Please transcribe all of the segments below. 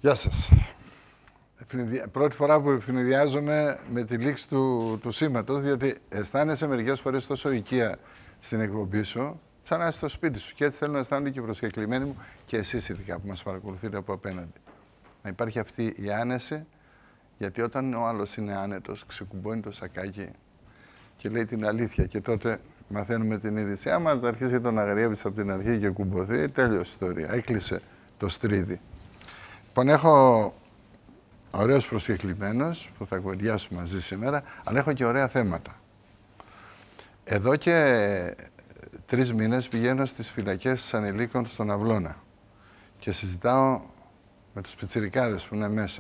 Γεια σας. Πρώτη φορά που ευνηδιάζομαι με τη λήξη του σήματος, διότι αισθάνεσαι μερικές φορές τόσο οικία στην εκπομπή σου, σαν να είσαι στο σπίτι σου. Και έτσι θέλω να αισθάνονται και οι προσκεκλημένοι μου και εσείς ειδικά που μας παρακολουθείτε από απέναντι. Να υπάρχει αυτή η άνεση, γιατί όταν ο άλλος είναι άνετος, ξεκουμπώνει το σακάκι και λέει την αλήθεια και τότε μαθαίνουμε την είδηση. Άμα θα αρχίσει τον αγριεύεις από την αρχή και κουμποθεί, τέλειος ιστορία. Έκλεισε το στρίδι. Λοιπόν, έχω ωραίους προσκεκλημένους που θα κουβεντιάσουμε μαζί σήμερα, αλλά έχω και ωραία θέματα. Εδώ και 3 μήνες πηγαίνω στις φυλακές ανηλίκων στον Αυλώνα και συζητάω με τους πιτσιρικάδες που είναι μέσα.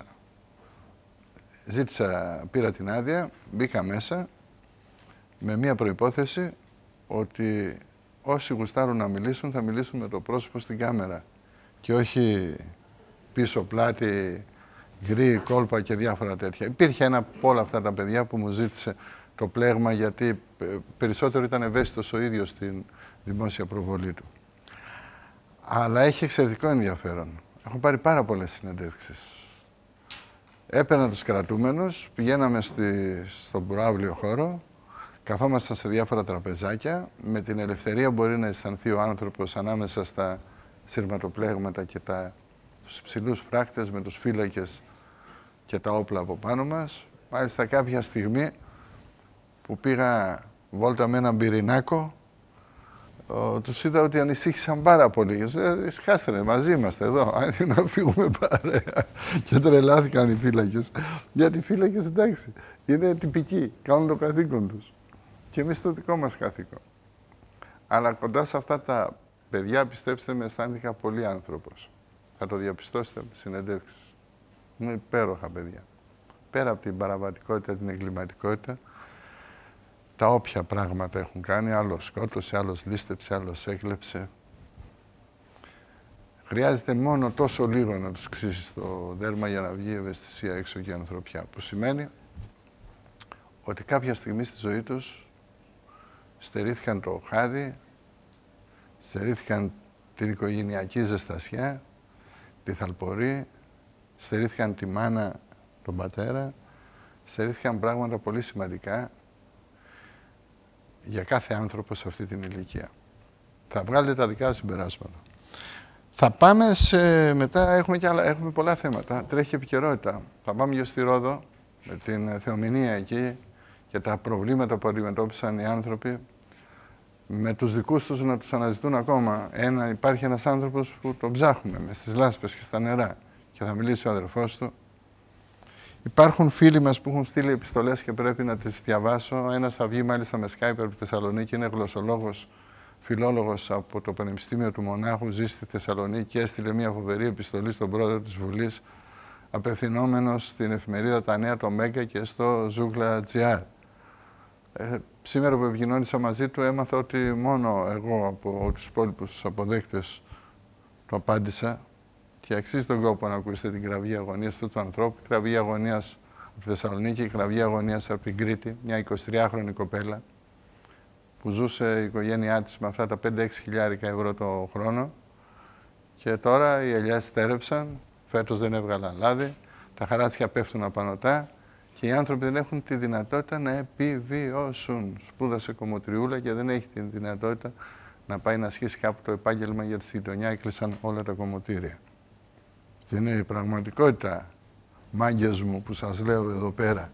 Πήρα την άδεια, μπήκα μέσα με μία προϋπόθεση ότι όσοι γουστάρουν να μιλήσουν θα μιλήσουν με το πρόσωπο στην κάμερα και όχι πίσω πλάτη, γκρι, κόλπα και διάφορα τέτοια. Υπήρχε ένα από όλα αυτά τα παιδιά που μου ζήτησε το πλέγμα γιατί περισσότερο ήταν ευαίσθητος ο ίδιος στην δημόσια προβολή του. Αλλά έχει εξαιρετικό ενδιαφέρον. Έχω πάρει πάρα πολλές συνεντεύξεις. Έπαιρνα τους κρατούμενους, πηγαίναμε στον προαύλιο χώρο, καθόμασταν σε διάφορα τραπεζάκια, με την ελευθερία μπορεί να αισθανθεί ο άνθρωπος ανάμεσα στα σειρματοπλέγματα και τους ψηλούς φράκτες με τους φύλακες και τα όπλα από πάνω μας. Μάλιστα κάποια στιγμή που πήγα βόλτα με έναν πυρηνάκο, τους είδα ότι ανησύχησαν πάρα πολύ. Σχάστε μαζί είμαστε εδώ, να φύγουμε παρέα. Και τρελάθηκαν οι φύλακες. Γιατί οι φύλακες, εντάξει, είναι τυπικοί, κάνουν το καθήκον τους. Και εμείς το δικό μας καθήκον. Αλλά κοντά σε αυτά τα παιδιά, πιστέψτε με, αισθάνθηκα πολύ άνθρωπος. Θα το διαπιστώσετε από τις συνεντεύξεις. Είναι υπέροχα παιδιά. Πέρα από την παραβατικότητα, την εγκληματικότητα, τα όποια πράγματα έχουν κάνει, άλλος σκότωσε, άλλος λίστεψε, άλλος έκλεψε. Χρειάζεται μόνο τόσο λίγο να τους ξύσει το δέρμα για να βγει η ευαισθησία έξω και η ανθρωπιά. Που σημαίνει ότι κάποια στιγμή στη ζωή τους στερήθηκαν το χάδι, στερήθηκαν την οικογενειακή ζεστασιά, τη θαλπορή, στερήθηκαν τη μάνα, τον πατέρα, στερήθηκαν πράγματα πολύ σημαντικά για κάθε άνθρωπο σε αυτή την ηλικία. Θα βγάλετε τα δικά συμπεράσματα. Θα πάμε μετά, έχουμε πολλά θέματα, τρέχει επικαιρότητα. Θα πάμε για στη Ρόδο, με την θεομηνία εκεί και τα προβλήματα που αντιμετώπισαν οι άνθρωποι, με τους δικούς τους να τους αναζητούν ακόμα. Υπάρχει ένας άνθρωπος που τον ψάχνουμε μες στις λάσπες και στα νερά και θα μιλήσει ο αδερφός του. Υπάρχουν φίλοι μας που έχουν στείλει επιστολές και πρέπει να τις διαβάσω. Ένας θα βγει μάλιστα με Skype από τη Θεσσαλονίκη, είναι γλωσσολόγος, φιλόλογος από το Πανεπιστήμιο του Μονάχου, ζει στη Θεσσαλονίκη και έστειλε μια φοβερή επιστολή στον πρόεδρο της Βουλής, απευθυνόμενος στην εφημερίδα Τα Νέα, το Μέγκα και στο Zoogla.gr. Σήμερα που επικοινώνησα μαζί του έμαθα ότι μόνο εγώ από τους υπόλοιπους αποδέκτες το απάντησα και αξίζει τον κόπο να ακούσετε την κραυγή αγωνίας αυτού του ανθρώπου. Κραυγή αγωνίας από τη Θεσσαλονίκη, κραυγή αγωνίας από την Κρήτη, μια 23χρονη κοπέλα που ζούσε η οικογένειά της με αυτά τα 5-6 χιλιάρικα ευρώ το χρόνο και τώρα οι ελιές στέρεψαν, φέτος δεν έβγαλαν λάδι, τα χαράτσια πέφτουν απανωτά και οι άνθρωποι δεν έχουν τη δυνατότητα να επιβιώσουν. Σπούδασε κομμωτριούλα και δεν έχει τη δυνατότητα να πάει να ασχίσει κάπου το επάγγελμα γιατί στη γειτονιά έκλεισαν όλα τα κομμωτήρια. Αυτή είναι η πραγματικότητα, μάγκες μου, που σας λέω εδώ πέρα.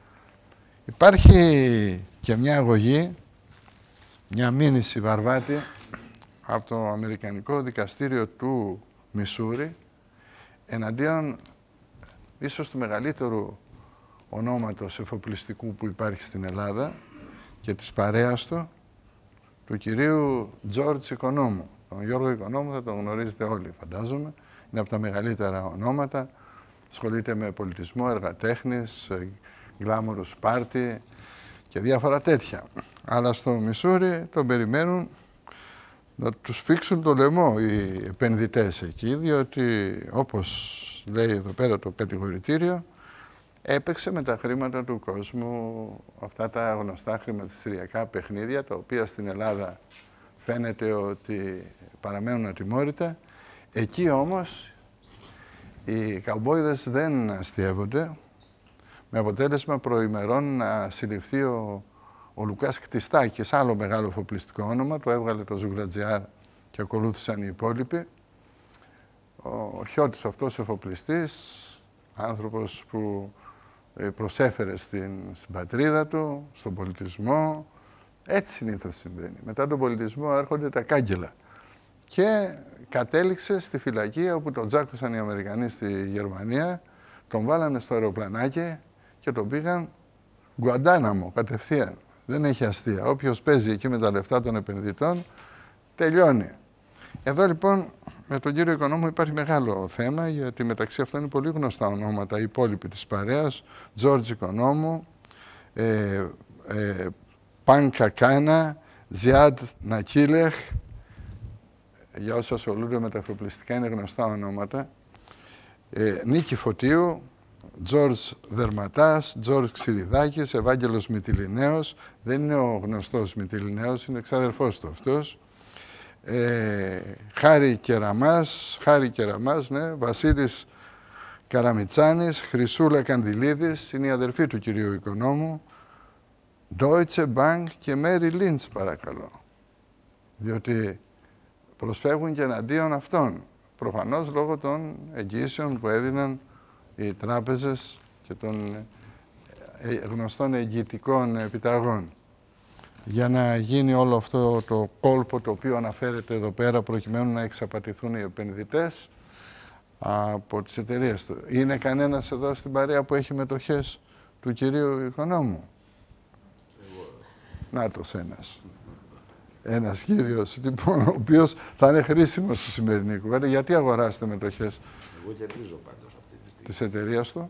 Υπάρχει και μια αγωγή, μια μήνυση Βαρβάτη από το Αμερικανικό Δικαστήριο του Μισούρι εναντίον ίσως του μεγαλύτερου ονόματος εφοπλιστικού που υπάρχει στην Ελλάδα και της παρέας του κυρίου Τζόρτζ Οικονόμου. Τον Γιώργο Οικονόμου θα τον γνωρίζετε όλοι, φαντάζομαι. Είναι από τα μεγαλύτερα ονόματα. Ασχολείται με πολιτισμό, εργατέχνης, γκλάμορους πάρτι και διάφορα τέτοια. Αλλά στο Μισούρι τον περιμένουν να τους φίξουν το λαιμό οι επενδυτές εκεί, διότι όπως λέει εδώ πέρα το κατηγορητήριο, έπαιξε με τα χρήματα του κόσμου, αυτά τα γνωστά χρηματιστηριακά παιχνίδια, τα οποία στην Ελλάδα φαίνεται ότι παραμένουν ατιμόρυτα. Εκεί όμως Οι καουμπόιδες δεν αστειεύονται, με αποτέλεσμα προημερών να συλληφθεί ο Λουκάς Κτιστάκης, άλλο μεγάλο εφοπλιστικό όνομα, το έβγαλε το Ζουγκλατζιάρ και ακολούθησαν οι υπόλοιποι. Ο Χιώτης αυτός εφοπλιστής, άνθρωπος που προσέφερε στην πατρίδα του, στον πολιτισμό. Έτσι συνήθως συμβαίνει. Μετά τον πολιτισμό έρχονται τα κάγκελα. Και κατέληξε στη φυλακή όπου τον τζάκωσαν οι Αμερικανοί στη Γερμανία, τον βάλανε στο αεροπλανάκι και τον πήγαν Γκουαντάναμο κατευθείαν. Δεν έχει αστεία. Όποιος παίζει εκεί με τα λεφτά των επενδυτών, τελειώνει. Εδώ λοιπόν με τον κύριο Οικονόμου υπάρχει μεγάλο θέμα, γιατί μεταξύ αυτών είναι πολύ γνωστά ονόματα οι υπόλοιποι της παρέας. Τζόρτζ Οικονόμου, Παν Κακάνα, Ζιάντ Νακίλεχ. Για όσους ασχολούνται με τα εφοπλιστικά είναι γνωστά ονόματα. Νίκη Φωτίου, Τζόρτζ Δερματάς, Τζόρτζ Ξηριδάκης, Ευάγγελος Μυτιληναίος. Δεν είναι ο γνωστός Μυτιληναίος, είναι εξάδερφός του αυτός. Χάρη Κεραμάς, ναι, Βασίλης Καραμιτσάνης, Χρυσούλα Κανδυλίδης, είναι η αδερφή του κυρίου Οικονόμου, Deutsche Bank και Μέρι Λίντς, παρακαλώ. Διότι προσφεύγουν και εναντίον αυτών, προφανώς λόγω των εγγύσεων που έδιναν οι τράπεζες και των γνωστών εγγυητικών επιταγών. Για να γίνει όλο αυτό το κόλπο το οποίο αναφέρεται εδώ πέρα, προκειμένου να εξαπατηθούν οι επενδυτές από τις εταιρείες του. Είναι κανένας εδώ στην παρέα που έχει μετοχές του κυρίου Οικονόμου? Νάτος ένας. Ένας κύριος, λοιπόν, ο οποίος θα είναι χρήσιμος στη σημερινή κουβέντα. Γιατί αγοράσετε μετοχές? Εγώ κερδίζω πάντως αυτή τη στιγμή. Της εταιρείας του?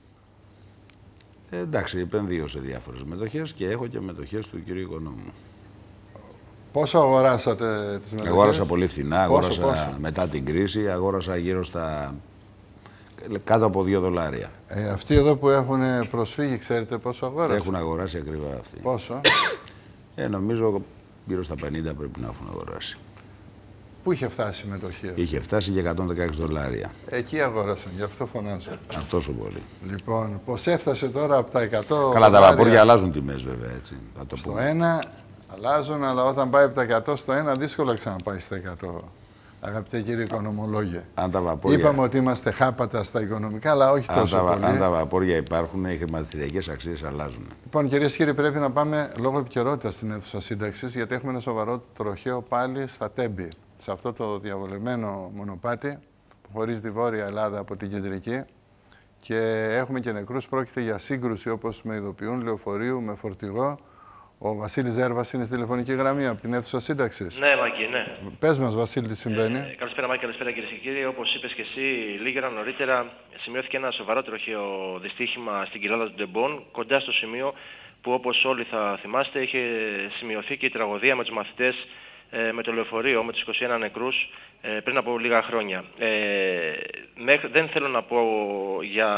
Εντάξει, επενδύω σε διάφορες μετοχές και έχω και μετοχές του κυρίου Οικονόμου. Πόσο αγοράσατε τις μετοχές? Αγόρασα πολύ φθηνά, αγόρασα πόσο? Μετά την κρίση, αγόρασα γύρω στα κάτω από $2. Αυτοί εδώ που έχουν προσφύγει, ξέρετε πόσο αγόρασαν? Έχουν αγοράσει ακριβά αυτοί. Πόσο? Νομίζω γύρω στα 50 πρέπει να έχουν αγοράσει. Πού είχε φτάσει η μετοχή? Είχε φτάσει και $116. Εκεί αγόρασαν, γι' αυτό φωνάζω. Τόσο πολύ. Λοιπόν, πώς έφτασε τώρα από τα 100... Καλά, τα βαπόρια αλλάζουν τιμές βέβαια, έτσι. Θα το Στο πούμε. ένα αλλάζουν, αλλά όταν πάει από τα 100 στο ένα, δύσκολα ξαναπάει στα 100. Αγαπητέ κύριε οικονομολόγε. Αν τα βαπόρια... Είπαμε ότι είμαστε χάπατα στα οικονομικά, αλλά όχι τόσο πολύ. Αν τα βαπόρια υπάρχουν, οι χρηματιστηριακές αξίες αλλάζουν. Λοιπόν, κυρίες και κύριοι, πρέπει να πάμε λόγω επικαιρότητας στην αίθουσα σύνταξης, γιατί έχουμε ένα σοβαρό τροχαίο πάλι στα Τέμπη. Σε αυτό το διαβολεμένο μονοπάτι που χωρίζει τη Βόρεια Ελλάδα από την Κεντρική. Και έχουμε και νεκρούς. Πρόκειται για σύγκρουση, όπως με ειδοποιούν, λεωφορείου με φορτηγό. Ο Βασίλης Ζέρβας είναι στη τηλεφωνική γραμμή από την αίθουσα σύνταξης. Ναι, Μάκη, ναι. Πες μας, Βασίλη, τι συμβαίνει. Καλησπέρα, Μάκη, καλησπέρα κυρίες και κύριοι. Όπως είπες και εσύ, λίγη ώρα νωρίτερα σημειώθηκε ένα σοβαρό τροχαίο δυστύχημα στην κοιλάδα του Ντεμπόν, κοντά στο σημείο που, όπως όλοι θα θυμάστε, είχε σημειωθεί και η τραγωδία με τους μαθητές με το λεωφορείο, με τους 21 νεκρούς πριν από λίγα χρόνια. Δεν θέλω να πω για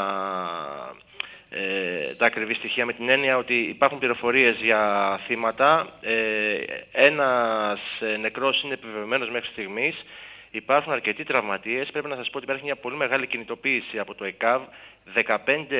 τα ακριβή στοιχεία, με την έννοια ότι υπάρχουν πληροφορίες για θύματα. Ένας νεκρός είναι επιβεβαιωμένος μέχρι στιγμής. Υπάρχουν αρκετοί τραυματίες. Πρέπει να σας πω ότι υπάρχει μια πολύ μεγάλη κινητοποίηση από το ΕΚΑΒ. 15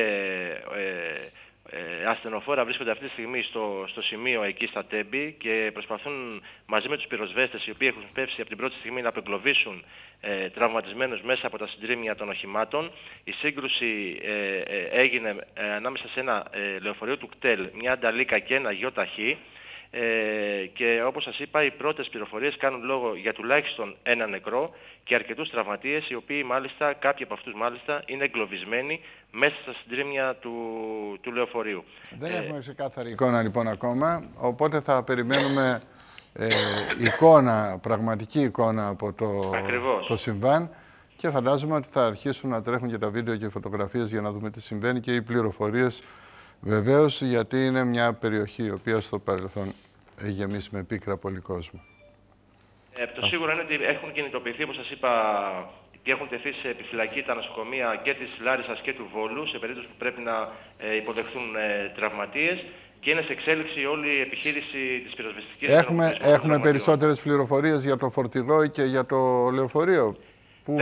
ασθενοφόρα βρίσκονται αυτή τη στιγμή στο σημείο εκεί στα Τέμπη και προσπαθούν μαζί με τους πυροσβέστες, οι οποίοι έχουν πέσει από την πρώτη στιγμή, να απεγκλωβίσουν τραυματισμένους μέσα από τα συντρίμμια των οχημάτων. Η σύγκρουση έγινε ανάμεσα σε ένα λεωφορείο του ΚΤΕΛ, μια Ανταλίκα και ένα ΙΟΤΑΧΗ. Και όπως σας είπα, οι πρώτες πληροφορίες κάνουν λόγο για τουλάχιστον ένα νεκρό και αρκετούς τραυματίες, οι οποίοι μάλιστα, κάποιοι από αυτούς μάλιστα, είναι εγκλωβισμένοι μέσα στα συντρίμμια του λεωφορείου. Δεν έχουμε ξεκάθαρη εικόνα λοιπόν ακόμα, οπότε θα περιμένουμε εικόνα, πραγματική εικόνα από το συμβάν και φαντάζομαι ότι θα αρχίσουν να τρέχουν και τα βίντεο και οι φωτογραφίες για να δούμε τι συμβαίνει και οι πληροφορίες. Βεβαίως, γιατί είναι μια περιοχή η οποία στο παρελθόν έχει γεμίσει με πίκρα πολύ κόσμο. Το σίγουρο είναι ότι έχουν κινητοποιηθεί, όπως σας είπα, και έχουν τεθεί σε επιφυλακή τα νοσοκομεία και της Λάρισσας και του Βόλου, σε περίπτωση που πρέπει να υποδεχθούν τραυματίες. Και είναι σε εξέλιξη όλη η επιχείρηση της πυροσβεστικής. Έχουμε περισσότερες πληροφορίες για το φορτηγό και για το λεωφορείο.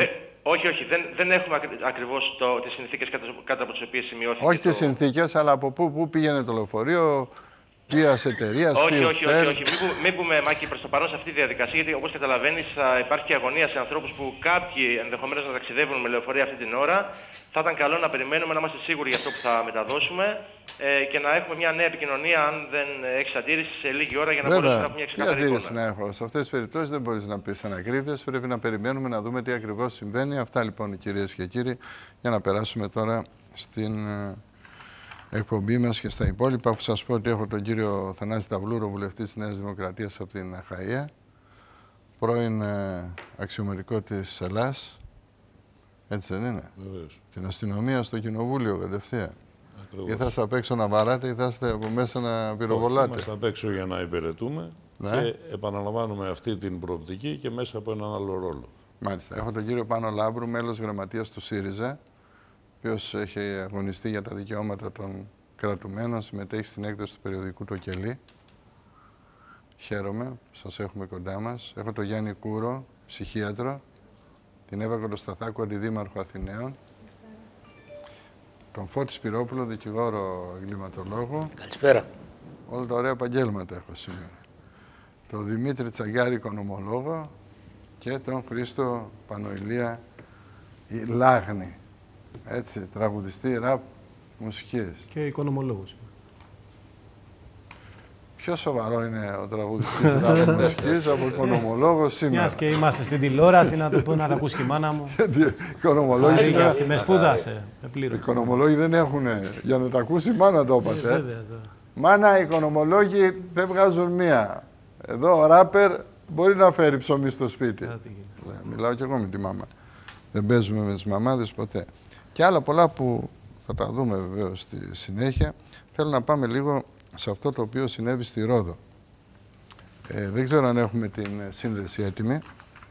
Όχι, δεν έχουμε ακριβώς τις συνθήκες κάτω από τις οποίες σημειώθηκε. Όχι τις συνθήκες, αλλά από πού πήγαινε το λεωφορείο, ποιας εταιρείας, όχι. Μην πούμε, Μάκη, προς το παρόν σε αυτή τη διαδικασία, γιατί όπως καταλαβαίνεις υπάρχει και αγωνία σε ανθρώπους που κάποιοι ενδεχομένως να ταξιδεύουν με λεωφορεία αυτή την ώρα. Θα ήταν καλό να περιμένουμε, να είμαστε σίγουροι για αυτό που θα μεταδώσουμε και να έχουμε μια νέα επικοινωνία, αν δεν έχεις αντίρρηση, σε λίγη ώρα για να μπορέσουμε να έχουμε μια ξεκάθαρη εικόνα. Τι αντίρρηση να έχω. Σε αυτές τις περιπτώσεις δεν μπορείς να πεις ανακρίβειες, πρέπει να περιμένουμε να δούμε τι ακριβώς συμβαίνει. Αυτά λοιπόν, κυρίες και κύριοι, για να περάσουμε τώρα στην εκπομπή μας και στα υπόλοιπα, που σας πω ότι έχω τον κύριο Θανάση Ταυλούρο, βουλευτή της Νέας Δημοκρατίας από την Αχαΐα, πρώην αξιωματικό της Ελλάς, έτσι δεν είναι? Βεβαίως. Την αστυνομία στο κοινοβούλιο κατευθείαν. Ακριβώς. Ή θα είστε απ' έξω να βαράτε ή θα είστε από μέσα να πυροβολάτε. Είμαστε απ' έξω για να υπηρετούμε και επαναλαμβάνουμε αυτή την προοπτική και μέσα από έναν άλλο ρόλο. Μάλιστα. Έχω τον κύριο Πάνο Λάμπρου, μέλος γραμματείας του ΣΥΡΙΖΑ, ο οποίος έχει αγωνιστεί για τα δικαιώματα των κρατουμένων, συμμετέχει στην έκδοση του περιοδικού «Το Κελί». Χαίρομαι που σας έχουμε κοντά μας. Έχω τον Γιάννη Κούρο, ψυχίατρο, την Εύα Κοντοσταθάκου, αντιδήμαρχο Αθηναίων, τον Φώτη Σπυρόπουλο, δικηγόρο εγκληματολόγο. Καλησπέρα. Όλα τα ωραία επαγγέλματα έχω σήμερα. Τον Δημήτρη Τσαγκάρη, οικονομολόγο, και τον Χρήστο Πανοηλία Λάγνη. Έτσι, τραγουδιστή ραπ μουσικής. Και οικονομολόγος. Πιο σοβαρό είναι ο τραγουδιστής ραπ μουσικής από οικονομολόγος σήμερα. Μιας και είμαστε στην τηλεόραση, να το πω να τα ακούσει και η μάνα μου. Οικονομολόγοι, Με σπούδασε, με πλήρωσε. οικονομολόγοι δεν έχουν, για να τα ακούσει η μάνα το είπατε. Μάνα, οι οικονομολόγοι δεν βγάζουν μία. Εδώ ο ράπερ μπορεί να φέρει ψωμί στο σπίτι. Μιλάω κι εγώ με τη μάμα. Δεν παίζουμε με τις μαμάδες ποτέ. Και άλλα πολλά που θα τα δούμε βεβαίως στη συνέχεια. Θέλω να πάμε λίγο σε αυτό το οποίο συνέβη στη Ρόδο. Δεν ξέρω αν έχουμε την σύνδεση έτοιμη.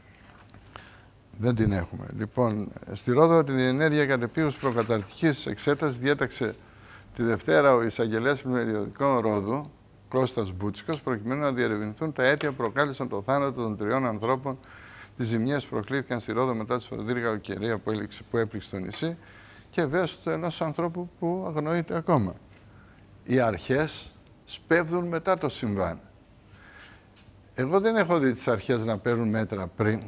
Δεν την έχουμε. Λοιπόν, στη Ρόδο την ενέργεια κατεπίγους προκαταρκτικής εξέτασης διέταξε τη Δευτέρα ο εισαγγελέας περιοδικών Ρόδου, Κώστας Μπούτσικος, προκειμένου να διερευνηθούν τα αίτια που προκάλεσαν το θάνατο των 3 ανθρώπων. Τις ζημιές προκλήθηκαν στη Ρόδο μετά τη σφοδρή κακοκαιρία που έπληξε το νησί και βέβαια του ενός ανθρώπου που αγνοείται ακόμα. Οι αρχές σπέβδουν μετά το συμβάν. Εγώ δεν έχω δει τις αρχές να παίρνουν μέτρα πριν.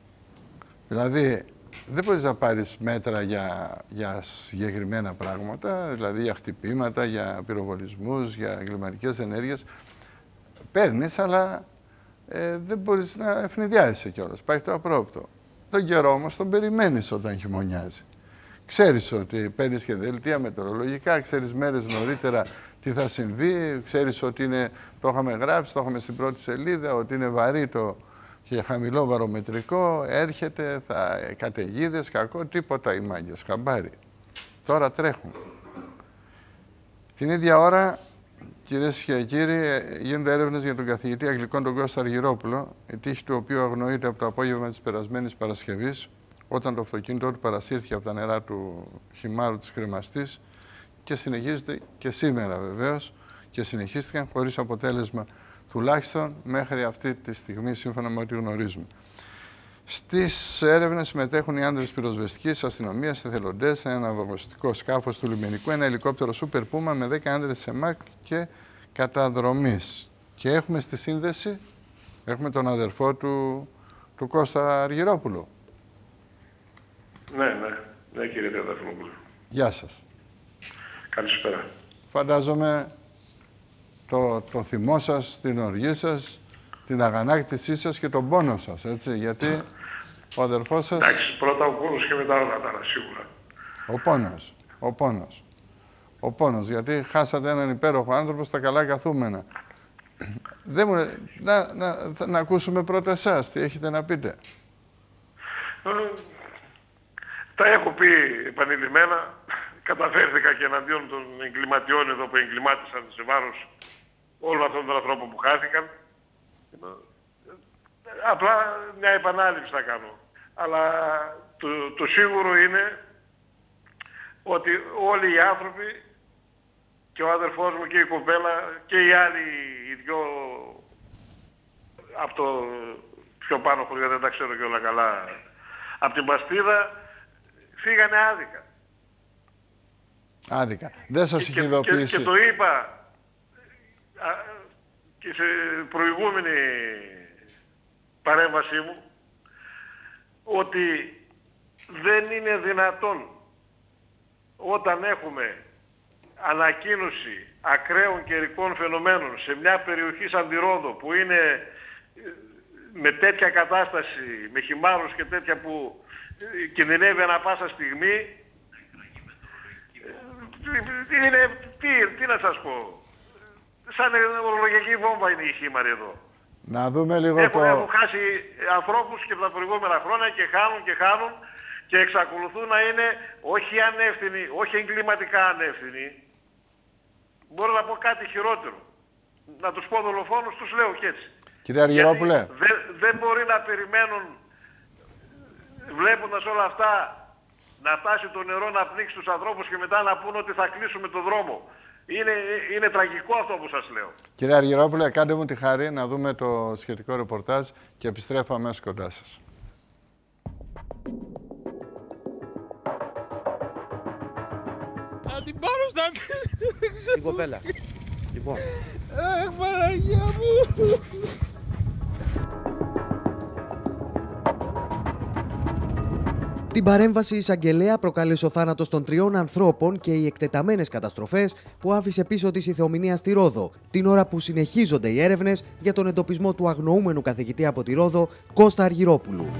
Δηλαδή, δεν μπορείς να πάρεις μέτρα για συγκεκριμένα πράγματα, δηλαδή για χτυπήματα, για πυροβολισμούς, για εγκληματικές ενέργειες. Παίρνεις, αλλά δεν μπορείς να ευνηδιάζεσαι κιόλας. Υπάρχει το απρόπτο. Τον καιρό όμως τον περιμένεις όταν χειμωνιάζει. Ξέρεις ότι παίρνεις και δελτία μετεωρολογικά, ξέρεις μέρες νωρίτερα τι θα συμβεί, ξέρεις ότι είναι, το είχαμε γράψει, το είχαμε στην πρώτη σελίδα, ότι είναι βαρύ το και χαμηλό βαρομετρικό, έρχεται, καταιγίδες, κακό, τίποτα οι μάγκες, χαμπάρι. Τώρα τρέχουν. Την ίδια ώρα, κυρίες και κύριοι, γίνονται έρευνες για τον καθηγητή Αγγλικών τον Κώστα Αργυρόπουλο, η τύχη του οποίου αγνοείται από το απόγευμα της περασμένης Παρασκευής, όταν το αυτοκίνητό του παρασύρθηκε από τα νερά του χυμάρου της κρεμαστής και συνεχίζεται και σήμερα βεβαίως και συνεχίστηκαν χωρίς αποτέλεσμα τουλάχιστον μέχρι αυτή τη στιγμή σύμφωνα με ό,τι γνωρίζουμε. Στις έρευνες συμμετέχουν οι άντρες πυροσβεστικής αστυνομίας, εθελοντές, ένα ναυαγωστικό σκάφος του λιμενικού, ένα ελικόπτερο Super Puma με 10 άντρες σε ΜΑΚ και καταδρομής. Και έχουμε στη σύνδεση, έχουμε τον αδερφό του Κώστα Αργυρόπουλου. Ναι, κύριε Θεοδωροπούλου. Γεια σας. Καλησπέρα. Φαντάζομαι το θυμό σας, την οργή σας, την αγανάκτησή σας και τον πόνο σας, έτσι, γιατί ο αδερφός σας... Εντάξει, πρώτα ο πόνος και μετά όλα τα άλλα, σίγουρα. Ο πόνος, γιατί χάσατε έναν υπέροχο άνθρωπο στα καλά καθούμενα. Να ακούσουμε πρώτα εσάς, τι έχετε να πείτε. Τα έχω πει επανειλημμένα. Καταφέρθηκα και εναντίον των εγκληματιών εδώ που εγκλημάτισαν σε βάρος όλων αυτών των ανθρώπων που χάθηκαν. Απλά μια επανάληψη θα κάνω. Αλλά το σίγουρο είναι ότι όλοι οι άνθρωποι και ο αδερφός μου και η κοπέλα και οι άλλοι οι δυο από το πιο πάνω χωριό, δεν τα ξέρω και όλα καλά, Από την Παστίδα φύγανε άδικα. Άδικα. Δεν σας είχε ειδοποιήσει. Και το είπα και σε προηγούμενη παρέμβασή μου, ότι δεν είναι δυνατόν όταν έχουμε ανακοίνωση ακραίων καιρικών φαινομένων σε μια περιοχή σαν τη Ρόδο, που είναι με τέτοια κατάσταση, με χυμάρους και τέτοια που κινδυνεύει ανα πάσα στιγμή, είναι, τι να σας πω, σαν ορολογιακή βόμβα είναι η χήμαρη εδώ. Να δούμε λίγο Έχουν χάσει ανθρώπους και τα προηγούμενα χρόνια και χάνουν και εξακολουθούν να είναι όχι ανεύθυνοι, όχι εγκληματικά ανεύθυνοι. Μπορώ να πω κάτι χειρότερο. Να τους πω δολοφόνους, τους λέω και έτσι. Κύριε Αργυρόπουλε. Δεν μπορεί να περιμένουν, βλέποντας όλα αυτά, να φτάσει το νερό να πνίξει τους ανθρώπους και μετά να πούν ότι θα κλείσουμε το δρόμο. Είναι τραγικό αυτό που σας λέω. Κύριε Αργυρόπουλε, κάντε μου τη χαρή να δούμε το σχετικό ρεπορτάζ και επιστρέφω αμέσως κοντά σας. Να την πάρω στα... Την κοπέλα. Λοιπόν. Παναγία μου. Την παρέμβαση εισαγγελέα προκάλεσε ο θάνατος των 3 ανθρώπων και οι εκτεταμένες καταστροφές που άφησε πίσω της η θεομηνία στη Ρόδο, την ώρα που συνεχίζονται οι έρευνες για τον εντοπισμό του αγνοούμενου καθηγητή από τη Ρόδο, Κώστα Αργυρόπουλου.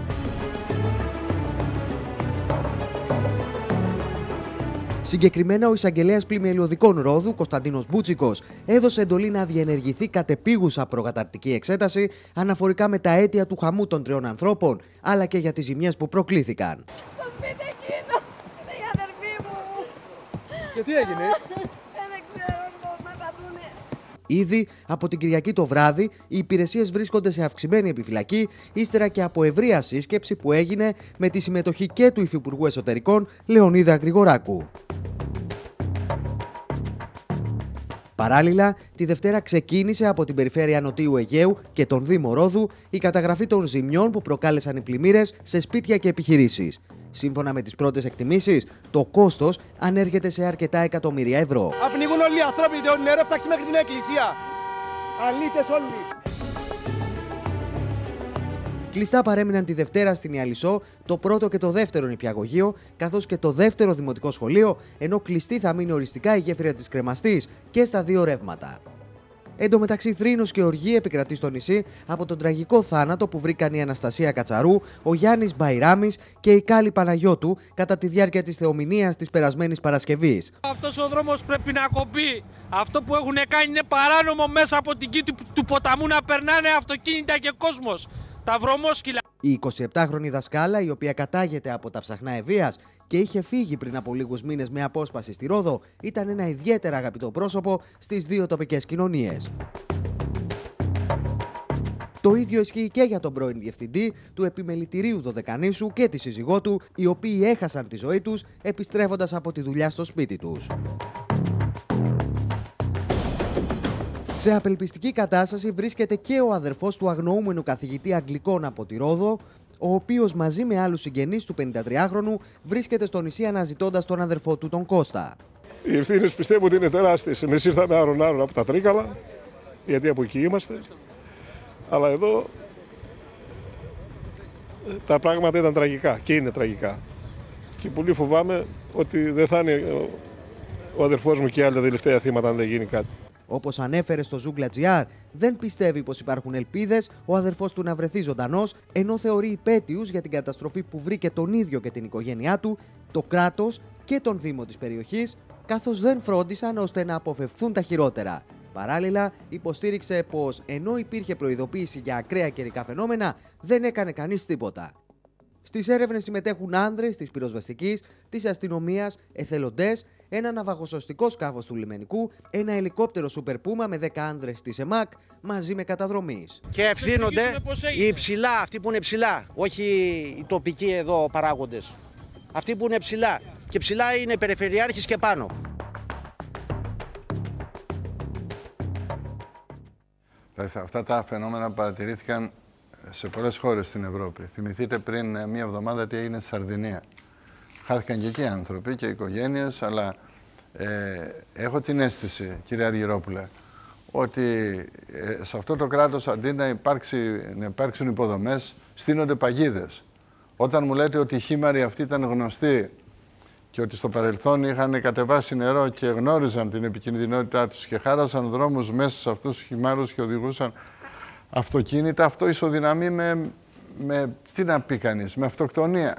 Συγκεκριμένα, ο εισαγγελέας πλημελιωδικών Ρόδου, Κωνσταντίνος Μπούτσικος, έδωσε εντολή να διενεργηθεί κατεπίγουσα προκαταρκτική εξέταση αναφορικά με τα αίτια του χαμού των 3 ανθρώπων, αλλά και για τις ζημιές που προκλήθηκαν. Στο σπίτι εκείνο, είναι η αδερφή μου. Και τι έγινε? Δεν ξέρω, να τα δούνε. Ήδη από την Κυριακή το βράδυ, οι υπηρεσίες βρίσκονται σε αυξημένη επιφυλακή, ύστερα και από ευρεία σύσκεψη που έγινε με τη συμμετοχή και του Υφυπουργού Εσωτερικών Λεωνίδα Γρηγοράκου. Παράλληλα, τη Δευτέρα ξεκίνησε από την περιφέρεια Νοτίου Αιγαίου και τον Δήμο Ρόδου η καταγραφή των ζημιών που προκάλεσαν οι πλημμύρες σε σπίτια και επιχειρήσεις. Σύμφωνα με τις πρώτες εκτιμήσεις, το κόστος ανέρχεται σε αρκετά εκατομμύρια ευρώ. Απνιγούν όλοι οι άνθρωποι, το νερό φτάξει μέχρι την εκκλησία. Αλήτες όλοι. Κλειστά παρέμειναν τη Δευτέρα στην Ιαλισσό το πρώτο και το δεύτερο νηπιαγωγείο, καθώς και το δεύτερο δημοτικό σχολείο, ενώ κλειστή θα μείνει οριστικά η γέφυρα της Κρεμαστής και στα 2 ρεύματα. Εν τω μεταξύ, θρήνος και οργή επικρατεί στο νησί από τον τραγικό θάνατο που βρήκαν η Αναστασία Κατσαρού, ο Γιάννης Μπαϊράμης και η Κάλλη Παναγιώτου κατά τη διάρκεια της θεομηνίας της περασμένης Παρασκευής. Αυτός ο δρόμος πρέπει να κοπεί. Αυτό που έχουν κάνει είναι παράνομο, μέσα από την κήτη του ποταμού να περνάνε αυτοκίνητα και κόσμος. Τα βρωμόσκυλα. Η 27χρονη δασκάλα, η οποία κατάγεται από τα Ψαχνά Ευβοίας και είχε φύγει πριν από λίγους μήνες με απόσπαση στη Ρόδο, ήταν ένα ιδιαίτερα αγαπητό πρόσωπο στις 2 τοπικές κοινωνίες. Το ίδιο ισχύει και για τον πρώην διευθυντή του επιμελητηρίου Δωδεκανήσου και τη σύζυγό του, οι οποίοι έχασαν τη ζωή τους επιστρέφοντας από τη δουλειά στο σπίτι τους. Σε απελπιστική κατάσταση βρίσκεται και ο αδερφός του αγνοούμενου καθηγητή Αγγλικών από τη Ρόδο, ο οποίος μαζί με άλλους συγγενείς του 53χρονου βρίσκεται στο νησί αναζητώντας τον αδερφό του, τον Κώστα. Οι ευθύνες πιστεύω ότι είναι τεράστιες. Εμείς ήρθαμε άρον-άρον από τα Τρίκαλα, γιατί από εκεί είμαστε. Αλλά εδώ τα πράγματα ήταν τραγικά και είναι τραγικά. Και πολύ φοβάμαι ότι δεν θα είναι ο αδερφός μου και οι άλλοι τα τελευταία θύματα αν δεν γίνει κάτι. Όπως ανέφερε στο Zoogla.gr, δεν πιστεύει πως υπάρχουν ελπίδες ο αδερφός του να βρεθεί ζωντανός, ενώ θεωρεί υπαίτιους για την καταστροφή που βρήκε τον ίδιο και την οικογένειά του, το κράτος και τον Δήμο της περιοχής, καθώς δεν φρόντισαν ώστε να αποφευθούν τα χειρότερα. Παράλληλα, υποστήριξε πως ενώ υπήρχε προειδοποίηση για ακραία καιρικά φαινόμενα, δεν έκανε κανείς τίποτα. Στις έρευνες συμμετέχουν άνδρες της πυροσβεστικής, της αστυνομίας, εθελοντές, ένα ναυαγοσωστικό σκάφος του λιμενικού, ένα ελικόπτερο Super Puma με 10 άνδρες της ΕΜΑΚ μαζί με καταδρομής. Και ευθύνονται οι ψηλά, αυτοί που είναι ψηλά, όχι οι τοπικοί εδώ παράγοντες. Αυτοί που είναι ψηλά. Και ψηλά είναι περιφερειάρχης και πάνω. Αυτά τα φαινόμενα παρατηρήθηκαν σε πολλές χώρες στην Ευρώπη. Θυμηθείτε πριν μία εβδομάδα τι έγινε στη Σαρδινία. Χάθηκαν και εκεί άνθρωποι και οικογένειες, αλλά έχω την αίσθηση, κύριε Αργυρόπουλε, ότι σε αυτό το κράτος αντί να υπάρξουν υποδομές, στείνονται παγίδες. Όταν μου λέτε ότι οι χήμαροι αυτοί ήταν γνωστοί και ότι στο παρελθόν είχαν κατεβάσει νερό και γνώριζαν την επικινδυνότητά τους και χάρασαν δρόμους μέσα σε αυτούς τους χυμάρους και οδηγούσαν αυτοκίνητα, αυτό ισοδυναμεί με τι να πει κανείς, με αυτοκτονία.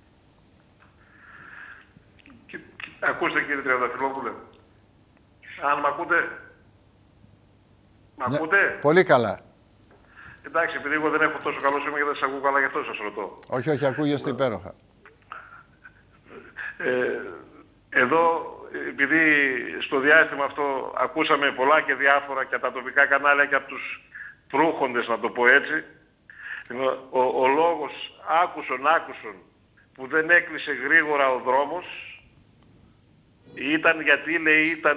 Ακούστε κύριε Τριανταφυλόπουλε, αν μ' ακούτε, μ' ακούτε? Πολύ καλά. Εντάξει, επειδή εγώ δεν έχω τόσο καλό σήμα και δεν σας ακούω καλά, γι' αυτό σας ρωτώ. Όχι, όχι, ακούγεστε υπέροχα. Εδώ, επειδή στο διάστημα αυτό ακούσαμε πολλά και διάφορα και από τα τοπικά κανάλια και από τους προύχοντες, να το πω έτσι, ο λόγος άκουσον που δεν έκλεισε γρήγορα ο δρόμος ήταν γιατί, λέει, ήταν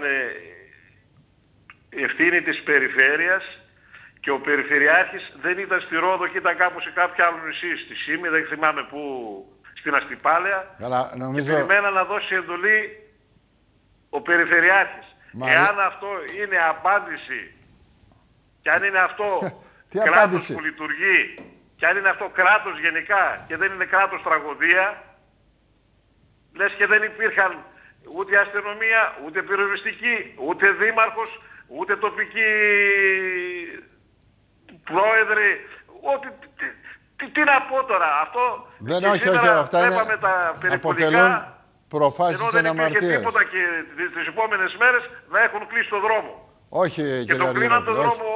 ευθύνη της περιφέρειας και ο Περιφερειάρχης δεν ήταν στη Ρόδο και ήταν κάπου σε κάποιο άλλο νησί, στη Σύμη, δεν θυμάμαι πού, στην Αστυπάλαια, νομίζω... και περιμένα να δώσει εντολή ο Περιφερειάρχης. Εάν αυτό είναι απάντηση και αν είναι αυτό κράτος που λειτουργεί και αν είναι αυτό κράτος γενικά και δεν είναι κράτος τραγωδία, λες και δεν υπήρχαν ούτε αστυνομία, ούτε πυροσβεστική, ούτε δήμαρχος, ούτε τοπική πρόεδροι, ότι... Τι να πω τώρα, αυτό δεν, όχι, αυτά είναι, τα αποτελούν προφάσεις αναμαρτίας. Δεν υπήρχε τίποτα και τις επόμενες μέρες να έχουν κλείσει το δρόμο. Όχι, και τον κλείναν τον δρόμο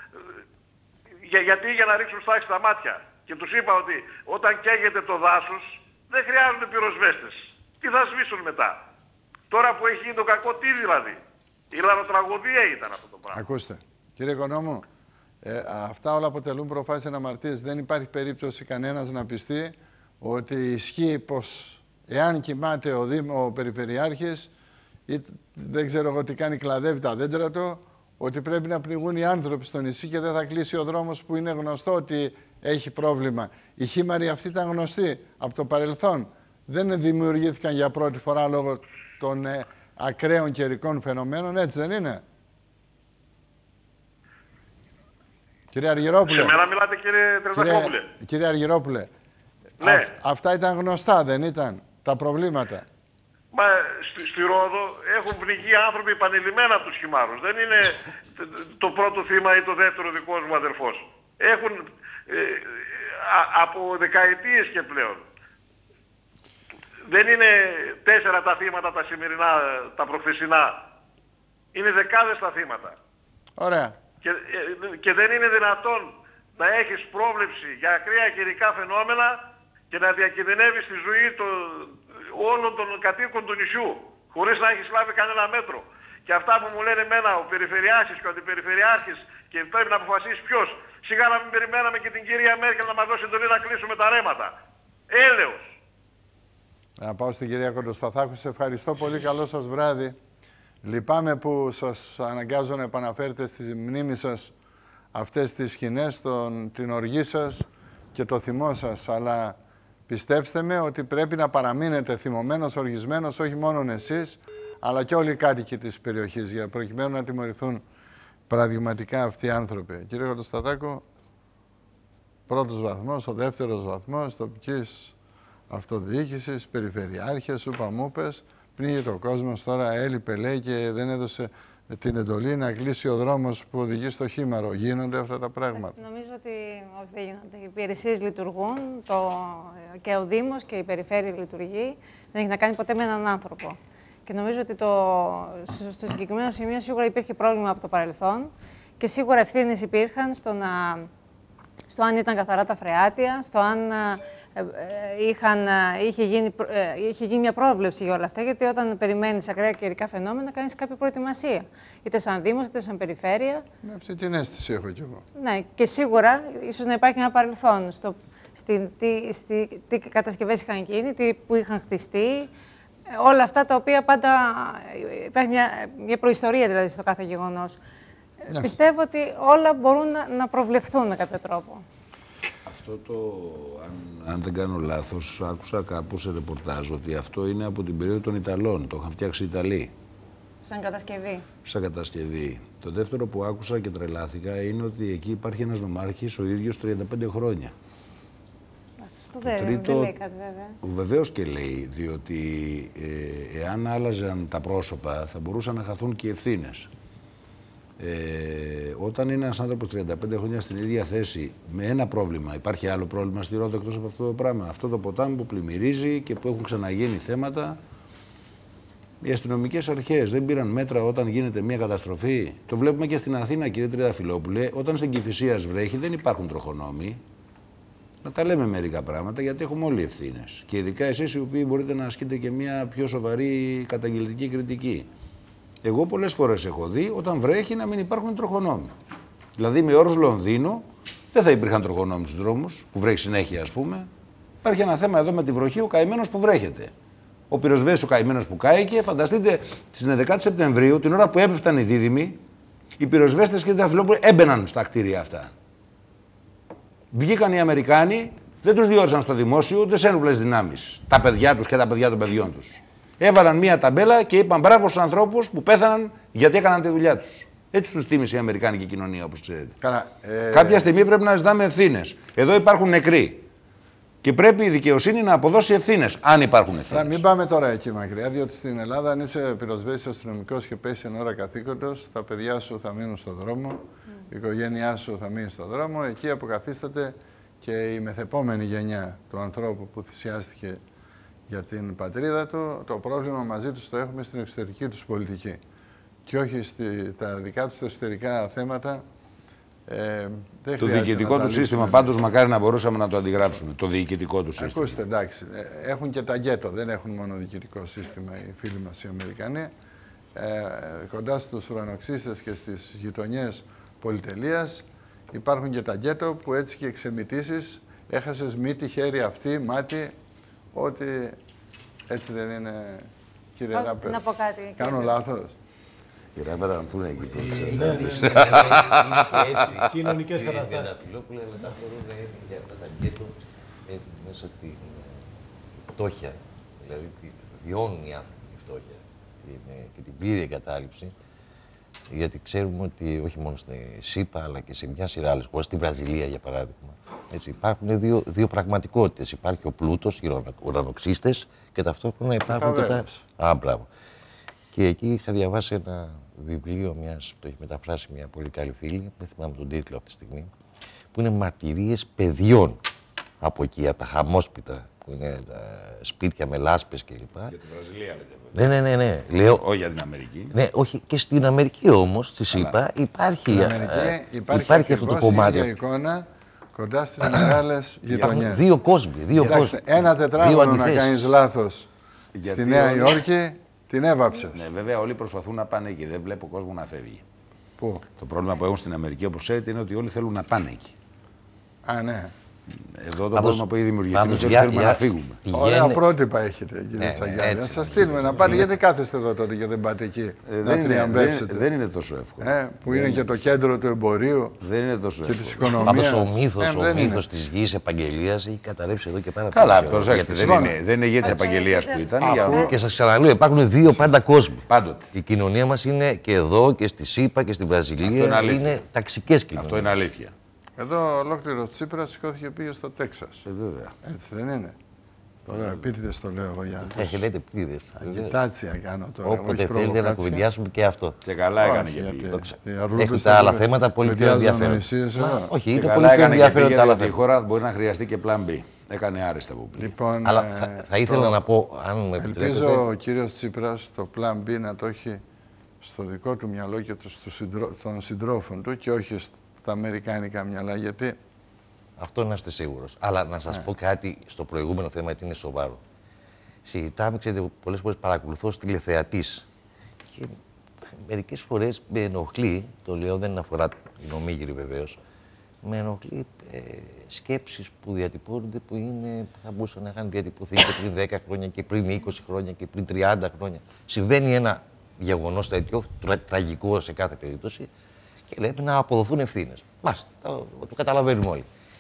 γιατί για να ρίξουν στάχη στα μάτια. Και τους είπα ότι όταν καίγεται το δάσος δεν χρειάζονται πυροσβέστες. Τι θα σβήσουν μετά. Τώρα που έχει γίνει το κακό, τι δηλαδή. Η λαροτραγωδία ήταν αυτό το πράγμα. Ακούστε, κύριε Οικονόμου, αυτά όλα αποτελούν προφάσεις αναμαρτίας. Δεν υπάρχει περίπτωση κανένας να πιστεί ότι ισχύει πως εάν κοιμάται ο Περιφερειάρχης ή δεν ξέρω εγώ τι κάνει, κλαδεύει τα δέντρα του, ότι πρέπει να πνιγούν οι άνθρωποι στο νησί και δεν θα κλείσει ο δρόμος που είναι γνωστό ότι έχει πρόβλημα. Οι χήμαροι αυτοί ήταν γνωστοί από το παρελθόν. Δεν δημιουργήθηκαν για πρώτη φορά λόγω των ακραίων καιρικών φαινομένων, έτσι δεν είναι? Κύριε Αργυρόπουλε. Σε μένα μιλάτε, κύριε Τρενταφυλόπουλε. Κύριε Αργυρόπουλε, ναι. Αυτά ήταν γνωστά, δεν ήταν, τα προβλήματα? Μα στη Ρόδο έχουν πνιγεί άνθρωποι επανειλημμένα από τους χυμάρους. Δεν είναι το πρώτο θύμα ή το δεύτερο δικός μου αδερφός. Έχουν από δεκαετίες και πλέον. Δεν είναι 4 τα θύματα τα σημερινά, τα προχθεσινά. Είναι δεκάδες τα θύματα. Ωραία. Και δεν είναι δυνατόν να έχεις πρόβλεψη για ακραία καιρικά φαινόμενα και να διακινδυνεύεις τη ζωή όλων των κατοίκων του νησιού, χωρίς να έχεις λάβει κανένα μέτρο. Και αυτά που μου λένε εμένα ο Περιφερειάρχης και ο Αντιπεριφερειάρχης και πρέπει να αποφασίσει ποιος, σιγά να μην περιμέναμε και την κυρία Μέρκελ να μας δώσει εντολή να κλείσουμε τα ρέματα. Έλεος. Να πάω στην κυρία Κοντοσταθάκου. Σε ευχαριστώ πολύ. Καλό σας βράδυ. Λυπάμαι που σας αναγκάζω να επαναφέρετε στη μνήμη σας αυτές τις σκηνές, την οργή σας και το θυμό σας. Αλλά πιστέψτε με ότι πρέπει να παραμείνετε θυμωμένος, οργισμένος, όχι μόνο εσείς, αλλά και όλοι οι κάτοικοι της περιοχής, για προκειμένου να τιμωρηθούν πραγματικά αυτοί οι άνθρωποι. Κύριε Κοντοσταθάκου, πρώτος βαθμός, ο δεύτερος βαθμός τοπικής αυτοδιοίκησης, περιφερειάρχες, ουπαμούπες, πνίγεται ο κόσμος, τώρα έλειπε λέει και δεν έδωσε την εντολή να κλείσει ο δρόμος που οδηγεί στο Χήμαρο. Γίνονται αυτά τα πράγματα? Νομίζω ότι όχι, δεν γίνονται. Οι υπηρεσίες λειτουργούν, και ο Δήμος και η Περιφέρεια λειτουργεί. Δεν έχει να κάνει ποτέ με έναν άνθρωπο. Και νομίζω ότι στο συγκεκριμένο σημείο σίγουρα υπήρχε πρόβλημα από το παρελθόν και σίγουρα ευθύνες υπήρχαν στο αν ήταν καθαρά τα φρεάτια, στο αν είχε γίνει μια πρόβλεψη για όλα αυτά, γιατί όταν περιμένεις ακραία καιρικά φαινόμενα κάνεις κάποια προετοιμασία. Είτε σαν Δήμος, είτε σαν Περιφέρεια. Με αυτή την αίσθηση έχω κι εγώ. Ναι, και σίγουρα ίσως να υπάρχει ένα παρελθόν τι κατασκευές είχαν γίνει, που είχαν χτιστεί. Όλα αυτά τα οποία πάντα υπάρχει μια προϊστορία δηλαδή στο κάθε γεγονός. Ναι. Πιστεύω ότι όλα μπορούν να προβλεφθούν με κάποιο τρόπο. Αυτό αν δεν κάνω λάθος, άκουσα κάπου σε ρεπορτάζ ότι αυτό είναι από την περίοδο των Ιταλών. Το είχαν φτιάξει οι Ιταλοί. Σαν κατασκευή. Σαν κατασκευή. Το δεύτερο που άκουσα και τρελάθηκα είναι ότι εκεί υπάρχει ένας νομάρχης ο ίδιος 35 χρόνια. Αυτό δεν λέει κάτι βέβαια. Βεβαίως και λέει, διότι εάν άλλαζαν τα πρόσωπα θα μπορούσαν να χαθούν και οι ευθύνες. Όταν είναι ένας άνθρωπος 35 χρόνια στην ίδια θέση με ένα πρόβλημα, υπάρχει άλλο πρόβλημα στη Ρόδο εκτός από αυτό το πράγμα? Αυτό το ποτάμι που πλημμυρίζει και που έχουν ξαναγίνει θέματα. Οι αστυνομικές αρχές δεν πήραν μέτρα όταν γίνεται μια καταστροφή. Το βλέπουμε και στην Αθήνα, κύριε Τριανταφυλόπουλε, όταν στην Κηφισίας βρέχει δεν υπάρχουν τροχονόμοι. Να τα λέμε μερικά πράγματα, γιατί έχουμε όλοι ευθύνες. Και ειδικά εσείς οι οποίοι μπορείτε να ασκείτε και μια πιο σοβαρή καταγγελτική κριτική. Εγώ πολλές φορές έχω δει όταν βρέχει να μην υπάρχουν τροχονόμοι. Δηλαδή με όρος Λονδίνο δεν θα υπήρχαν τροχονόμοι στους δρόμους, που βρέχει συνέχεια ας πούμε. Υπάρχει ένα θέμα εδώ με τη βροχή, ο καημένος που βρέχεται. Ο πυροσβέστης ο καημένος που κάηκε, φανταστείτε στις 11 Σεπτεμβρίου, την ώρα που έπεφταν οι δίδυμοι, οι πυροσβέστες και οι Τριανταφυλόπουλοι έμπαιναν στα κτίρια αυτά. Βγήκαν οι Αμερικάνοι, δεν τους διόρισαν στο δημόσιο, ούτε σε ένοπλες δυνάμεις. Τα παιδιά τους και τα παιδιά των παιδιών τους. Έβαλαν μία ταμπέλα και είπαν μπράβο στους ανθρώπους που πέθαναν γιατί έκαναν τη δουλειά τους. Έτσι τους τίμησε η Αμερικάνικη κοινωνία, όπως ξέρετε. Κάποια στιγμή πρέπει να ζητάμε ευθύνες. Εδώ υπάρχουν νεκροί. Και πρέπει η δικαιοσύνη να αποδώσει ευθύνες, αν υπάρχουν ευθύνες. Μην πάμε τώρα εκεί μακριά, διότι στην Ελλάδα, αν είσαι πυροσβέστης αστυνομικός και πέσει εν ώρα καθήκοντος, τα παιδιά σου θα μείνουν στον δρόμο, η οικογένειά σου θα μείνει στον δρόμο. Εκεί αποκαθίσταται και η μεθεπόμενη γενιά του ανθρώπου που θυσιάστηκε για την πατρίδα του. Το πρόβλημα μαζί τους το έχουμε στην εξωτερική τους πολιτική. Και όχι τα δικά τους εσωτερικά θέματα. Το διοικητικό του σύστημα, πάντως, μακάρι να μπορούσαμε να το αντιγράψουμε. Το διοικητικό του σύστημα. Ακούστε, εντάξει. Έχουν και τα γκέτο. Δεν έχουν μόνο διοικητικό σύστημα οι φίλοι μας οι Αμερικανοί. Κοντά στους ουρανοξύστες και στις γειτονιές πολυτελείας υπάρχουν και τα γκέτο που έτσι και εξεμητήσεις έχασες μύτη, χέρι, αυτή, μάτι. Ότι έτσι δεν είναι, κύριε Ράπερ? Να πω κάτι. Κάνω λάθος? Οι Ράπερ ανθούν εκεί που κοινωνικές καταστάσεις. Τριανταφυλόπουλε μετά μπορούν να έχουν και αυτά τα γκέτο μέσα τη φτώχεια. Δηλαδή βιώνουν οι άνθρωποι τη φτώχεια και την πλήρη εγκατάλειψη. Γιατί ξέρουμε ότι όχι μόνο στην ΣΥΠΑ αλλά και σε μια σειρά άλλες χώρες, στη Βραζιλία για παράδειγμα, έτσι, υπάρχουν δύο πραγματικότητες. Υπάρχει ο πλούτος, οι ουρανοξύστες και ταυτόχρονα υπάρχουν και τα... Μπράβο. Και εκεί είχα διαβάσει ένα βιβλίο το έχει μεταφράσει μια πολύ καλή φίλη, δεν θυμάμαι τον τίτλο αυτή τη στιγμή, που είναι μαρτυρίες παιδιών από εκεί, από τα χαμόσπιτα, που είναι τα σπίτια με λάσπες κλπ. Για τη Βραζιλία λέτε. Ναι. Λέω, όχι για την Αμερική. Ναι, όχι, και στην Αμερική όμως, στη ΣΥΠΑ, υπάρχει αυτό το κομμάτι. Υπάρχει εικόνα κοντά στις μεγάλες γειτονιές. Δύο κόσμοι. Ένα τετράγωνο να κάνεις λάθος στη Νέα Υόρκη, την έβαψες. Ναι, βέβαια όλοι προσπαθούν να πάνε εκεί. Δεν βλέπω κόσμο να φεύγει. Πού? Το πρόβλημα που έχουν στην Αμερική, όπως ξέρετε, είναι ότι όλοι θέλουν να πάνε εκεί. Α, ναι. Εδώ το πρόβλημα που έχει δημιουργηθεί είναι ότι θέλουμε να φύγουμε. Ωραία πρότυπα έχετε, κύριε Τσαγκιάδη. Να σας στείλουμε να πάτε. Γιατί κάθεστε εδώ τότε και δεν πάτε εκεί να τριαμβεύσετε? Δεν είναι τόσο εύκολο. Που είναι και το κέντρο του εμπορίου και της οικονομίας. Ο μύθος της γης επαγγελίας έχει καταρρεύσει εδώ και πάρα πολύ. Καλά, προσέξτε. Δεν είναι γη της επαγγελίας που ήταν. Και σας ξαναλέω, υπάρχουν δύο πάντα κόσμοι. Η κοινωνία μας είναι και εδώ και στη ΣΥΠΑ και στη Βραζιλία. Είναι ταξικές κοινωνίες. Αυτό είναι αλήθεια. Εδώ ολόκληρο Τσίπρας σηκώθηκε πήγε στο Τέξας. Βέβαια. Έτσι δεν είναι? Τώρα επίτηδες το λέω εγώ για να λέτε επίτηδες. Αγιτάτσια κάνω τώρα. Όποτε θέλετε να κουβεντιάσουμε και αυτό. Και καλά έκανε και πήγε. Έχουν τα άλλα θέματα πολύ πιο ενδιαφέροντα. Όχι, είναι πολύ πιο ενδιαφέροντα τα άλλα θέματα. Η χώρα μπορεί να χρειαστεί και πλάν B. Έκανε άριστα που πήγε. Λοιπόν, αλλά θα ήθελα να πω, αν με επιτρέπετε. Ελπίζω ο κύριος Τσίπρας το πλάν B να το έχει στο δικό του μυαλό και των συντρόφων του και όχι τα αμερικάνικα μυαλά, γιατί... Αυτό να είστε σίγουρος. Αλλά να σας πω κάτι στο προηγούμενο θέμα, γιατί είναι σοβαρό. Συζητάμε, ξέρετε, πολλές φορές παρακολουθώ ως τηλεθεατής. Και μερικές φορές με ενοχλεί, το λέω, δεν αφορά την Ομίγυρη βεβαίως, με ενοχλεί σκέψεις που διατυπώνονται που θα μπορούσαν να είχαν διατυπωθεί και πριν 10 χρόνια και πριν 20 χρόνια και πριν 30 χρόνια. Συμβαίνει ένα γεγονός τέτοιο, τραγικό σε κάθε περίπτωση, και λέμε να αποδοθούν ευθύνες. Μάλιστα, το καταλαβαίνουμε όλοι.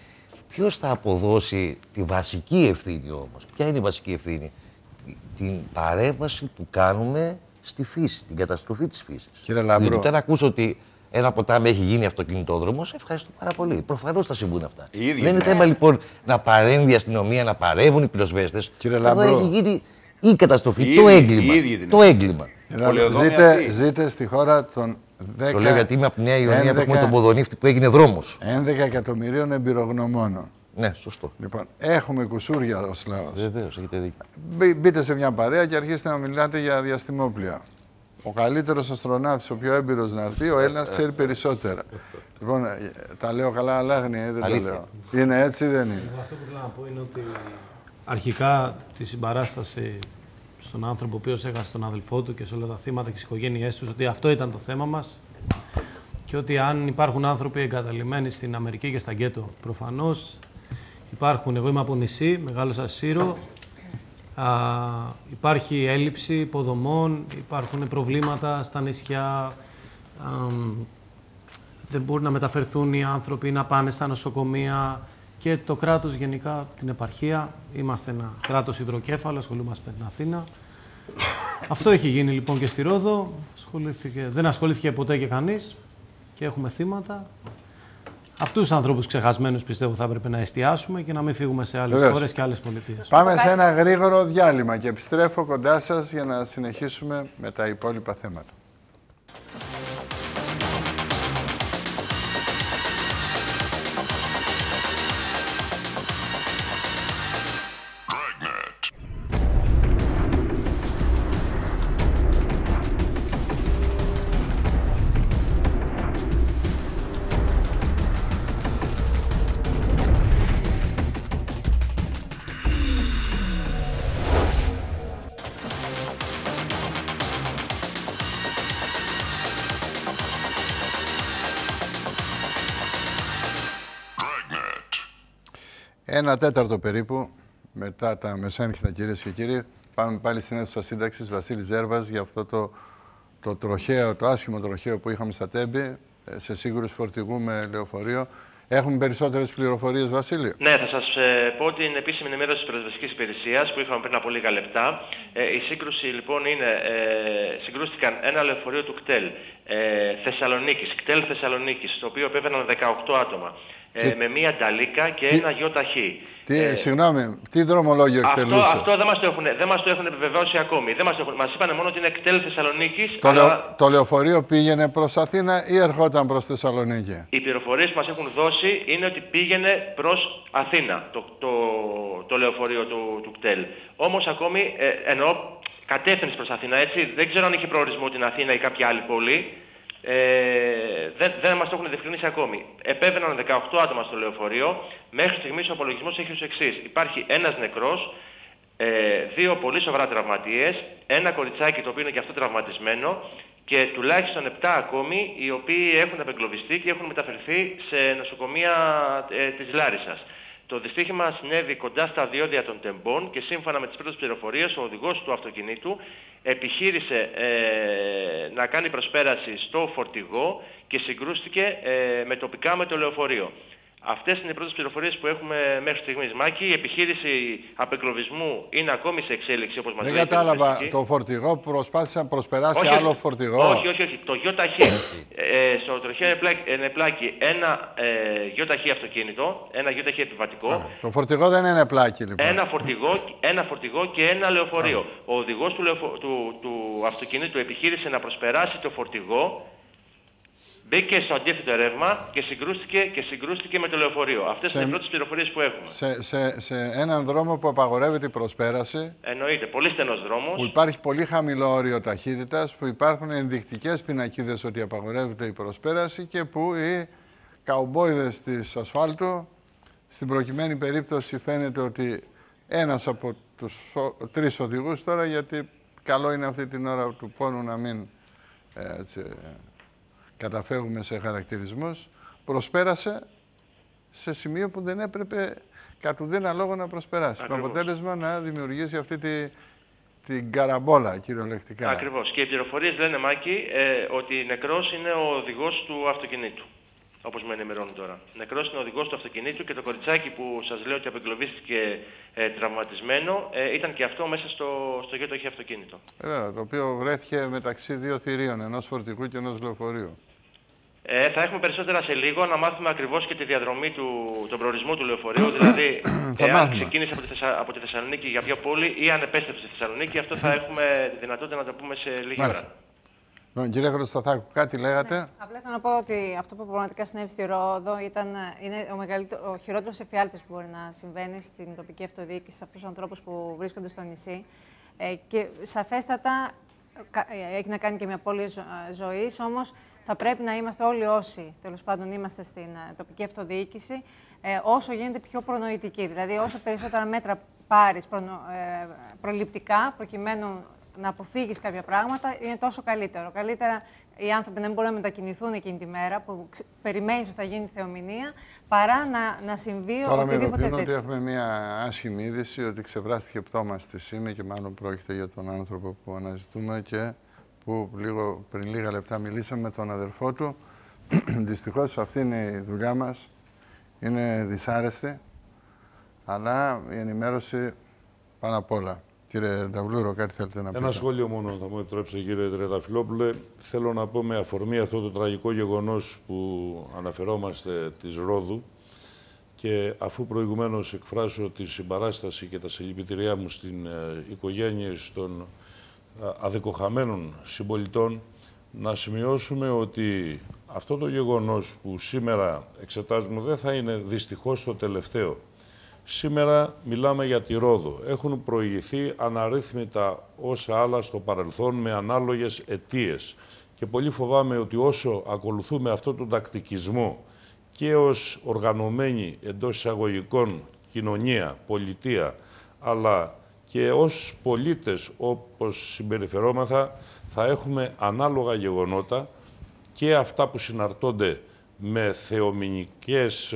Ποιος θα αποδώσει τη βασική ευθύνη όμως? Ποια είναι η βασική ευθύνη? Την παρέμβαση που κάνουμε στη φύση, την καταστροφή της φύσης. Κύριε Λαμπρό. Δηλαδή, όταν ακούσω ότι ένα ποτάμι έχει γίνει αυτοκινητόδρομος, ευχαριστώ πάρα πολύ. Προφανώς θα συμβούν αυτά. Δεν είναι θέμα λοιπόν να παρέμβει η αστυνομία, να παρέμβουν οι πυροσβέστες. Εδώ έχει γίνει η καταστροφή, το έγκλημα. Ζείτε στη χώρα των 10. Το λέω γιατί είμαι από τη Νέα Ιωνία που έχουμε τον Ποδονύφτη που έγινε δρόμος. 11 εκατομμυρίων εμπειρογνωμόνων. Ναι, σωστό. Λοιπόν, έχουμε κουσούρια ως λαός. Βεβαίως, έχετε δίκιο. Μπείτε σε μια παρέα και αρχίστε να μιλάτε για διαστημόπλια. Ο καλύτερος αστροναύτης, ο πιο έμπειρος να έρθει, ο Έλληνας ξέρει περισσότερα. Λοιπόν, τα λέω καλά, αλλά άγνοια, δεν τα λέω. Είναι έτσι ή δεν είναι? Αυτό που θέλω να πω είναι ότι αρχικά τη συμπαράσταση στον άνθρωπο ο οποίος έχασε τον αδελφό του και σε όλα τα θύματα και τις οικογένειές τους, ότι αυτό ήταν το θέμα μας και ότι αν υπάρχουν άνθρωποι εγκαταλειμμένοι στην Αμερική και στα γκέτο, προφανώς υπάρχουν. Εγώ είμαι από νησί, μεγάλωσα Σύρο. Υπάρχει έλλειψη υποδομών, υπάρχουν προβλήματα στα νησιά. Δεν μπορούν να μεταφερθούν οι άνθρωποι, να πάνε στα νοσοκομεία και το κράτος γενικά, την επαρχία. Είμαστε ένα κράτος υδροκέφαλο, ασχολούμαστε με την Αθήνα. Αυτό έχει γίνει λοιπόν και στη Ρόδο. Δεν ασχολήθηκε ποτέ και κανείς και έχουμε θύματα. Αυτούς τους ανθρώπους ξεχασμένους πιστεύω θα έπρεπε να εστιάσουμε και να μην φύγουμε σε άλλες χώρες και άλλες πολιτείες. Πάμε σε ένα γρήγορο διάλειμμα και επιστρέφω κοντά σας για να συνεχίσουμε με τα υπόλοιπα θέματα. Ένα τέταρτο περίπου, μετά τα μεσάνυχτα, κυρίες και κύριοι, πάμε πάλι στην αίθουσα σύνταξης Βασίλης Ζέρβας για αυτό το τροχαίο, το άσχημο τροχαίο που είχαμε στα Τέμπη, σε σύγκρουση φορτηγού με λεωφορείο. Έχουμε περισσότερες πληροφορίες, Βασίλη? Ναι, θα σας πω την επίσημη ενημέρωση της πυροσβεστικής υπηρεσίας που είχαμε πριν από λίγα λεπτά. Η σύγκρουση λοιπόν είναι, συγκρούστηκαν ένα λεωφορείο του ΚΤΕΛ Θεσσαλονίκης, ΚΤΕΛ Θεσσαλονίκης, στο οποίο επέβαιναν 18 άτομα. Με μία νταλίκα και ένα γιοταχή. Συγγνώμη, τι δρομολόγιο εκτελούσε? Αυτό δεν μας το έχουν επιβεβαιώσει ακόμη. Μας είπαν μόνο ότι είναι κτέλ Θεσσαλονίκης. Το λεωφορείο πήγαινε προς Αθήνα ή ερχόταν προς Θεσσαλονίκη? Οι πληροφορίες που μας έχουν δώσει είναι ότι πήγαινε προς Αθήνα το λεωφορείο του κτέλ. Όμως ακόμη, εννοώ κατεύθυνση προς Αθήνα, έτσι. Δεν ξέρω αν είχε προορισμό την Αθήνα ή κάποια άλλη πόλη. Δεν μας το έχουν διευκρινίσει ακόμη. Επέβαιναν 18 άτομα στο λεωφορείο. Μέχρι στιγμής ο απολογισμός έχει ως εξής. Υπάρχει ένας νεκρός, 2 πολύ σοβαρά τραυματίες, ένα κοριτσάκι το οποίο είναι και αυτό τραυματισμένο και τουλάχιστον 7 ακόμη οι οποίοι έχουν απεγκλωβιστεί και έχουν μεταφερθεί σε νοσοκομεία της Λάρισσας. Το δυστύχημα συνέβη κοντά στα διόδια των Τεμπών και σύμφωνα με τις πρώτες πληροφορίες ο οδηγός του αυτοκινήτου επιχείρησε να κάνει προσπέραση στο φορτηγό και συγκρούστηκε τοπικά με το λεωφορείο. Αυτές είναι οι πρώτες πληροφορίες που έχουμε μέχρι στιγμής, Μάκη. Η επιχείρηση απεγκλωβισμού είναι ακόμη σε εξέλιξη, όπως μας λέει. Δεν κατάλαβα. Το φορτηγό προσπάθησε να προσπεράσει άλλο φορτηγό? Όχι. Το γιοταχή. Στο τροχαίο ενεπλάκη ένα γιοταχή αυτοκίνητο, ένα γιοταχή επιβατικό. Το φορτηγό δεν είναι πλάκι, λοιπόν. Ένα φορτηγό και ένα λεωφορείο. Ο οδηγός του αυτοκινήτου επιχείρησε να προσπεράσει το φορτηγό. Μπήκε στο αντίθετο ρεύμα και συγκρούστηκε με το λεωφορείο. Αυτές είναι οι πρώτες πληροφορίες που έχουμε. Σε έναν δρόμο που απαγορεύεται η προσπέραση. Εννοείται, πολύ στενός δρόμος. Που υπάρχει πολύ χαμηλό όριο ταχύτητας, που υπάρχουν ενδεικτικές πινακίδες ότι απαγορεύεται η προσπέραση και που οι καουμπόιδες της ασφάλτου, στην προκειμένη περίπτωση φαίνεται ότι ένας από τους 3 οδηγούς τώρα, γιατί καλό είναι αυτή την ώρα του πόνου να μην καταφεύγουμε σε χαρακτηρισμούς, προσπέρασε σε σημείο που δεν έπρεπε κατ' ουδένα λόγο να προσπεράσει. Με αποτέλεσμα να δημιουργήσει αυτή την καραμπόλα, κυριολεκτικά. Ακριβώς. Και οι πληροφορίες λένε, Μάκη, ότι νεκρός είναι ο οδηγός του αυτοκινήτου. όπως με ενημερώνουν τώρα. Νεκρός είναι ο οδηγός του αυτοκινήτου και το κοριτσάκι που σας λέω ότι απεγκλωβίστηκε τραυματισμένο ήταν και αυτό μέσα στο γιο το είχε αυτοκίνητο. Το οποίο βρέθηκε μεταξύ δύο θηρίων, ενός φορτηγού και ενός λεωφορείου. Θα έχουμε περισσότερα σε λίγο, να μάθουμε ακριβώς και τη διαδρομή τον προορισμό του λεωφορείου, δηλαδή αν ξεκίνησε από τη Θεσσαλονίκη για ποια πόλη ή αν επέστρεψε στη Θεσσαλονίκη, αυτό θα έχουμε τη δυνατότητα να το πούμε σε λίγη ώρα. Κύριε Χρωστοθάκου, κάτι λέγατε. Ναι, απλά θέλω να πω ότι αυτό που πραγματικά συνέβη στη Ρόδο είναι ο χειρότερος εφιάλτης που μπορεί να συμβαίνει στην τοπική αυτοδιοίκηση σε αυτούς τους ανθρώπους που βρίσκονται στο νησί. Και σαφέστατα έχει να κάνει και με απώλεια ζωής, όμως θα πρέπει να είμαστε όλοι όσοι τέλος πάντων είμαστε στην τοπική αυτοδιοίκηση όσο γίνεται πιο προνοητικοί. Δηλαδή, όσο περισσότερα μέτρα πάρεις προληπτικά, προκειμένου να αποφύγεις κάποια πράγματα, είναι τόσο καλύτερο. Καλύτερα οι άνθρωποι να μην μπορούν να μετακινηθούν εκείνη τη μέρα που περιμένεις ότι θα γίνει θεομηνία, παρά να συμβεί οτιδήποτε τέτοιο. Τώρα με ότι έχουμε μια άσχημη είδηση ότι ξεβράστηκε πτώμα στη Σύμη και μάλλον πρόκειται για τον άνθρωπο που αναζητούμε και που πριν λίγα λεπτά μιλήσαμε με τον αδερφό του. Δυστυχώς αυτή είναι η δουλειά μας. Είναι δυσάρεστη, αλλά η ενημέρωση πάνω απ' όλα. Κύριε Νταβλούρο, κάτι θέλετε να πείτε? Ένα σχόλιο μόνο θα μου επιτρέψετε, κύριε Τρεταφυλόπουλε. Θέλω να πω με αφορμή αυτό το τραγικό γεγονός που αναφερόμαστε της Ρόδου και αφού προηγουμένως εκφράσω τη συμπαράσταση και τα συλληπιτήριά μου στην οικογένεια των αδικοχαμένων συμπολιτών, να σημειώσουμε ότι αυτό το γεγονός που σήμερα εξετάζουμε δεν θα είναι δυστυχώς το τελευταίο. Σήμερα μιλάμε για τη Ρόδο. Έχουν προηγηθεί αναρρύθμιτα όσα άλλα στο παρελθόν με ανάλογες αιτίες. Και πολύ φοβάμαι ότι όσο ακολουθούμε αυτόν τον τακτικισμό και ως οργανωμένη εντός εισαγωγικών κοινωνία, πολιτεία, αλλά και ως πολίτες όπως συμπεριφερόμαθα, θα έχουμε ανάλογα γεγονότα και αυτά που συναρτώνται με θεομηνικές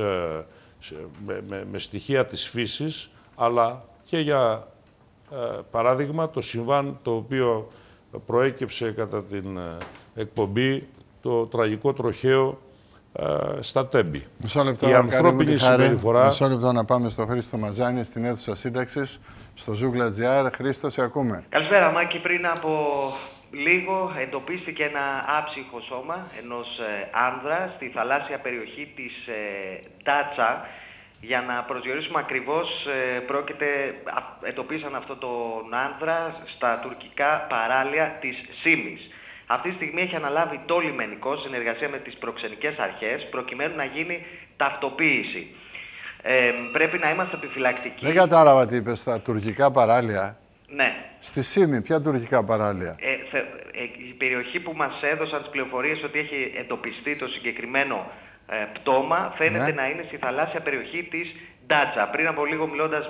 με στοιχεία της φύσης, αλλά και για παράδειγμα το συμβάν το οποίο προέκυψε κατά την εκπομπή, το τραγικό τροχαίο στα Τέμπη. Μισό λεπτό, η ανθρώπινη συμπεριφορά... Μισό λεπτό να πάμε στον Χρήστο Μαζάνη στην αίθουσα σύνταξης, στο Zoogla.gr. Χρήστο, σε ακούμε. Καλησπέρα, Μάκη. Πριν από λίγο εντοπίστηκε ένα άψυχο σώμα ενός άνδρα στη θαλάσσια περιοχή της Ντάτσα. Για να προσδιορίσουμε ακριβώς, εντοπίσαν αυτόν τον άνδρα στα τουρκικά παράλια της Σίμης. Αυτή τη στιγμή έχει αναλάβει το λιμενικό συνεργασία με τις προξενικές αρχές προκειμένου να γίνει ταυτοποίηση. Πρέπει να είμαστε επιφυλακτικοί. Δεν κατάλαβα τι είπες, στα τουρκικά παράλια. Ναι. Στη Σύμη, ποια τουρκικά παράλια? Η περιοχή που μας έδωσαν τις πληροφορίες ότι έχει εντοπιστεί το συγκεκριμένο πτώμα φαίνεται να είναι στη θαλάσσια περιοχή της Ντάτσα. Πριν από λίγο μιλώντας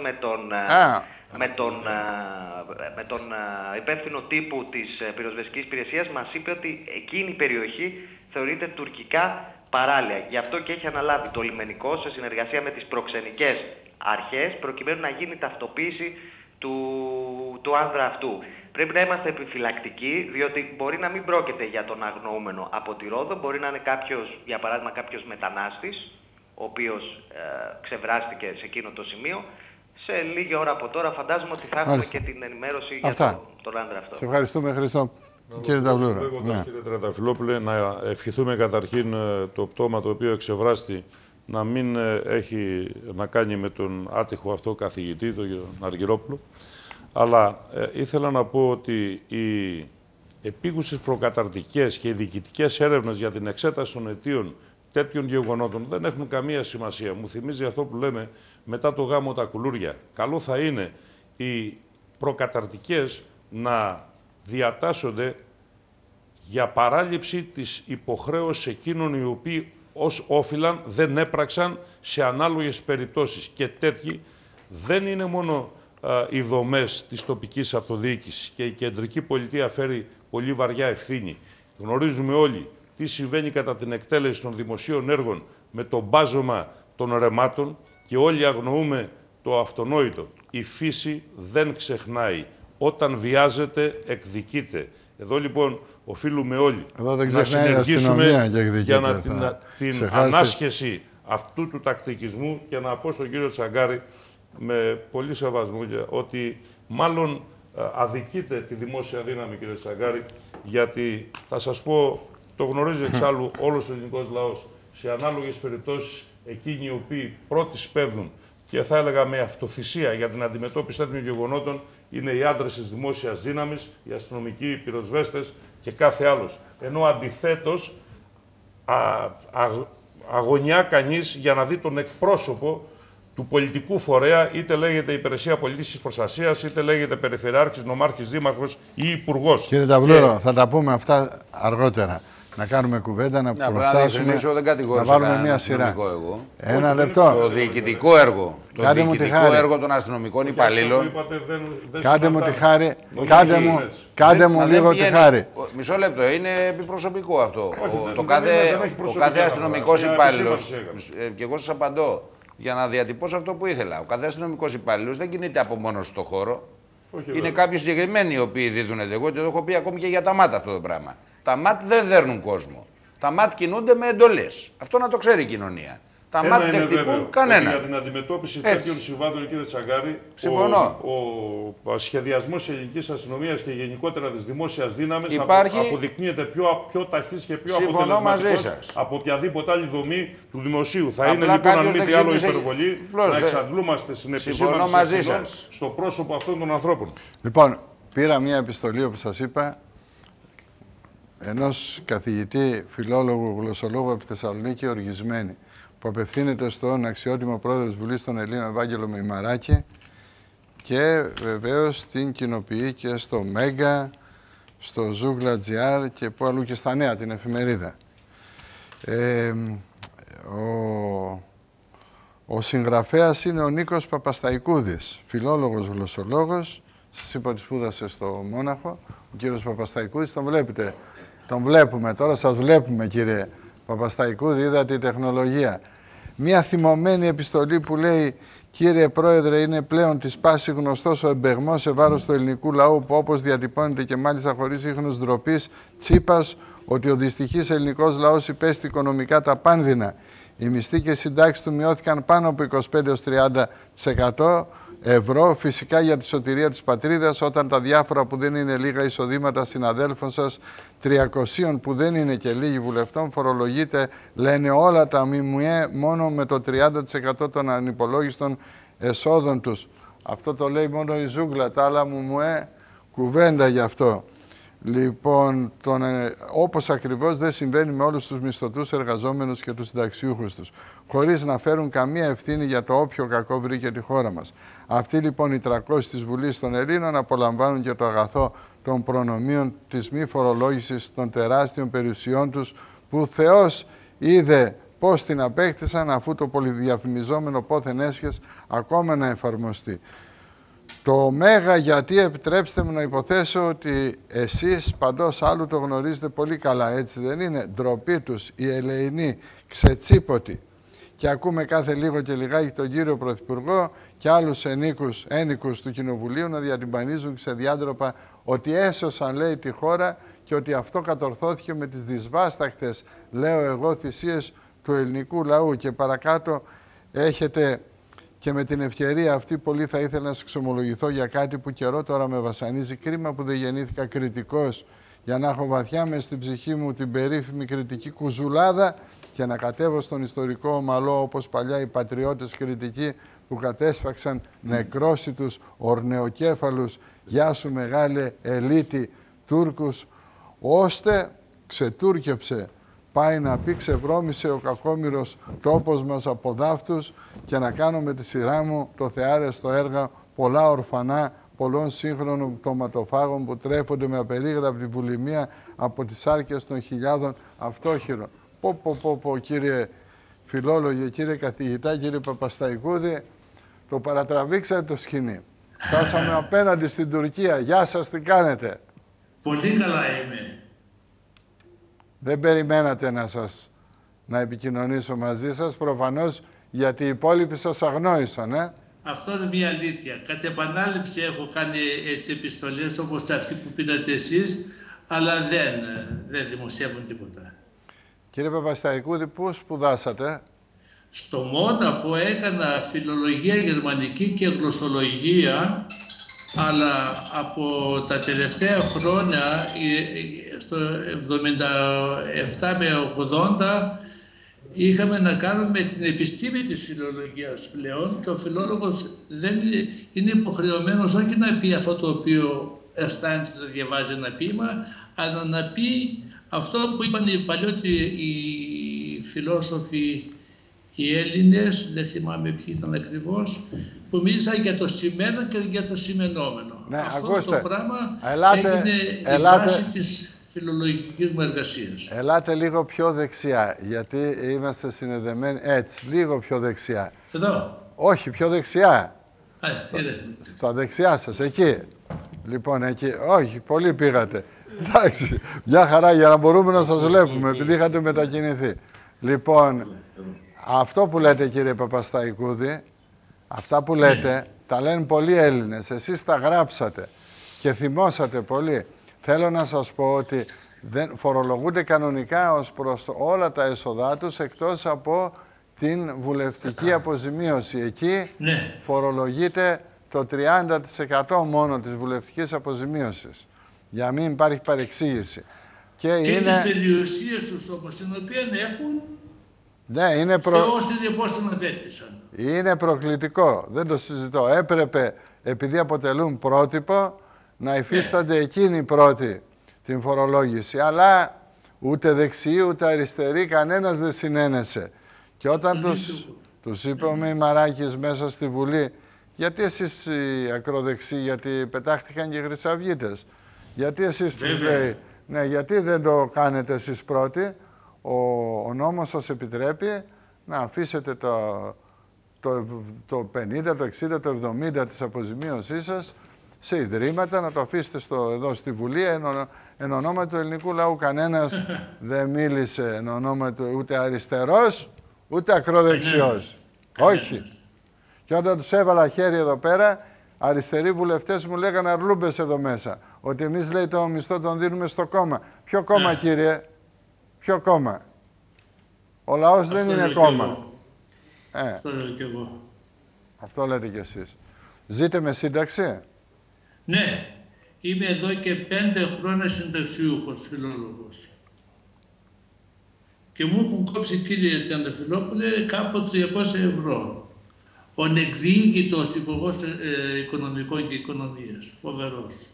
με τον υπεύθυνο τύπου της πυροσβεστικής υπηρεσίας μας είπε ότι εκείνη η περιοχή θεωρείται τουρκικά παράλια. Γι' αυτό και έχει αναλάβει το λιμενικό σε συνεργασία με τις προξενικές αρχές προκειμένου να γίνει ταυτοποίηση του άνδρα αυτού. Πρέπει να είμαστε επιφυλακτικοί, διότι μπορεί να μην πρόκειται για τον αγνοούμενο από τη Ρόδο, μπορεί να είναι κάποιος, για παράδειγμα κάποιος μετανάστης, ο οποίος ξεβράστηκε σε εκείνο το σημείο. Σε λίγη ώρα από τώρα φαντάζομαι ότι θα έχουμε και την ενημέρωση για τον άνδρα αυτό. Σε ευχαριστούμε, Χρήστο. Κύριε Νταβλούρα. Κύριε Τρεταφυλόπουλε, να ευχηθούμε καταρχήν το πτώμα το οποίο εξεβράστη να μην έχει να κάνει με τον άτυχο αυτό καθηγητή, τον Αργυρόπουλο. Αλλά ήθελα να πω ότι οι επίγουσες προκαταρτικές και οι διοικητικές έρευνες για την εξέταση των αιτίων τέτοιων γεγονότων δεν έχουν καμία σημασία. Μου θυμίζει αυτό που λέμε μετά το γάμο τα κουλούρια. Καλό θα είναι οι προκαταρτικές να διατάσσονται για παράληψη της υποχρέωσης εκείνων οι οποίοι ως όφυλαν δεν έπραξαν σε ανάλογες περιπτώσεις. Και τέτοιοι δεν είναι μόνο οι δομές της τοπικής αυτοδιοίκησης και η κεντρική πολιτεία φέρει πολύ βαριά ευθύνη. Γνωρίζουμε όλοι τι συμβαίνει κατά την εκτέλεση των δημοσίων έργων με το μπάζωμα των ρεμάτων και όλοι αγνοούμε το αυτονόητο. Η φύση δεν ξεχνάει. Όταν βιάζεται, εκδικείται. Εδώ λοιπόν οφείλουμε όλοι να συνεργήσουμε για την ανάσχεση αυτού του τακτικισμού και να πω στον κύριο Τσαγκάρη με πολύ σεβασμό ότι μάλλον αδικείται τη δημόσια δύναμη, κύριε Τσαγκάρη, γιατί θα σας πω, το γνωρίζει εξάλλου όλος ο ελληνικός λαός, σε ανάλογες περιπτώσεις εκείνοι οι οποίοι πρώτοι σπέβδουν και θα έλεγα με αυτοθυσία για την αντιμετώπιση τέτοιων γεγονότων είναι οι άντρες της δημόσιας δύναμης, οι αστυνομικοί, οι πυροσβέστες και κάθε άλλος. Ενώ αντιθέτως αγωνιά κανείς για να δει τον εκπρόσωπο του πολιτικού φορέα, είτε λέγεται Υπηρεσία Πολιτικής Προστασίας, είτε λέγεται Περιφερειάρχης, Νομάρχης, Δήμαρχος ή Υπουργός. Κύριε Ταβλούρο, θα τα πούμε αυτά αργότερα. Να κάνουμε κουβέντα, να προφτάσουμε, να βάλουμε μια σειρά. Ένα λεπτό. Το διοικητικό έργο. Το διοικητικό έργο των αστυνομικών υπαλλήλων. Κάντε μου τη χάρη. Κάντε μου λίγο τη χάρη. Μισό λεπτό. Είναι επιπροσωπικό αυτό. Ο κάθε αστυνομικός υπάλληλος, και εγώ σας απαντώ, για να διατυπώσω αυτό που ήθελα. Ο κάθε αστυνομικός υπάλληλος δεν κινείται από μόνος στο χώρο. Είναι κάποιοι συγκεκριμένοι οι οποίοι δίδουν. Εγώ το έχω πει ακόμη και για τα ΜΑΤ αυτό το πράγμα. Τα ΜΑΤ δεν δέρνουν κόσμο. Τα ματ κινούνται με εντολές. Αυτό να το ξέρει η κοινωνία. Τα ΜΑΤ δεν χτυπούν κανένα. Για την αντιμετώπιση τέτοιων συμβάντων, κύριε Τσαγκάρη, ο σχεδιασμός της ελληνικής αστυνομίας και γενικότερα της δημόσιας δύναμης αποδεικνύεται πιο ταχύς και πιο αποτελεσματικός από οποιαδήποτε άλλη δομή του δημοσίου. Θα είναι λοιπόν, αν μη τι άλλο, υπερβολή να εξαντλούμαστε στην επισήμανση στο πρόσωπο αυτών των ανθρώπων. Λοιπόν, πήρα μια επιστολή, όπως σας είπα, ενός καθηγητή, φιλόλογου, γλωσσολόγου από τη Θεσσαλονίκη, οργισμένη, που απευθύνεται στον αξιότιμο πρόεδρο της Βουλής των Ελλήνων, Ευάγγελο Μημαράκη, και βεβαίως την κοινοποιεί και στο Μέγκα, στο Zoogla.gr και που αλλού και στα Νέα, την εφημερίδα. Ο συγγραφέας είναι ο Νίκος Παπασταϊκούδης, φιλόλογος, γλωσσολόγος. Σας είπα ότι σπούδασε στο Μόναχο. Ο κύριος Παπασταϊκούδης, τον βλέπετε. Τον βλέπουμε τώρα, σας βλέπουμε κύριε Παπασταϊκούδη, είδατε η τεχνολογία. Μια θυμωμένη επιστολή που λέει: κύριε Πρόεδρε, είναι πλέον της πάση γνωστός ο εμπεγμός σε βάρος του ελληνικού λαού, που όπως διατυπώνεται και μάλιστα χωρίς ίχνος ντροπής Τσίπας, ότι ο δυστυχής ελληνικός λαός υπέστη οικονομικά τα πάνδυνα. Οι μισθοί και συντάξεις του μειώθηκαν πάνω από 25-30% ευρώ, φυσικά για τη σωτηρία της πατρίδας, όταν τα διάφορα που δεν είναι λίγα εισοδήματα συναδέλφων σας, 300 που δεν είναι και λίγοι βουλευτών, φορολογείται, λένε όλα τα ΜΜΕ, μόνο με το 30% των ανυπολόγιστων εσόδων τους. Αυτό το λέει μόνο η Ζούγκλα, τα άλλα ΜΜΕ, κουβέντα γι' αυτό. Λοιπόν, όπως ακριβώς δεν συμβαίνει με όλους τους μισθωτούς εργαζόμενους και τους συνταξιούχους τους, χωρίς να φέρουν καμία ευθύνη για το όποιο κακό βρήκε τη χώρα μας. Αυτοί λοιπόν οι 300 της Βουλής των Ελλήνων απολαμβάνουν και το αγαθό των προνομίων της μη φορολόγησης των τεράστιων περιουσιών τους, που Θεός είδε πώς την απέκτησαν, αφού το πολυδιαφημιζόμενο πόθεν έσχες ακόμα να εφαρμοστεί. Το Μέγα, γιατί επιτρέψτε μου να υποθέσω ότι εσείς παντός άλλου το γνωρίζετε πολύ καλά, έτσι δεν είναι? Ντροπή τους, οι ελεηνοί, ξετσίποτοι. Και ακούμε κάθε λίγο και λιγάκι τον κύριο Πρωθυπουργό και άλλους ένικους του Κοινοβουλίου να διατυμπανίζουν ξεδιάντροπα ότι έσωσαν, λέει, τη χώρα και ότι αυτό κατορθώθηκε με τις δυσβάσταχτες, λέω εγώ, θυσίες του ελληνικού λαού. Και παρακάτω έχετε... Και με την ευκαιρία αυτή πολύ θα ήθελα να σας εξομολογηθώ για κάτι που καιρό τώρα με βασανίζει. Κρίμα που δεν γεννήθηκα κριτικός, για να έχω βαθιά μες στην ψυχή μου την περίφημη κριτική κουζουλάδα και να κατέβω στον ιστορικό ομαλό, όπως παλιά οι πατριώτες κριτικοί που κατέσφαξαν νεκρόσιτους ορνεοκέφαλους, γεια σου μεγάλε ελίτη, Τούρκους, ώστε ξετούρκεψε. Πάει να πει, ξεβρώμησε ο κακόμοιρος τόπος μας από δάφτους, και να κάνω με τη σειρά μου το θεάρεστο έργο πολλά ορφανά πολλών σύγχρονων πτωματοφάγων που τρέφονται με απερίγραπτη βουλημία από τις άρκες των χιλιάδων αυτόχειρων. Πω, κύριε φιλόλογε, κύριε καθηγητά, κύριε Παπασταϊκούδη, το παρατραβήξατε το σκηνή. Φτάσαμε απέναντι στην Τουρκία. Γεια σας, τι κάνετε? Πολύ καλά είμαι. Δεν περιμένατε να επικοινωνήσω μαζί σας, προφανώς, γιατί οι υπόλοιποι σας αγνόησαν, Αυτό είναι μια αλήθεια. Κατ' επανάληψη έχω κάνει έτσι επιστολές όπως αυτή που πήρατε εσείς, αλλά δεν δημοσιεύουν τίποτα. Κύριε Παπασταϊκούδη, πού σπουδάσατε? Στο Μόναχο έκανα φιλολογία γερμανική και γλωσσολογία, αλλά από τα τελευταία χρόνια, στο 77 με 80, είχαμε να κάνουμε την επιστήμη της φιλολογίας πλέον και ο φιλόλογος δεν είναι υποχρεωμένος όχι να πει αυτό το οποίο αισθάνεται να διαβάζει ένα ποίημα, αλλά να πει αυτό που είπαν οι παλιότεροι οι φιλόσοφοι, οι Έλληνες, δεν θυμάμαι ποιοι ήταν ακριβώς, που μίλησαν για το σημαίνον και για το σημενόμενο. Ναι, αυτό ακούστε, το πράγμα έγινε η βάση της φιλολογικής μου εργασίας. Ελάτε λίγο πιο δεξιά, γιατί είμαστε συνδεδεμένοι έτσι, λίγο πιο δεξιά. Εδώ. Όχι, πιο δεξιά. Στα δεξιά σας, εκεί. Λοιπόν, εκεί. Όχι, πολύ πήγατε. Εντάξει, μια χαρά για να μπορούμε να σας βλέπουμε, επειδή είχατε μετακινηθεί. Λοιπόν, αυτό που λέτε, κύριε Παπασταϊκούδη, αυτά που λέτε, τα λένε πολλοί Έλληνες. Εσείς τα γράψατε και θυμώσατε πολύ. Θέλω να σας πω ότι δεν φορολογούνται κανονικά ως προς όλα τα έσοδά τους, εκτός από την βουλευτική αποζημίωση. Εκεί φορολογείται το 30% μόνο της βουλευτικής αποζημίωσης, για να μην υπάρχει παρεξήγηση. Και τις περιουσίες τους όμως, την οποία έχουν, ναι, είναι πώς την απέκτησαν. Είναι προκλητικό, δεν το συζητώ. Έπρεπε, επειδή αποτελούν πρότυπο, να υφίστανται εκείνοι πρώτοι την φορολόγηση. Αλλά ούτε δεξιοί ούτε αριστεροί κανένας δεν συνένεσε. Και όταν τους είπε ο Μημαράκης μέσα στη Βουλή, γιατί εσείς οι ακροδεξιοί, γιατί πετάχτηκαν και οι χρυσαυγίτες, γιατί εσείς τους λέει, ναι, γιατί δεν το κάνετε εσείς πρώτοι, ο νόμος σας επιτρέπει να αφήσετε το 50, το 60, το 70 της αποζημίωσής σας σε ιδρύματα, να το αφήσετε εδώ στη Βουλή εν ονόματι του ελληνικού λαού. Κανένας δεν μίλησε εν ονόματι ούτε αριστερός, ούτε ακροδεξιός. Όχι. Και όταν τους έβαλα χέρι εδώ πέρα, αριστεροί βουλευτές μου λέγανε αρλούμπες εδώ μέσα. Ότι εμείς, λέει, το μισθό τον δίνουμε στο κόμμα. Ποιο κόμμα, κύριε? Ποιο κόμμα? Ο λαός δεν είναι κόμμα. Αυτό λέω κι εγώ. Αυτό λέτε κι εσείς. Ζείτε με σύνταξη? Ναι. Είμαι εδώ και 5 χρόνια συνταξιούχος φιλόλογος. Και μου έχουν κόψει, κύριε Τριανταφυλόπουλε, κάπου 300 ευρώ. Ο ανεκδιήγητος υπουργός οικονομικών και οικονομίας. Φοβερός.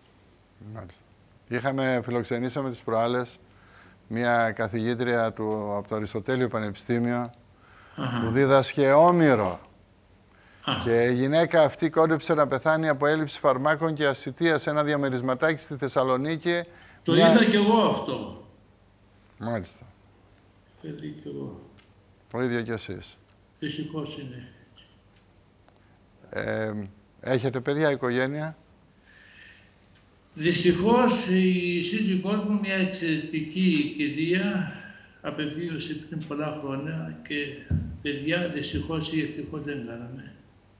Μάλιστα. Φιλοξενήσαμε τις προάλλες μια καθηγήτρια από το Αριστοτέλειο Πανεπιστήμιο που δίδασκε Όμηρο. Και η γυναίκα αυτή κόντεψε να πεθάνει από έλλειψη φαρμάκων και ασιτεία σε ένα διαμερισματάκι στη Θεσσαλονίκη. Το είδα κι εγώ αυτό. Μάλιστα. Το είδα κι εγώ. Το ίδιο κι εσείς. Δυστυχώς είναι. Έχετε παιδιά, οικογένεια? Δυστυχώς η σύζυγός μου, μια εξαιρετική κυρία, απεβίωσε πριν πολλά χρόνια και παιδιά δυστυχώς ή ευτυχώς δεν κάναμε.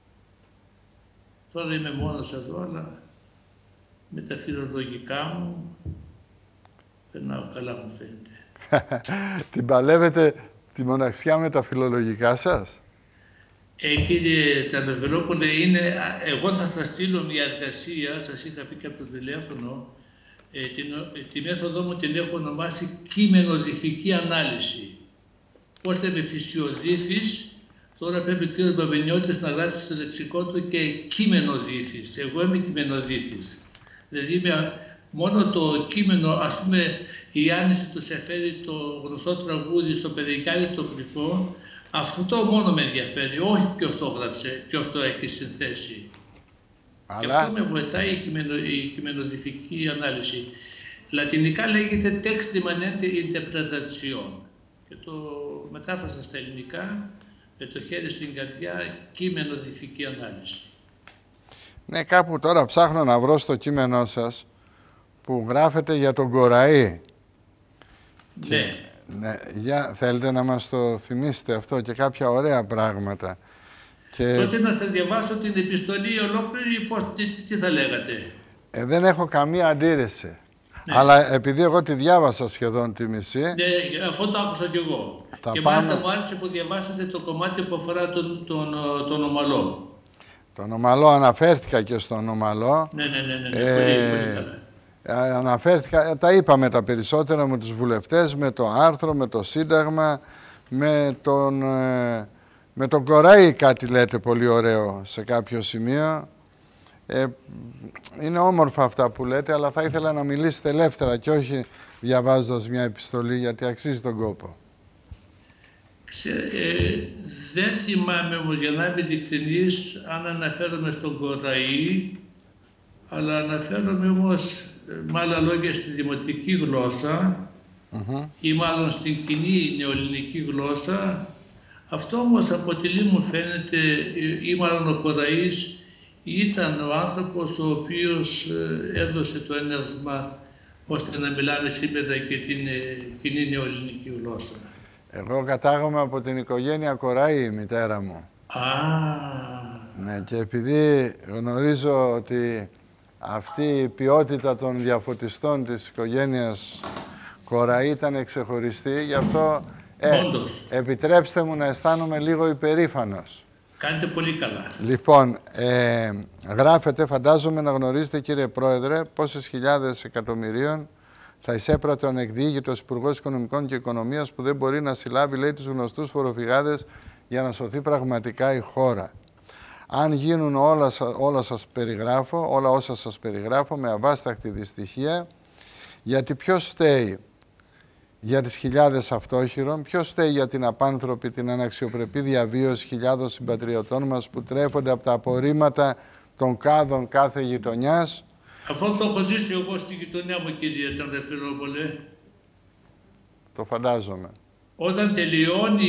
Τώρα είμαι μόνος εδώ, αλλά με τα φιλολογικά μου περνάω καλά, μου φαίνεται. Την παλεύετε τη μοναξιά με τα φιλολογικά σας? Κύριε Τριανταφυλόπουλε, εγώ θα σας στείλω μια εργασία, σας είχα πει και από το τηλέφωνο, τη μέθοδό μου την έχω ονομάσει κείμενο-δυθική ανάλυση. Πώς λέμε φυσιοδύθης, τώρα πρέπει ο κ. Μπαμπενιώτης να γράψει στο λεξικό του και κείμενο-δύθης. Εγώ είμαι κειμενο-δύθης. Δηλαδή μόνο το κείμενο, ας πούμε, η Άννηση του Σεφέρη, το γνωστό τραγούδι στο Περικιάλι το Κρυφό, αυτό μόνο με ενδιαφέρει, όχι ποιος το έγραψε, ποιος το έχει συνθέσει. Αλλά... Και αυτό με βοηθάει η κειμενοδυθική ανάλυση. Λατινικά λέγεται text immanente interpretation. Και το μετάφρασα στα ελληνικά, με το χέρι στην καρδιά, κείμενοδυθική ανάλυση. Ναι, κάπου τώρα ψάχνω να βρω στο κείμενό σας που γράφετε για τον Κοραή. Ναι. Και, ναι, θέλετε να μας το θυμίσετε αυτό και κάποια ωραία πράγματα. Και... Τότε να σας διαβάσω την επιστολή ολόκληρη, τι θα λέγατε? Δεν έχω καμία αντίρρηση. Ναι. Αλλά επειδή εγώ τη διάβασα σχεδόν τη μισή... Ναι, αυτό το άκουσα κι εγώ. Και μάλιστα μου άρεσε που διαβάσατε το κομμάτι που αφορά τον Ομαλό. Τον Ομαλό, αναφέρθηκα και στον Ομαλό. Ναι, πολύ καλά. Αναφέρθηκα, τα είπαμε τα περισσότερα με τους βουλευτές, με το άρθρο, με το Σύνταγμα, με τον Κοραή κάτι λέτε πολύ ωραίο σε κάποιο σημείο. Είναι όμορφα αυτά που λέτε, αλλά θα ήθελα να μιλήσετε ελεύθερα και όχι διαβάζοντας μια επιστολή, γιατί αξίζει τον κόπο. Δεν θυμάμαι όμως, για να είμαι ειλικρινής, αν αναφέρομαι στον Κοραή, αλλά αναφέρομαι όμως με άλλα λόγια στη δημοτική γλώσσα ή μάλλον στην κοινή νεοελληνική γλώσσα. Αυτό όμως αποτελεί, μου φαίνεται, ή μάλλον ο Κοραής ήταν ο άνθρωπος ο οποίος έδωσε το έναυσμα ώστε να μιλάμε σήμερα και την κοινή νεοελληνική γλώσσα. Εγώ κατάγομαι από την οικογένεια Κοραή, η μητέρα μου. Ναι, και επειδή γνωρίζω ότι αυτή η ποιότητα των διαφωτιστών της οικογένειας Κοραή ήταν ξεχωριστή, γι' αυτό επιτρέψτε μου να αισθάνομαι λίγο υπερήφανος. Κάνετε πολύ καλά. Λοιπόν, γράφετε, φαντάζομαι να γνωρίζετε, κύριε Πρόεδρε, πόσες χιλιάδες εκατομμυρίων θα εισέπρατε ο ανεκδιήγητος Υπουργός Οικονομικών και Οικονομίας που δεν μπορεί να συλλάβει, λέει, τους γνωστούς φοροφυγάδες για να σωθεί πραγματικά η χώρα. Αν γίνουν όλα όσα σας περιγράφω με αβάσταχτη δυστυχία, γιατί ποιος φταίει για τις χιλιάδες αυτόχειρων, ποιος φταίει για την απάνθρωπη, την αναξιοπρεπή διαβίωση χιλιάδων συμπατριωτών μας που τρέφονται από τα απορρίμματα των κάδων κάθε γειτονιάς. Αυτό το έχω ζήσει εγώ στη γειτονιά μου, κύριε Τρανταφυλόπουλε. Το φαντάζομαι. Όταν τελειώνει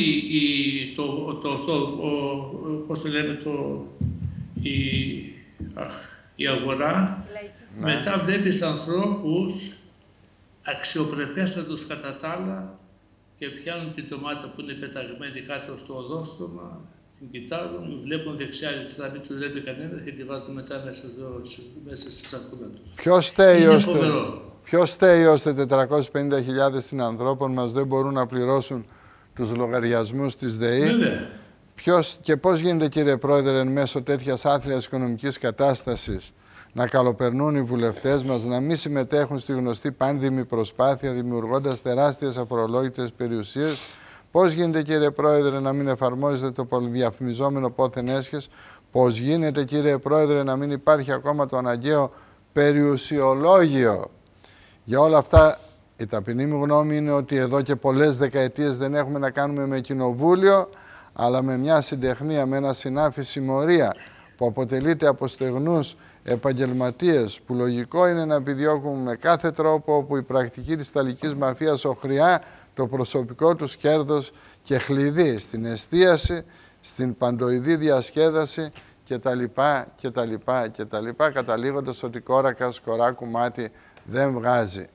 η αγορά, μετά βλέπεις ανθρώπους αξιοπρεπέστατους κατά τα άλλα και πιάνουν την ντομάτα που είναι πεταγμένη κάτω στο οδόστρωμα, την κοιτάζουν, βλέπουν δεξιά αριστερά, μην τους βλέπει κανένας και τη βάζουν μετά μέσα στη σακούλα τους. Ποιος στέει ώστε 450.000 συνανθρώπων μας δεν μπορούν να πληρώσουν τους λογαριασμούς της ΔΕΗ. Και πώς γίνεται, κύριε Πρόεδρε, εν μέσω τέτοιας άθλιας οικονομικής κατάστασης να καλοπερνούν οι βουλευτές μας, να μην συμμετέχουν στη γνωστή πάνδημη προσπάθεια δημιουργώντας τεράστιες αφορολόγητες περιουσίες. Πώς γίνεται, κύριε Πρόεδρε, να μην εφαρμόζεται το πολυδιαφημιζόμενο πόθεν έσχες. Πώς γίνεται, κύριε Πρόεδρε, να μην υπάρχει ακόμα το αναγκαίο περιουσιολόγιο. Για όλα αυτά, η ταπεινή μου γνώμη είναι ότι εδώ και πολλές δεκαετίες δεν έχουμε να κάνουμε με κοινοβούλιο, αλλά με μια συντεχνία, με ένα συνάφη συμμορία που αποτελείται από στεγνούς επαγγελματίες που λογικό είναι να επιδιώκουν με κάθε τρόπο όπου η πρακτική της Ιταλικής μαφίας οχριά το προσωπικό τους κέρδος και χλειδί στην εστίαση, στην παντοειδή διασκέδαση κτλ. Καταλήγοντας ότι κόρακα σκορά κομμάτι δεν βγάζει.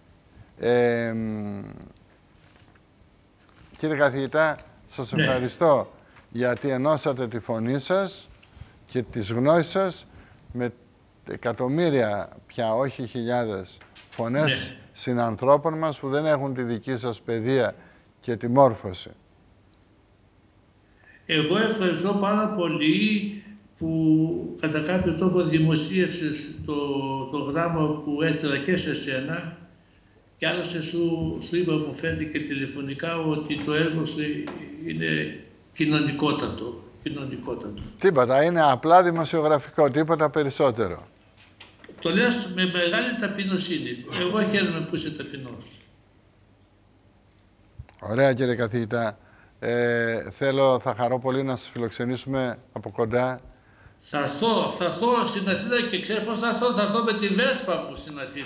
Κύριε καθηγητά, σας ευχαριστώ γιατί ενώσατε τη φωνή σας και τις γνώσεις σας με εκατομμύρια πια, όχι χιλιάδες, φωνές συνανθρώπων μας που δεν έχουν τη δική σας παιδεία και τη μόρφωση. Εγώ ευχαριστώ πάρα πολύ που κατά κάποιο τρόπο δημοσίευσες το γράμμα που έστειλα και σε σένα και άλλωστε σου είπα, μου φαίνεται και τηλεφωνικά, ότι το έργο σου είναι κοινωνικότατο. Τίποτα, είναι απλά δημοσιογραφικό, τίποτα περισσότερο. Το λες με μεγάλη ταπεινοσύνη. Εγώ χαίρομαι που είσαι ταπεινός. Ωραία, κύριε καθηγητά. Θα χαρώ πολύ να σας φιλοξενήσουμε από κοντά. Θα έρθω στην Αθήνα και ξέρεις πώς θα έρθω με τη Βέσπα μου στην Αθήνα.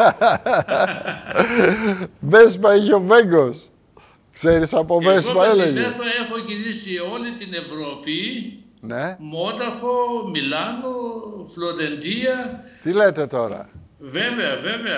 Βέσπα είχε ο Βέγκος. Ξέρεις από Βέσπα έλεγε. Εγώ έχω γυρίσει όλη την Ευρώπη. Ναι. Μόναχο, Μιλάνο, Φλωρεντία. Τι λέτε τώρα. Βέβαια.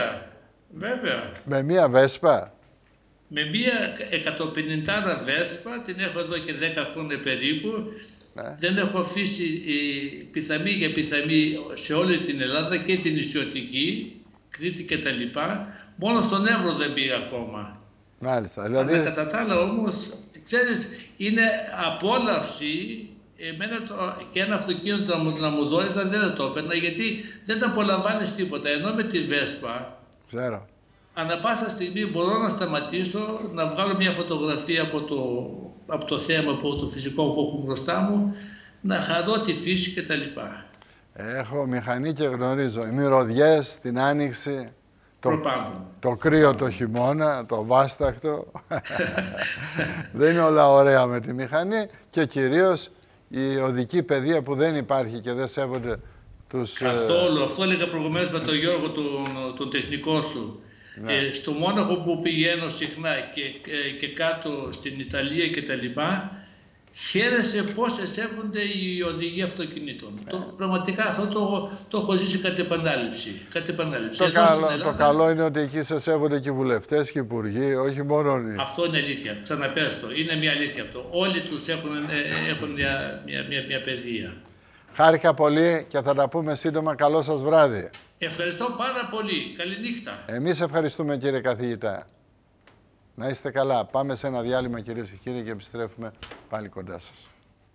Με μία Βέσπα. Με μία 150 Βέσπα, την έχω εδώ και 10 χρόνια περίπου. Ναι. Δεν έχω αφήσει πιθαμή για πιθαμή σε όλη την Ελλάδα και την νησιωτική. Κρήτη κτλ. Μόνο στον Εύρο δεν πήγα ακόμα. Μάλιστα. Δηλαδή... Αλλά κατά τα άλλα όμως, ξέρεις, είναι απόλαυση. Εμένα και ένα αυτοκίνητο να μου δώσεις δεν το έπαιρνα, γιατί δεν τα απολαμβάνεις τίποτα. Ενώ με τη Βέσπα, ξέρω, ανά πάσα στιγμή μπορώ να σταματήσω, να βγάλω μια φωτογραφία από το θέμα, από το φυσικό που έχω μπροστά μου, να χαρώ τη φύση κτλ. Έχω μηχανή και γνωρίζω. Οι μυρωδιές, την άνοιξη, το κρύο το χειμώνα, το βάσταχτο. Δεν είναι όλα ωραία με τη μηχανή και κυρίως η οδική παιδεία που δεν υπάρχει και δεν σέβονται τους... Καθόλου. Αυτό έλεγα προηγουμένως με τον Γιώργο, τον τεχνικό σου. Ναι. Στο Μόναχο που πηγαίνω συχνά και κάτω στην Ιταλία κτλ. Χαίρεσαι πώς σέβονται οι οδηγοί αυτοκινήτων. Πραγματικά αυτό το έχω ζήσει κατ' επανάληψη. Το καλό είναι ότι εκεί σε σέβονται και οι βουλευτές και οι υπουργοί, όχι μόνο... Αυτό είναι αλήθεια. Ξαναπες το. Είναι μια αλήθεια αυτό. Όλοι τους έχουν μια παιδεία. Χάρηκα πολύ και θα τα πούμε σύντομα. Καλό σας βράδυ. Ευχαριστώ πάρα πολύ. Καληνύχτα. Εμείς ευχαριστούμε, κύριε καθηγητά. Να είστε καλά. Πάμε σε ένα διάλειμμα, κυρίες και κύριοι, και επιστρέφουμε πάλι κοντά σας.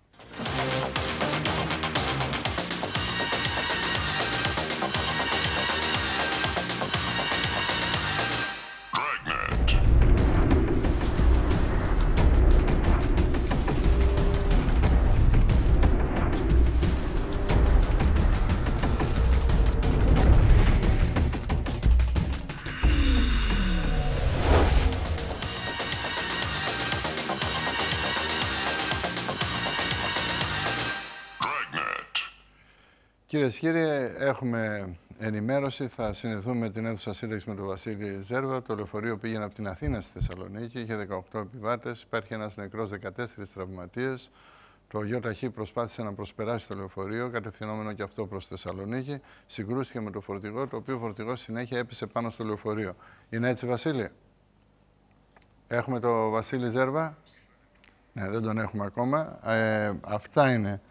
Κυρίες και κύριοι, έχουμε ενημέρωση. Θα συνδεθούμε με την αίθουσα σύνταξη με τον Βασίλη Ζέρβα. Το λεωφορείο πήγαινε από την Αθήνα στη Θεσσαλονίκη. Είχε 18 επιβάτες. Υπάρχει ένας νεκρός, 14 τραυματίες. Το ΙΧ προσπάθησε να προσπεράσει το λεωφορείο, κατευθυνόμενο και αυτό προς Θεσσαλονίκη. Συγκρούστηκε με το φορτηγό, το οποίο φορτηγό συνέχεια έπεσε πάνω στο λεωφορείο. Είναι έτσι, Βασίλη? Έχουμε το Βασίλη Ζέρβα? Ναι, δεν τον έχουμε ακόμα. Αυτά είναι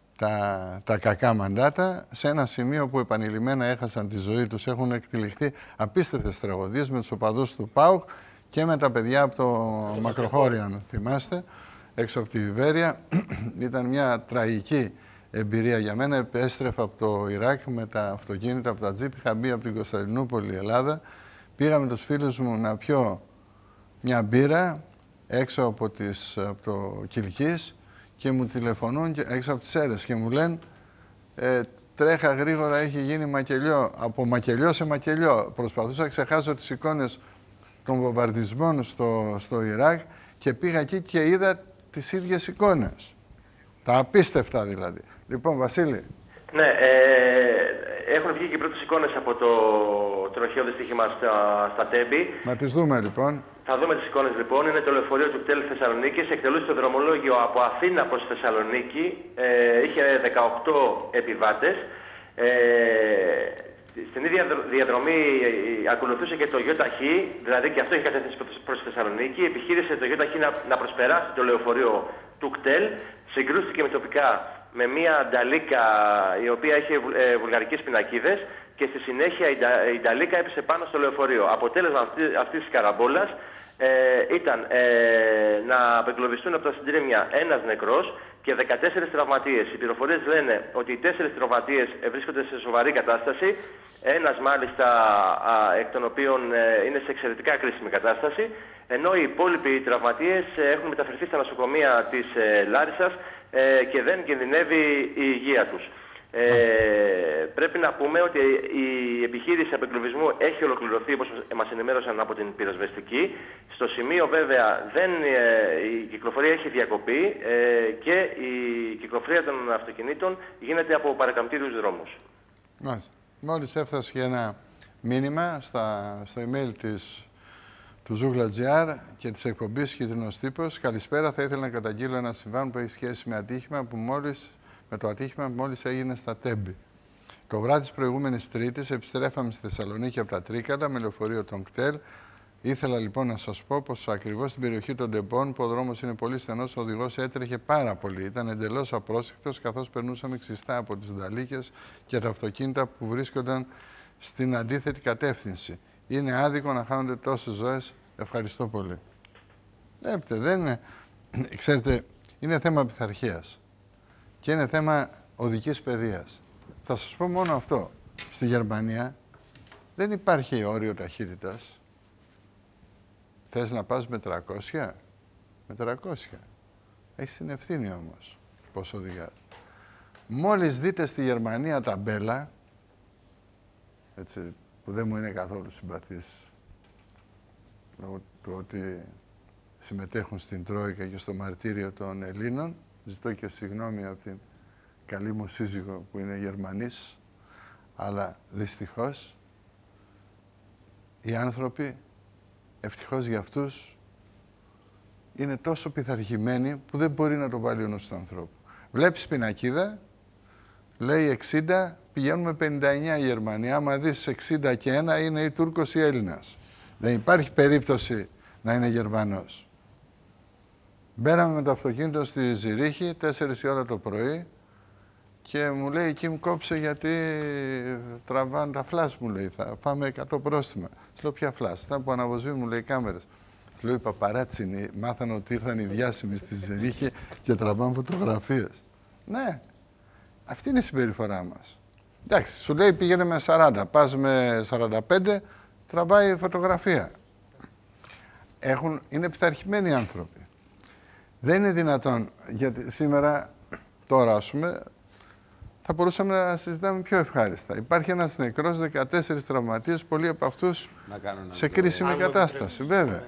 τα κακά μαντάτα, σε ένα σημείο που επανειλημμένα έχασαν τη ζωή τους. Έχουν εκτυλιχθεί απίστευτες τραγωδίες με τους οπαδούς του ΠΑΟΚ και με τα παιδιά από το Μακροχώρι, αν θυμάστε, έξω από τη Βιβέρεια. Ήταν μια τραγική εμπειρία για μένα. Επέστρεφα από το Ιράκ με τα αυτοκίνητα, από τα τζιπ. Είχα μπει από την Κωνσταντινούπολη, Ελλάδα. Πήγα με τους φίλους μου να πιω μια μπύρα έξω από το Κιλκής και μου τηλεφωνούν έξω από τις Σέρρες και μου λένε τρέχα γρήγορα, έχει γίνει μακελιό. Από μακελιό σε μακελιό. Προσπαθούσα να ξεχάσω τις εικόνες των βομβαρδισμών στο Ιράκ και πήγα εκεί και είδα τις ίδιες εικόνες. Τα απίστευτα δηλαδή. Λοιπόν, Βασίλη. Ναι, έχουν βγει και οι πρώτες εικόνες από το τροχαίο δυστύχημα στα Τέμπη. Να τις δούμε λοιπόν. Θα δούμε τις εικόνες λοιπόν. Είναι το λεωφορείο του ΚΤΕΛ Θεσσαλονίκης. Εκτελούσε το δρομολόγιο από Αθήνα προς Θεσσαλονίκη. Είχε 18 επιβάτες. Στην ίδια διαδρομή ακολουθούσε και το ΙΧ, δηλαδή και αυτό είχε κατεύθυνση προς Θεσσαλονίκη. Επιχείρησε το ΙΧ να προσπεράσει το λεωφορείο του ΚΤΕΛ. Συγκρούστηκε με τοπικά με μια νταλίκα η οποία είχε βουλγαρικές πινακίδες και στη συνέχεια η νταλίκα έπεσε πάνω στο λεωφορείο. Αποτέλεσμα αυτής της καραμπόλας ήταν να απεγκλωβιστούν από τα συντρίμμια ένας νεκρός και 14 τραυματίες. Οι πληροφορίες λένε ότι οι 4 τραυματίες βρίσκονται σε σοβαρή κατάσταση, ένας μάλιστα εκ των οποίων είναι σε εξαιρετικά κρίσιμη κατάσταση, ενώ οι υπόλοιποι τραυματίες έχουν μεταφερθεί στα νοσοκομεία της Λάρισσας και δεν κινδυνεύει η υγεία τους. Πρέπει να πούμε ότι η επιχείρηση απεγκλωβισμού έχει ολοκληρωθεί, όπως μας ενημέρωσαν από την πυροσβεστική. Στο σημείο βέβαια η κυκλοφορία έχει διακοπεί και η κυκλοφορία των αυτοκινήτων γίνεται από παρακαμπτήριους δρόμους. Μόλις έφτασε και ένα μήνυμα στο email του Ζούγκλα.gr και της εκπομπής Κίτρινος Τύπος. Καλησπέρα, θα ήθελα να καταγγείλω ένα συμβάν που έχει σχέση με το ατύχημα που μόλις έγινε στα Τέμπη. Το βράδυ της προηγούμενης Τρίτης επιστρέφαμε στη Θεσσαλονίκη από τα Τρίκαλα με λεωφορείο των ΚΤΕΛ. Ήθελα λοιπόν να σας πω πως ακριβώς στην περιοχή των Τεμπών, που ο δρόμος είναι πολύ στενός, ο οδηγός έτρεχε πάρα πολύ. Ήταν εντελώς απρόσεκτος καθώς περνούσαμε ξιστά από τις νταλίκες και τα αυτοκίνητα που βρίσκονταν στην αντίθετη κατεύθυνση. Είναι άδικο να χάνονται τόσες ζωές. Ευχαριστώ πολύ. Βλέπετε, δεν είναι... Ξέρετε, είναι θέμα πειθαρχίας και είναι θέμα οδικής παιδείας. Θα σας πω μόνο αυτό. Στη Γερμανία δεν υπάρχει όριο ταχύτητας. Θες να πας με 300? Με 300. Έχεις την ευθύνη όμως πώς οδηγάς. Μόλις δείτε στη Γερμανία ταμπέλα, έτσι, που δεν μου είναι καθόλου συμπαθής, λόγω του ότι συμμετέχουν στην Τρόικα και στο μαρτύριο των Ελλήνων, ζητώ και συγγνώμη από την καλή μου σύζυγο που είναι Γερμανής, αλλά δυστυχώς οι άνθρωποι, ευτυχώς για αυτούς, είναι τόσο πειθαρχημένοι που δεν μπορεί να το βάλει ο νους του ανθρώπου. Βλέπεις πινακίδα, λέει 60, πηγαίνουμε 59 η Γερμανία. Άμα δεις 60 και 1 είναι ή Τούρκος ή Έλληνας. Δεν υπάρχει περίπτωση να είναι Γερμανός. Μπαίναμε με το αυτοκίνητο στη Ζηρίχη, 4 η ώρα το πρωί, και μου λέει εκεί μου κόψε γιατί τραβάνε τα φλάς, μου λέει, θα φάμε 100 πρόστιμα. Της λέω ποια φλάς? Ήταν που αναβοσβήνουν, μου λέει, κάμερες. Της λέω οι παπαράτσινοι μάθανε ότι ήρθαν οι διάσημοι στη Ζηρίχη και τραβάνε φωτογραφίες. Ναι, αυτή είναι η συμπεριφορά μας. Εντάξει, σου λέει πήγαινε με 40, πας με 45, τραβάει φωτογραφία. Είναι πειθαρχημένοι άνθρωποι. Δεν είναι δυνατόν, γιατί σήμερα, τώρα ας πούμε, θα μπορούσαμε να συζητάμε πιο ευχάριστα. Υπάρχει ένας νεκρός, 14 τραυματίες, πολλοί από αυτούς σε κρίσιμη κατάσταση, βέβαια.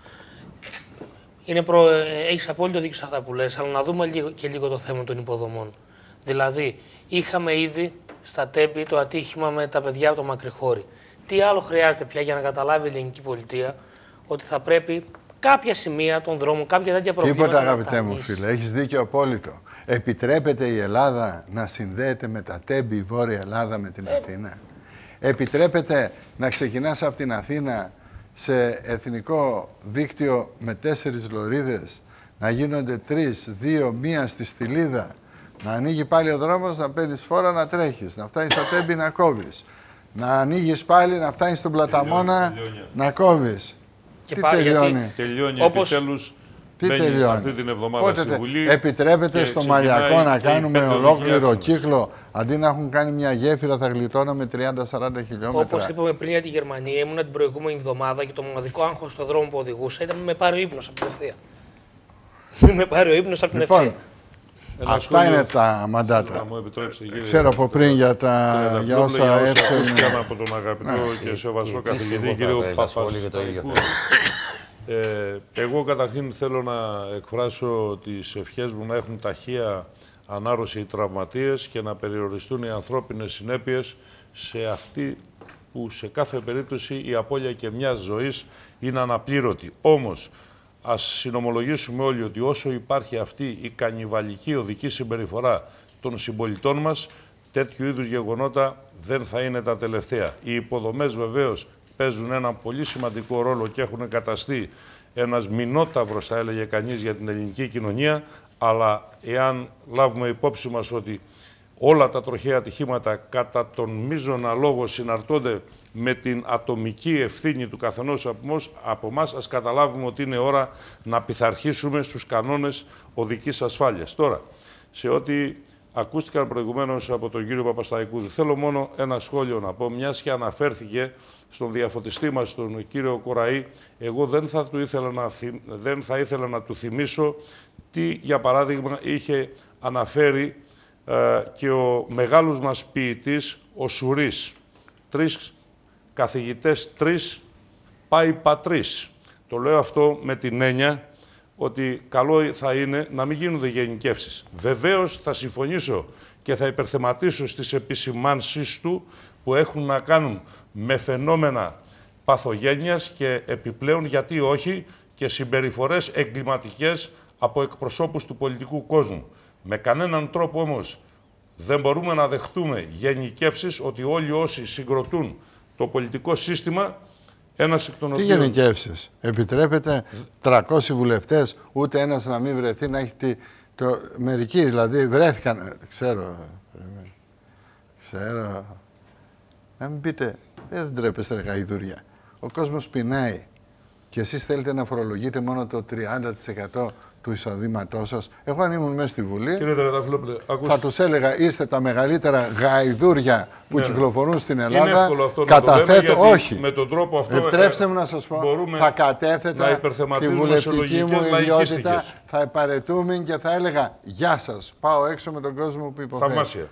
Έχεις απόλυτο δίκιο σε αυτά που λες, αλλά να δούμε και λίγο το θέμα των υποδομών. Δηλαδή, είχαμε ήδη στα Τέμπη το ατύχημα με τα παιδιά από το Μακρυχώρι. Τι άλλο χρειάζεται πια για να καταλάβει η ελληνική πολιτεία ότι θα πρέπει κάποια σημεία των δρόμων, κάποια τέτοια προβλήματα. Τίποτα, αγαπητέ μου φίλε, έχεις δίκιο απόλυτο. Επιτρέπεται η Ελλάδα να συνδέεται με τα Τέμπη, η Βόρεια Ελλάδα με την Αθήνα? Επιτρέπεται να ξεκινάς από την Αθήνα σε εθνικό δίκτυο με 4 λωρίδες, να γίνονται 3, 2, 1 στη Στυλίδα, να ανοίγει πάλι ο δρόμος, να παίρνεις φόρα, να τρέχεις, να φτάνεις στα Τέμπη, να κόβεις, να ανοίγεις πάλι, να φτάνεις στον Πλαταμόνα, να κόβεις. Και τι τελειώνει? Τελειώνει επιτέλους. Τι τελειώνει? Αυτή την εβδομάδα στη Βουλή. Επιτρέπεται στο Μαριακό να κάνουμε ολόκληρο κύκλο. Αντί να έχουν κάνει μια γέφυρα, θα γλιτώναμε 30-40 χιλιόμετρα. Όπως είπαμε πριν για τη Γερμανία, ήμουν την προηγούμενη εβδομάδα και το μοναδικό άγχος στον δρόμο που οδηγούσα ήταν με πάρει ο ύπνος από την ευθεία. Με πάρει ο ύπνος από την ευθεία. Αυτά είναι τα μαντάτα. Ξέρω από πριν για όσα έρθουν από τον αγαπητό και σεβαστό καθηγητή κύριο Παπασταϊκού. Εγώ καταρχήν θέλω να εκφράσω τις ευχές μου να έχουν ταχεία ανάρρωση οι τραυματίες και να περιοριστούν οι ανθρώπινες συνέπειες σε αυτή που σε κάθε περίπτωση η απώλεια και μιας ζωής είναι αναπλήρωτη. Όμως, ας συνομολογήσουμε όλοι ότι όσο υπάρχει αυτή η κανιβαλική οδική συμπεριφορά των συμπολιτών μας, τέτοιου είδους γεγονότα δεν θα είναι τα τελευταία. Οι υποδομές βεβαίως παίζουν ένα πολύ σημαντικό ρόλο και έχουν καταστεί ένας μηνόταυρος, θα έλεγε κανείς, για την ελληνική κοινωνία, αλλά εάν λάβουμε υπόψη μας ότι όλα τα τροχαία ατυχήματα κατά τον μείζωνα λόγο συναρτώνται με την ατομική ευθύνη του καθενός από εμάς, ας καταλάβουμε ότι είναι ώρα να πειθαρχήσουμε στους κανόνες οδικής ασφάλειας. Τώρα, σε ό,τι ακούστηκαν προηγουμένως από τον κύριο Παπασταϊκούδη, θέλω μόνο ένα σχόλιο να πω, μιας και αναφέρθηκε στον διαφωτιστή μας, τον κύριο Κοραή, εγώ δεν θα ήθελα να του θυμίσω τι, για παράδειγμα, είχε αναφέρει και ο μεγάλος μας ποιητής, ο Σουρής. 3 καθηγητές, 3 πάει πατρίς. Το λέω αυτό με την έννοια ότι καλό θα είναι να μην γίνονται γενικεύσεις. Βεβαίως θα συμφωνήσω και θα υπερθεματίσω στις επισημάνσεις του που έχουν να κάνουν με φαινόμενα παθογένειας και επιπλέον, γιατί όχι, και συμπεριφορές εγκληματικές από εκπροσώπους του πολιτικού κόσμου. Με κανέναν τρόπο όμως δεν μπορούμε να δεχτούμε γενικεύσεις ότι όλοι όσοι συγκροτούν το πολιτικό σύστημα, ένας εκ των οποίων... Τι γενικεύσεις? Επιτρέπεται 300 βουλευτές, ούτε ένας να μην βρεθεί, να έχει μερικοί δηλαδή βρέθηκαν, ξέρω, Να μην πείτε, δεν τρέπεστε ρε γαϊδούρια. Ο κόσμος πεινάει και εσείς θέλετε να φορολογείτε μόνο το 30% του εισοδήματός σας. Εγώ αν ήμουν μέσα στη Βουλή, θα τους έλεγα είστε τα μεγαλύτερα γαϊδούρια που κυκλοφορούν στην Ελλάδα. Είναι εύκολο αυτό καταθέτω, να το λέμε, όχι. Με τον τρόπο αυτό επιτρέψτε μου να σας πω, θα κατέθετα τη βουλευτική μου ιδιότητα, θα επαρετούμε και θα έλεγα γεια σας, πάω έξω με τον κόσμο που υποφέρει. Θαυμάσια.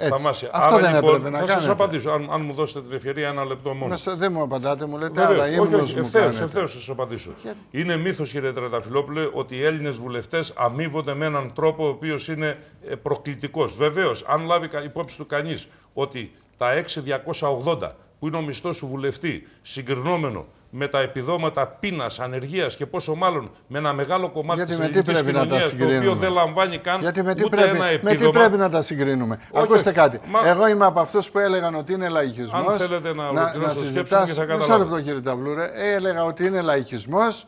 Αυτό δεν έπρεπε να θα κάνετε. σας απαντήσω, αν μου δώσετε την ευκαιρία ένα λεπτό μόνο. Δεν μου απαντάτε, μου λέτε, Βεβαίως, αλλά ύμνος μου κάνετε. ευθέως θα σας απαντήσω. Είναι μύθος, κύριε Τρενταφυλόπουλε, ότι οι Έλληνες βουλευτές αμείβονται με έναν τρόπο ο οποίος είναι προκλητικός. Βεβαίως, αν λάβει υπόψη του κανείς ότι τα 6.280 που είναι ο μισθός του βουλευτή, συγκρινόμενο με τα επιδόματα πείνας, ανεργίας και πόσο μάλλον με ένα μεγάλο κομμάτι της ελληνικής κοινωνίας, το οποίο δεν λαμβάνει καν ούτε ένα επίδομα. Με τι πρέπει να τα συγκρίνουμε. Ακούστε κάτι. Εγώ είμαι από αυτούς που έλεγαν ότι είναι λαϊκισμός. Αν θέλετε να ολοκληρώσω σκέψη και θα καταλάβω. Μισό λεπτό, κύριε Ταβλούρε. Έλεγα ότι είναι λαϊκισμός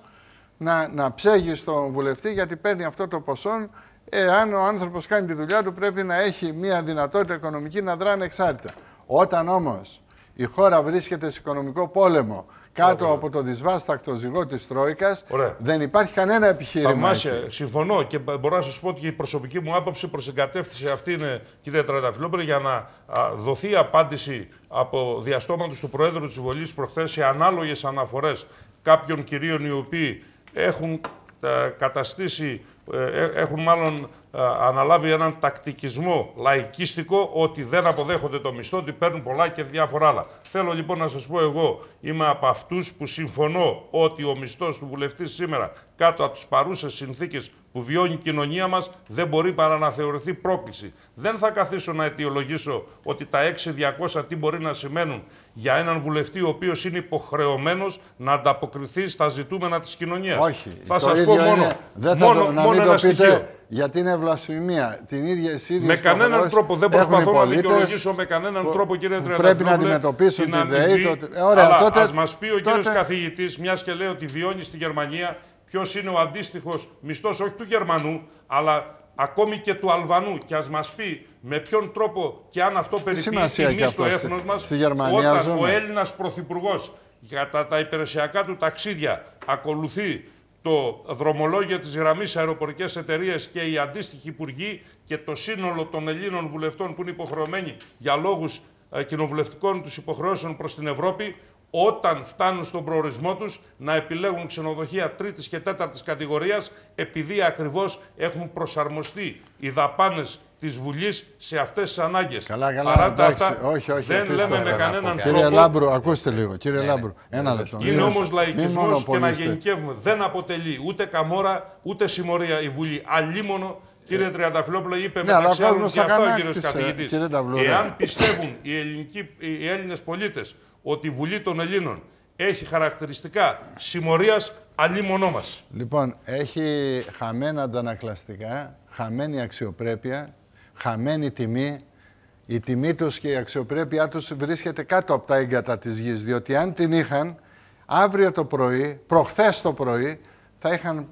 να ψέγει τον βουλευτή γιατί παίρνει αυτό το ποσό. Αν ο άνθρωπος κάνει τη δουλειά του, πρέπει να έχει μια δυνατότητα οικονομική να δρά ανεξάρτητα. Όταν όμως η χώρα βρίσκεται σε οικονομικό πόλεμο κάτω από το δυσβάστακτο ζυγό της Τρόικας, δεν υπάρχει κανένα επιχείρημα. Θαυμάσια, συμφωνώ και μπορώ να σας πω ότι η προσωπική μου άποψη προς την κατεύθυνση αυτή είναι, κύριε Τρενταφυλόπουλε, για να δοθεί απάντηση από διαστόματος του Προέδρου της Βουλής προχθές σε ανάλογες αναφορές κάποιων κυρίων οι οποίοι έχουν καταστήσει, έχουν μάλλον αναλάβει έναν τακτικισμό λαϊκίστικο ότι δεν αποδέχονται το μισθό, ότι παίρνουν πολλά και διάφορα άλλα. Θέλω λοιπόν να σας πω, εγώ είμαι από αυτούς που συμφωνώ ότι ο μισθός του βουλευτή σήμερα κάτω από τις παρούσες συνθήκες που βιώνει η κοινωνία μας δεν μπορεί παρά να θεωρηθεί πρόκληση. Δεν θα καθίσω να αιτιολογήσω ότι τα 6.200 τι μπορεί να σημαίνουν για έναν βουλευτή ο οποίος είναι υποχρεωμένος να ανταποκριθεί στα ζητούμενα της κοινωνίας. Όχι. Θα σας πω μόνο ένα στοιχείο. Γιατί είναι βλασφημία. Την ίδια εσύ με κανέναν τρόπο δεν προσπαθώ να δικαιολογήσω με κανέναν τρόπο, κύριε Τρενταφυλόπουλε, πρέπει να αντιμετωπίσουν την ΔΕΗ. Αλλά ας μας πει ο κύριος καθηγητής, μιας και λέει ότι βιώνει στη Γερμανία, ποιος είναι ο αντίστοιχος μισθός, όχι του Γερμανού, αλλά ακόμη και του Αλβανού. Και ας μας πει με ποιον τρόπο και αν αυτό περιποιεί τιμή στο έθνος μας, όταν ο Έλληνας Πρωθυπουργός για τα υπηρεσιακά του ταξίδια ακολουθεί το δρομολόγιο της γραμμής αεροπορικές εταιρείες και οι αντίστοιχοι υπουργοί και το σύνολο των Ελλήνων βουλευτών που είναι υποχρεωμένοι για λόγους κοινοβουλευτικών τους υποχρεώσεων προς την Ευρώπη, όταν φτάνουν στον προορισμό τους να επιλέγουν ξενοδοχεία τρίτης και τέταρτης κατηγορίας, επειδή ακριβώς έχουν προσαρμοστεί οι δαπάνες της Βουλής σε αυτές τις ανάγκες. Καλά, εντάξει. Όχι, δεν λέμε με κανέναν τρόπο. Κύριε Λάμπρου, ακούστε λίγο. Κύριε Λάμπρου, ένα λεπτό. Είναι όμως λαϊκισμός και να γενικεύουμε. Δεν αποτελεί ούτε καμόρα, ούτε συμμορία η Βουλή. Αλλήμωνο, κύριε Τριανταφυλόπουλο, είπε μεταξύ άλλων και αυτό ο κύριος καθηγητής. Εάν πιστεύουν οι Έλληνες πολίτες ότι η Βουλή των Ελλήνων έχει χαρακτηριστικά συμμορίας, αλλήμωνό μας. Λοιπόν, έχει χαμένα αντανακλαστικά, χαμένη αξιοπρέπεια, χαμένη τιμή. Η τιμή τους και η αξιοπρέπειά τους βρίσκεται κάτω από τα έγκατα της γης, διότι αν την είχαν, αύριο το πρωί, προχθές το πρωί, θα είχαν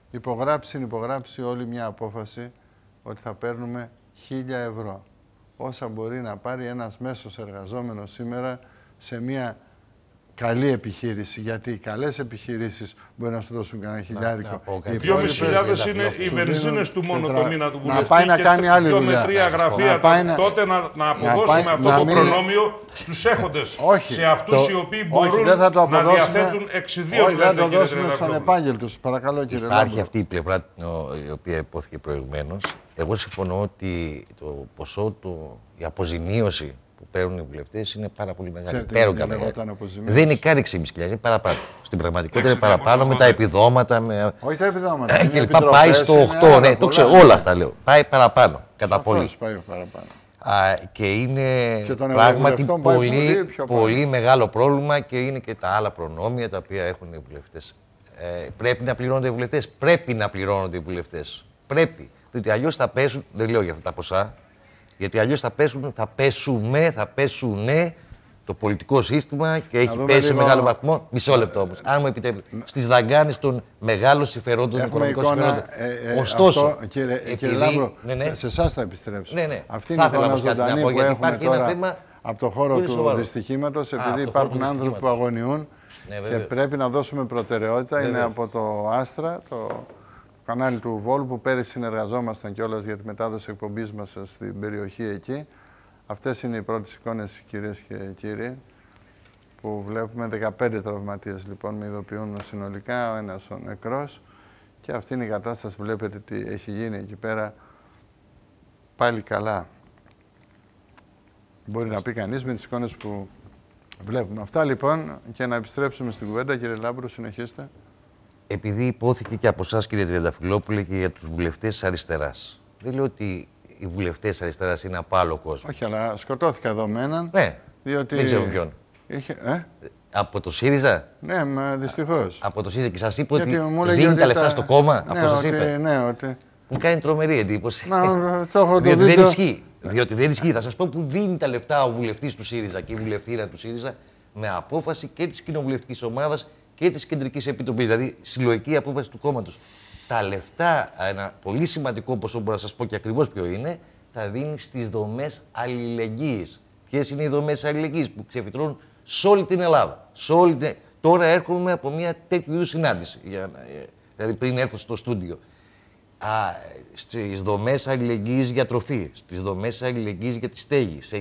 υπογράψει όλη μια απόφαση ότι θα παίρνουμε 1.000 ευρώ. Όσα μπορεί να πάρει ένας μέσος εργαζόμενος σήμερα σε μια καλή επιχείρηση, γιατί οι καλές επιχειρήσεις μπορεί να σου δώσουν κανένα χιλιάρικο. 2.500 είναι οι βενζίνες του μόνο το μήνα του βουλευτή. Να πάει να κάνει άλλη δουλειά. 2 με 3 γραφεία. Τότε να αποδώσουμε αυτό το προνόμιο στους έχοντες. Σε αυτούς οι οποίοι μπορούν να διαθέτουν εξιδίων. Όχι, δεν θα το δώσουμε στον επάγγελτος. Παρακαλώ, κύριε Λάμπρο. Υπάρχει αυτή η πλευρά η οποία υπόθηκε προηγουμένως. Εγώ συμφωνώ ότι το ποσό, η αποζημίωση που παίρνουν οι βουλευτές είναι πάρα πολύ μεγάλη. Δεν είναι καν 6.500, είναι παραπάνω. Στην πραγματικότητα είναι παραπάνω με τα επιδόματα. Όχι τα επιδόματα. Και λοιπά πάει στο 8, ναι, το ξέρω, όλα αυτά λέω. Πάει παραπάνω, κατά πολύ. Πάει παραπάνω. Και είναι πράγματι πολύ μεγάλο πρόβλημα και είναι και τα άλλα προνόμια τα οποία έχουν οι βουλευτές. Πρέπει να πληρώνονται οι βουλευτές. Πρέπει να πληρώνονται οι βουλευτές. Πρέπει. Διότι αλλιώς θα πέσουν, δεν λέω για αυτά τα ποσά, γιατί αλλιώς θα πέσουνε το πολιτικό σύστημα και έχει πέσει σε μεγάλο βαθμό. Μισό λεπτό όμως, αν μου επιτρέπετε, στις δαγκάνες των μεγάλων συμφερόντων, των οικονομικών συμφερόντων. Ωστόσο, κύριε Λάμπρο, σε εσάς θα επιστρέψω. Ναι. Αυτή είναι η εικόνα ζωντανή που έχουμε τώρα από το χώρο του δυστυχήματος, επειδή υπάρχουν άνθρωποι που αγωνιούν και πρέπει να δώσουμε προτεραιότητα. Είναι από το Άστρα, το κανάλι του Βόλου, που πέρυσι συνεργαζόμασταν κιόλας για τη μετάδοση εκπομπής μας στην περιοχή εκεί. Αυτές είναι οι πρώτες εικόνες, κυρίες και κύριοι, που βλέπουμε 15 τραυματίες λοιπόν με ειδοποιούν συνολικά, ο ένας ο νεκρός. Και αυτή είναι η κατάσταση, βλέπετε τι έχει γίνει εκεί πέρα. Πάλι καλά. Μπορεί να πει κανείς με τις εικόνες που βλέπουμε. Αυτά λοιπόν, και να επιστρέψουμε στην κουβέντα, κύριε Λάμπρου, συνεχίστε. Επειδή υπόθηκε και από εσάς, κύριε Τριανταφυλόπουλε, και για τους βουλευτές της αριστεράς. Δεν λέω ότι οι βουλευτές της αριστεράς είναι από άλλο κόσμο. Όχι, αλλά σκοτώθηκα εδώ με έναν. Ναι, διότι... δεν ξέρω ποιον. Από το ΣΥΡΙΖΑ. Ναι, δυστυχώς. Από το ΣΥΡΙΖΑ. Και σας είπε ότι δίνει τα λεφτά στο κόμμα. Ναι, αυτό σας είπε. Ναι, ότι... Μου κάνει τρομερή εντύπωση. Διότι δεν ισχύει. Διότι δεν ισχύει. Θα σας πω που δίνει τα λεφτά ο βουλευτής του ΣΥΡΙΖΑ και η βουλευτήρα του ΣΥΡΙΖΑ με απόφαση και της κοινοβουλευτικής ομάδας και της Κεντρικής Επιτροπής. Δηλαδή συλλογική απόφαση του κόμματος. Τα λεφτά, ένα πολύ σημαντικό ποσό, μπορώ να σας πω και ακριβώς ποιο είναι, θα δίνει στις δομές αλληλεγγύης. Ποιες είναι οι δομές αλληλεγγύης που ξεφυτρώνουν σε όλη την Ελλάδα. Τώρα έρχομαι από μια τέτοιου είδους συνάντηση, δηλαδή πριν έρθω στο στούντιο. Στις δομές αλληλεγγύης για τροφή, στις δομές αλληλεγγύης για τη στέγη, σε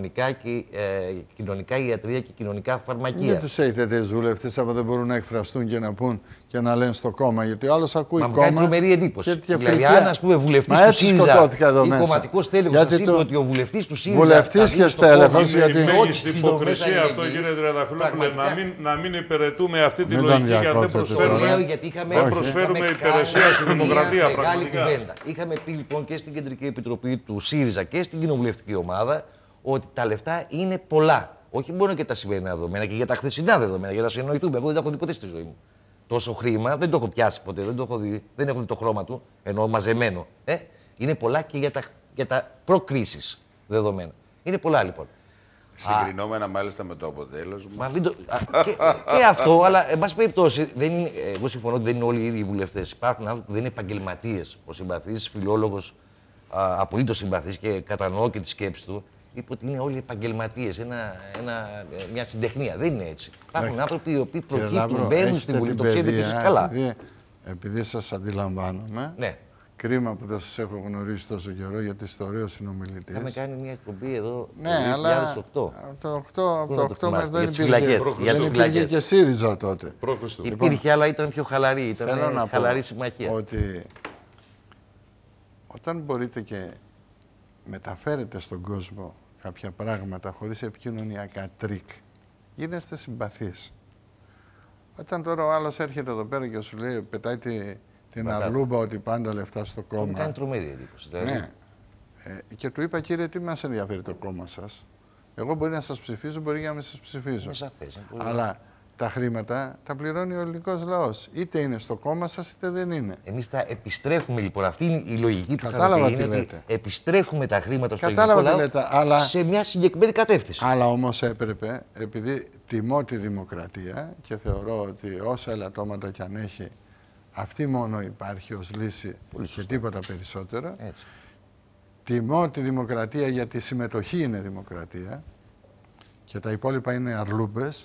κοινωνικά ιατρεία και κοινωνικά φαρμακεία. Δεν τους έχετε τέτοιους βουλευτές, aber δεν μπορούν να εκφραστούν και να πούν και να λένε στο κόμμα, γιατί ο άλλος ακούει κόμμα. Μα μου κάνει τρομερή εντύπωση. Δηλαδή, αν ας πούμε βουλευτής του ΣΥΡΙΖΑ ή κομματικός τέλεχος σας είπε ότι ο βουλευτής του ΣΥΡΙΖΑ βουλευτής και στέλεχος, γιατί... Είναι μέγιστη υποκρισία αυτό, κύριε Τριανταφυλόπουλε, να μην υπηρετούμε αυτή τη λογική και δεν προσφέρουμε υπηρεσία στη δημοκρατία. Είχαμε πει λοιπόν και στην Κεντρική Επιτροπή του ΣΥΡΙΖΑ και στην Κοινοβουλευτική Ομάδα ότι τα λεφτά είναι πολλά. Όχι μόνο και τα σημερινά δεδομένα, και για τα χθεσινά δεδομένα, για να συνοηθούμε. Εγώ δεν τα έχω δει ποτέ στη ζωή μου. Τόσο χρήμα δεν το έχω πιάσει ποτέ, δεν έχω δει το χρώμα του, ενώ μαζεμένο. Είναι πολλά και για τα προκρίσεις δεδομένα. Είναι πολλά λοιπόν. Συγκρινόμενα μάλιστα με το αποτέλεσμα. Και αυτό, αλλά εν πάση περιπτώσει, εγώ συμφωνώ ότι δεν είναι όλοι οι ίδιοι βουλευτές. Υπάρχουν άνθρωποι που δεν είναι επαγγελματίες. Ο συμπαθής φιλόλογος, απολύτως συμπαθής και κατανοώ και τη σκέψη του, είπε ότι είναι όλοι επαγγελματίες. Μια συντεχνία. Δεν είναι έτσι. Υπάρχουν άνθρωποι οι οποίοι προκύπτουν, μπαίνουν στην πολιτοξία και καλά. Επειδή σας αντιλαμβάνομαι. Ναι. Κρίμα που δεν σας έχω γνωρίσει τόσο καιρό, γιατί είστε ωραίος συνομιλητής. Είχαμε κάνει μια εκπομπή εδώ το 2008. Από το 8 μέχρι δεν υπήρχε και ΣΥΡΙΖΑ τότε. Υπήρχε, αλλά ήταν πιο χαλαρή. Ήταν χαλαρή συμμαχία. Ότι όταν μπορείτε και μεταφέρετε στον κόσμο κάποια πράγματα χωρίς επικοινωνιακά τρίκ, γίνεστε συμπαθείς. Όταν τώρα ο άλλος έρχεται εδώ πέρα και σου λέει, πετάει την αρλούμπα ότι πάντα λεφτά στο κόμμα. Μου κάνει τρομερή εντύπωση. Δηλαδή. Ναι. Και του είπα, κύριε, τι μας ενδιαφέρει το κόμμα σας. Εγώ μπορεί να σας ψηφίζω, μπορεί να μην σας ψηφίζω. Αλλά τα χρήματα τα πληρώνει ο ελληνικός λαός. Είτε είναι στο κόμμα σας, είτε δεν είναι. Εμείς τα επιστρέφουμε λοιπόν. Αυτή είναι η λογική του Κατάλαβα τι λέτε. λέτε. Επιστρέφουμε τα χρήματα στο ελληνικό λαό αλλά... σε μια συγκεκριμένη κατεύθυνση. Αλλά όμως έπρεπε, επειδή τιμώ τη δημοκρατία και θεωρώ ότι όσα ελαττώματα κι αν έχει, αυτή μόνο υπάρχει ως λύση και τίποτα περισσότερο. Έτσι. Τιμώ τη δημοκρατία γιατί η συμμετοχή είναι δημοκρατία και τα υπόλοιπα είναι αρλούμπες,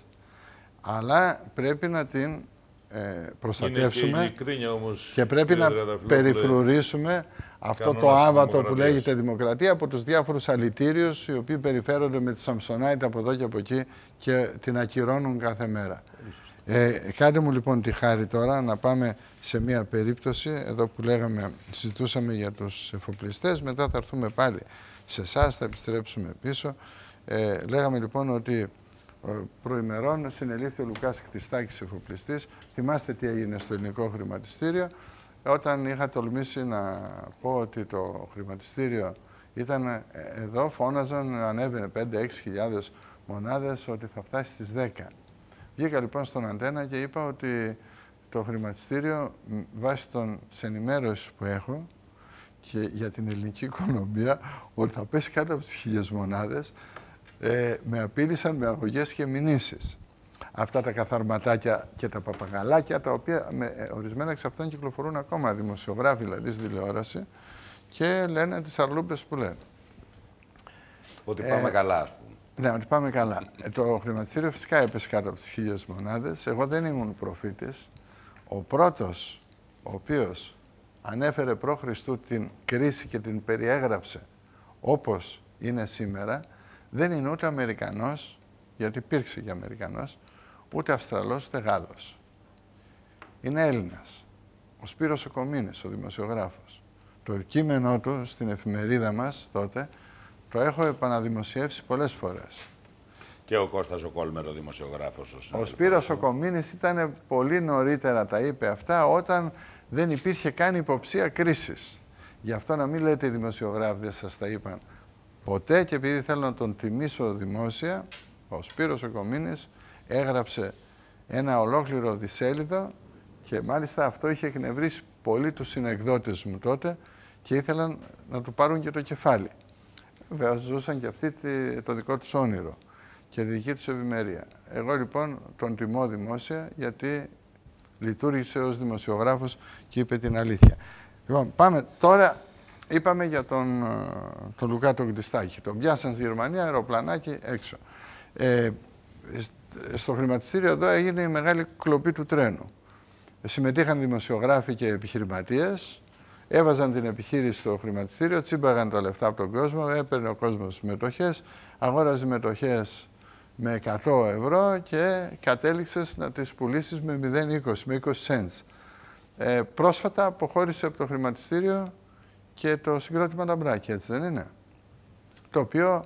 αλλά πρέπει να την προστατεύσουμε και πρέπει να περιφρουρήσουμε αυτό το άβατο που λέγεται δημοκρατία από τους διάφορους αλητήριους οι οποίοι περιφέρονται με τη Σαμσονάιτα από εδώ και από εκεί και την ακυρώνουν κάθε μέρα. Κάντε μου λοιπόν τη χάρη τώρα να πάμε σε μια περίπτωση εδώ που συζητούσαμε για τους εφοπλιστές, μετά θα έρθουμε πάλι σε εσάς, θα επιστρέψουμε πίσω. Λέγαμε λοιπόν ότι προημερών συνελήφθη ο Λουκάς Κτιστάκης εφοπλιστής. Θυμάστε τι έγινε στο ελληνικό χρηματιστήριο. Όταν είχα τολμήσει να πω ότι το χρηματιστήριο ήταν εδώ, φώναζαν, ανέβαινε 5-6 χιλιάδες μονάδες, ότι θα φτάσει στις 10. Βγήκα λοιπόν στον Αντένα και είπα ότι το χρηματιστήριο, βάσει των ενημέρωσης που έχω και για την ελληνική οικονομία, ότι θα πέσει κάτω από τις 1000 μονάδες, με απείλησαν με αγωγές και μηνύσεις. Αυτά τα καθαρματάκια και τα παπαγαλάκια, τα οποία ορισμένα εξ αυτών κυκλοφορούν ακόμα, δημοσιογράφοι δηλαδή στην τηλεόραση, και λένε τις αρλούμπες που λένε. Ότι πάμε καλά, ας πούμε. Ναι, ότι πάμε καλά. Το χρηματιστήριο φυσικά έπεσε κάτω από τις 1000 μονάδες. Εγώ δεν ήμουν προφήτης. Ο πρώτος, ο οποίος ανέφερε π.Χ. την κρίση και την περιέγραψε όπως είναι σήμερα, δεν είναι ούτε Αμερικανός, γιατί υπήρξε και Αμερικανός, ούτε Αυστραλός, ούτε Γάλλος. Είναι Έλληνας. Ο Σπύρος ο Κομίνης, ο δημοσιογράφος. Το κείμενό του στην εφημερίδα μας τότε το έχω επαναδημοσιεύσει πολλές φορές. Και ο Κώστας ο Κόλμερ, ο δημοσιογράφος. Ο Σπύρος ο Κομίνης ήταν πολύ νωρίτερα, τα είπε αυτά, όταν δεν υπήρχε καν υποψία κρίσης. Γι' αυτό να μην λέτε οι δημοσιογράφοι δεν σας τα είπαν ποτέ, και επειδή θέλω να τον τιμήσω δημόσια, ο Σπύρος ο Κομίνης έγραψε ένα ολόκληρο δισέλιδο και μάλιστα αυτό είχε εκνευρίσει πολύ τους συνεκδότες μου τότε και ήθελαν να του πάρουν και το κεφάλι. Βέβαια ζούσαν και αυτοί το δικό τους όνειρο και τη δική τους ευημερία. Εγώ λοιπόν τον τιμώ δημόσια γιατί λειτουργήσε ως δημοσιογράφος και είπε την αλήθεια. Λοιπόν, πάμε τώρα. Είπαμε για τον Λουκά τον Κτιστάκη. Τον πιάσαν στη Γερμανία, αεροπλανάκι έξω. Στο χρηματιστήριο εδώ έγινε η μεγάλη κλοπή του τρένου. Συμμετείχαν δημοσιογράφοι και επιχειρηματίες, έβαζαν την επιχείρηση στο χρηματιστήριο, τσίμπαγαν τα λεφτά από τον κόσμο, έπαιρνε ο κόσμος μετοχές, αγόραζε μετοχές με 100 ευρώ και κατέληξες να τις πουλήσεις με 0,20, με 20 cents. Πρόσφατα αποχώρησε από το χρηματιστήριο και το συγκρότημα Λαμπράκη, έτσι δεν είναι? Το οποίο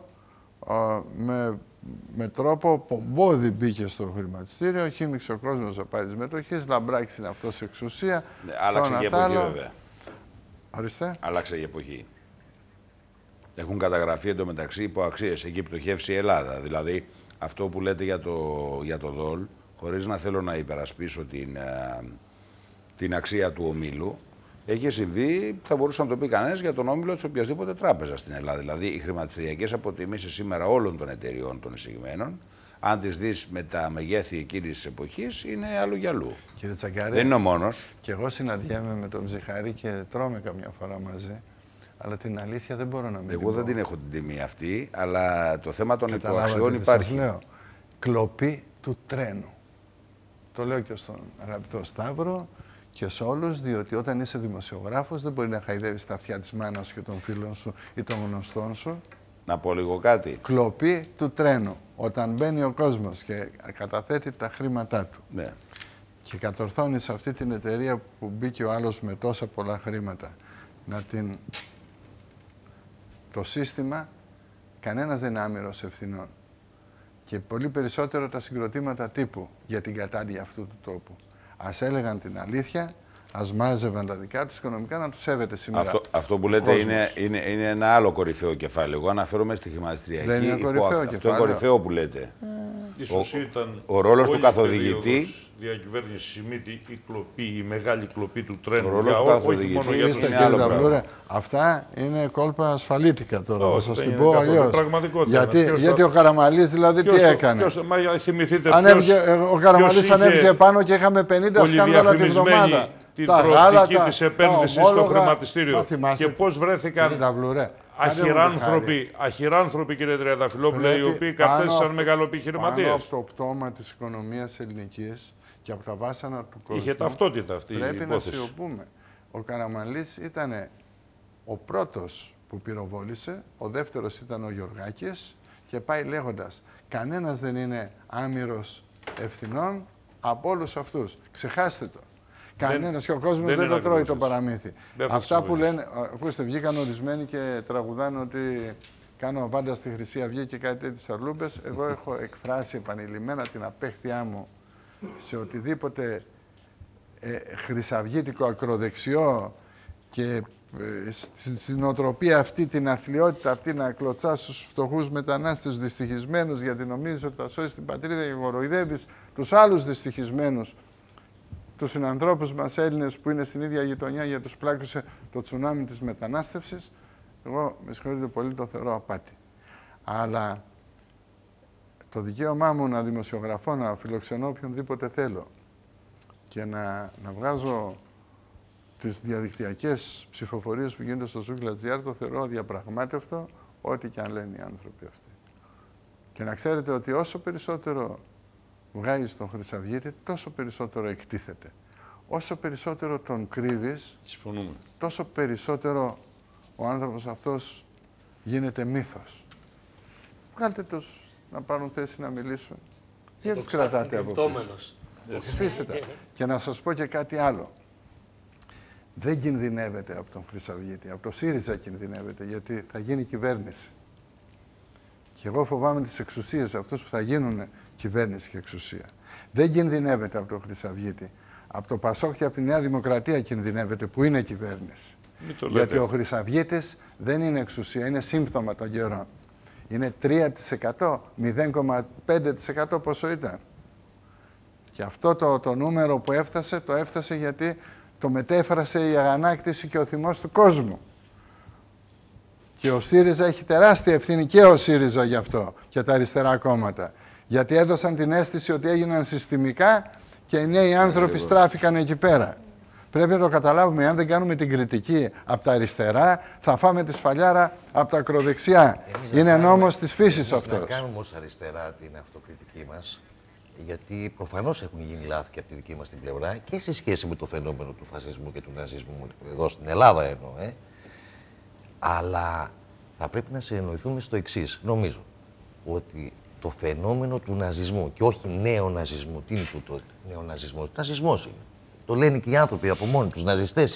με τρόπο πομπόδι μπήκε στο χρηματιστήριο, χύμιξε ο κόσμος να πάρει τις μετοχές, Λαμπράκης είναι αυτός εξουσία. Άλλαξε η εποχή βέβαια. Ορίστε. Άλλαξε η εποχή. Έχουν καταγραφεί εντωμεταξύ υποαξίες, έχει πτωχεύσει η Ελλάδα. Δηλαδή αυτό που λέτε για το ΔΟΛ, χωρίς να θέλω να υπερασπίσω την αξία του ομίλου, έχει συμβεί, θα μπορούσε να το πει κανένας, για τον όμιλο της οποιασδήποτε τράπεζα στην Ελλάδα. Δηλαδή, οι χρηματιστηριακές αποτιμήσεις σήμερα όλων των εταιριών των εισηγμένων, αν τις δεις με τα μεγέθη εκείνης της εποχής, είναι αλλού για αλλού. Κύριε Τσαγκάρη, δεν είναι ο μόνος. Και εγώ συναντιέμαι με τον Ψυχαρή και τρώμε καμιά φορά μαζί. Αλλά την αλήθεια δεν μπορώ να μην Εγώ δεν την έχω την τιμή αυτή, αλλά το θέμα των υποαξιών υπάρχει. Σας λέω, κλοπή του τρένου. Το λέω και στον αγαπητό Σταύρο και σε όλους, διότι όταν είσαι δημοσιογράφος δεν μπορεί να χαϊδεύεις τα αυτιά της μάνας σου και των φίλων σου ή των γνωστών σου. Να πω λίγο κάτι. Κλοπή του τρένου. Όταν μπαίνει ο κόσμος και καταθέτει τα χρήματά του, ναι, και κατορθώνει σε αυτή την εταιρεία που μπήκε ο άλλος με τόσα πολλά χρήματα, το σύστημα, κανένας δεν είναι άμυρος ευθυνών. Και πολύ περισσότερο τα συγκροτήματα τύπου για την κατάργεια αυτού του τόπου. Ας έλεγαν την αλήθεια, ας μάζευαν τα δικά τους οικονομικά, να τους σέβεται σήμερα. Αυτό που λέτε είναι ένα άλλο κορυφαίο κεφάλαιο. Εγώ αναφέρομαι στη χρηματιστηριακή. Δεν είναι κορυφαίο κεφάλαιο. Αυτό είναι κορυφαίο που λέτε. Ίσως ήταν ο ρόλος του καθοδηγητή. Διακυβέρνηση Σιμίτη, η μεγάλη κλοπή του τρένου. Ο ρόλος του καθοδηγητή είναι άλλο πράγμα. Αυτά είναι κόλπα ασφαλίτικα τώρα, θα σας την πω αλλιώς. Γιατί ο Καραμαλής δηλαδή τι έκανε. Ο Καραμαλής ανέβηκε πάνω και είχαμε 50 σκάνδαλα τη βδομάδα. Την προοπτική της επένδυσης στο χρηματιστήριο. Και πώς βρέθηκαν αχυράνθρωποι, κύριε Τριανταφυλόπουλε, οι οποίοι κατέστησαν μεγαλοεπιχειρηματίες. Πάνω από το πτώμα της οικονομίας ελληνικής και από τα βάσανα του κόσμου. Είχε ταυτότητα αυτή η υπόθεση. Πρέπει να σιωπούμε. Ο Καραμανλής ήταν ο πρώτος που πυροβόλησε, ο δεύτερος ήταν ο Γιωργάκης και πάει λέγοντας, κανένας δεν είναι άμυρος ευθυνών από όλους αυτούς. Ξεχάστε το. Κανένας και ο κόσμος δεν το τρώει το παραμύθι. Αυτά που λένε, ακούστε, βγήκαν ορισμένοι και τραγουδάνε ότι κάνω πάντα στη Χρυσή Αυγή και κάτι τέτοιες αρλούμπες. Εγώ έχω εκφράσει επανειλημμένα την απέχθειά μου σε οτιδήποτε χρυσαυγίτικο ακροδεξιό και στην νοοτροπία αυτή, την αθλιότητα αυτή να κλωτσάς στους φτωχούς μετανάστες, τους δυστυχισμένους, γιατί νομίζεις ότι θα σώσεις την πατρίδα και κοροϊδεύεις τους άλλους δυστυχισμένους, τους συνανθρώπους μας Έλληνες που είναι στην ίδια γειτονιά, για τους πλάκωσε το τσουνάμι της μετανάστευσης. Εγώ, με συγχωρείτε πολύ, το θεωρώ απάτη. Αλλά το δικαίωμά μου να δημοσιογραφώ, να φιλοξενώ οποιονδήποτε θέλω και να βγάζω τις διαδικτυακές ψηφοφορίες που γίνονται στο Zoogla.gr, το θεωρώ αδιαπραγμάτευτο, ό,τι και αν λένε οι άνθρωποι αυτοί. Και να ξέρετε ότι όσο περισσότερο βγάζεις τον Χρυσαυγίτη, τόσο περισσότερο εκτίθεται. Όσο περισσότερο τον κρύβεις, τόσο περισσότερο ο άνθρωπος αυτός γίνεται μύθος. Βγάλτε τους να πάρουν θέση να μιλήσουν. Γιατί τους κρατάτε από πίσω. Αφήστε τα. Και να σας πω και κάτι άλλο. Δεν κινδυνεύεται από τον Χρυσαυγίτη, από το ΣΥΡΙΖΑ κινδυνεύεται, γιατί θα γίνει κυβέρνηση. Και εγώ φοβάμαι τις εξουσίες, αυτούς που θα γίνουν κυβέρνηση και εξουσία. Δεν κινδυνεύεται από τον Χρυσαυγίτη. Από το ΠΑΣΟΚ και από τη Νέα Δημοκρατία κινδυνεύεται, που είναι κυβέρνηση. Γιατί ο Χρυσαυγίτης δεν είναι εξουσία, είναι σύμπτωμα των καιρών. Είναι 3%, 0,5% πόσο ήταν. Και αυτό το νούμερο που έφτασε, το έφτασε γιατί το μετέφρασε η αγανάκτηση και ο θυμός του κόσμου. Και ο ΣΥΡΙΖΑ έχει τεράστια ευθύνη, και ο ΣΥΡΙΖΑ γι' αυτό, και τα αριστερά κόμματα. Γιατί έδωσαν την αίσθηση ότι έγιναν συστημικά και οι νέοι άνθρωποι στράφηκαν εκεί πέρα. Πρέπει να το καταλάβουμε, αν δεν κάνουμε την κριτική από τα αριστερά, θα φάμε τη σφαλιάρα από τα ακροδεξιά. Είναι νόμος της φύσης αυτός. Να κάνουμε ως αριστερά την αυτοκριτική μας, γιατί προφανώς έχουν γίνει λάθη και από τη δική μας την πλευρά και σε σχέση με το φαινόμενο του φασισμού και του ναζισμού, εδώ στην Ελλάδα εννοώ. Αλλά θα πρέπει να συνεννοηθούμε στο εξής. Νομίζω ότι το φαινόμενο του ναζισμού, και όχι νεοναζισμού, τι είναι το νεοναζισμός? Ναζισμός είναι. Το λένε και οι άνθρωποι από μόνοι τους, ναζιστές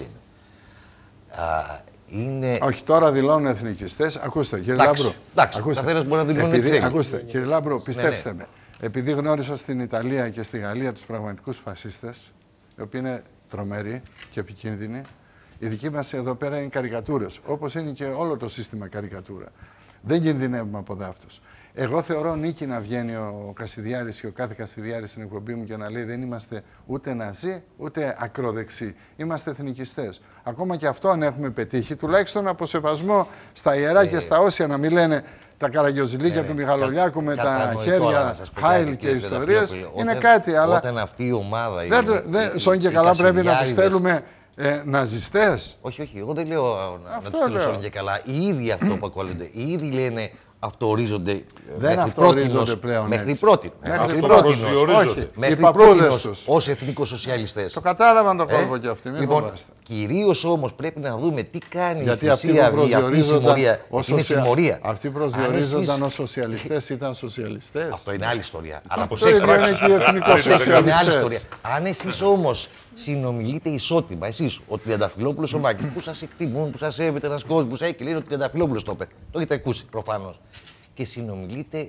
είναι. Όχι, τώρα δηλώνουν εθνικιστές. Ακούστε, κύριε Λάμπρο. Εντάξει, καθένας μπορεί να δηλώνει τι θέλει. Ακούστε, κύριε Λάμπρο, πιστέψτε με. Επειδή γνώρισα στην Ιταλία και στη Γαλλία τους πραγματικούς φασίστες, οι οποίοι είναι τρομεροί και επικίνδυνοι, οι δικοί μας εδώ πέρα είναι καρικατούρες, όπως είναι και όλο το σύστημα καρικατούρα. Δεν κινδυνεύουμε από δάφτους. Εγώ θεωρώ νίκη να βγαίνει ο Κασιδιάρης και ο κάθε Κασιδιάρης στην εκπομπή μου και να λέει δεν είμαστε ούτε ναζί ούτε ακροδεξί. Είμαστε εθνικιστές. Ακόμα και αυτό αν έχουμε πετύχει, τουλάχιστον από σεβασμό στα ιερά και στα όσια, να μην λένε τα καραγκιοζηλίκια του Μιχαλολιάκου με τα χέρια χάιλ και ιστορίες. Είναι κάτι, αλλά. Όταν αυτή η ομάδα. Σον και καλά πρέπει να τους στέλνουμε. Ναζιστές. Όχι, εγώ δεν λέω να τους στείλω και καλά. Οι ίδιοι αυτό που ακολουθούνται, οι ίδιοι λένε αυτοορίζονται. Δεν αυτοορίζονται πλέον. Μέχρι πρώτη. Οι παππούδες τους. Ως εθνικοσοσιαλιστές. Το κατάλαβαν το κόλπο και αυτοί. Λοιπόν, κυρίως όμως πρέπει να δούμε τι κάνει η Χρυσή Αυγή, αυτή η συμμορία. Αυτοί προσδιορίζονταν ως σοσιαλιστές, ήταν σοσιαλιστές. Αυτό είναι άλλη ιστορία. Αλλά προσέξτε, είναι άλλη ιστορία. Αν εσείς όμως συνομιλείτε ισότιμα, εσείς, ο Τριανταφυλόπουλος, ο Μάκης, που σας εκτιμούν, που σας σέβεται ένας κόσμος, και λέει ο Τριανταφυλόπουλος το είπε. Το έχετε ακούσει προφανώς. Και συνομιλείτε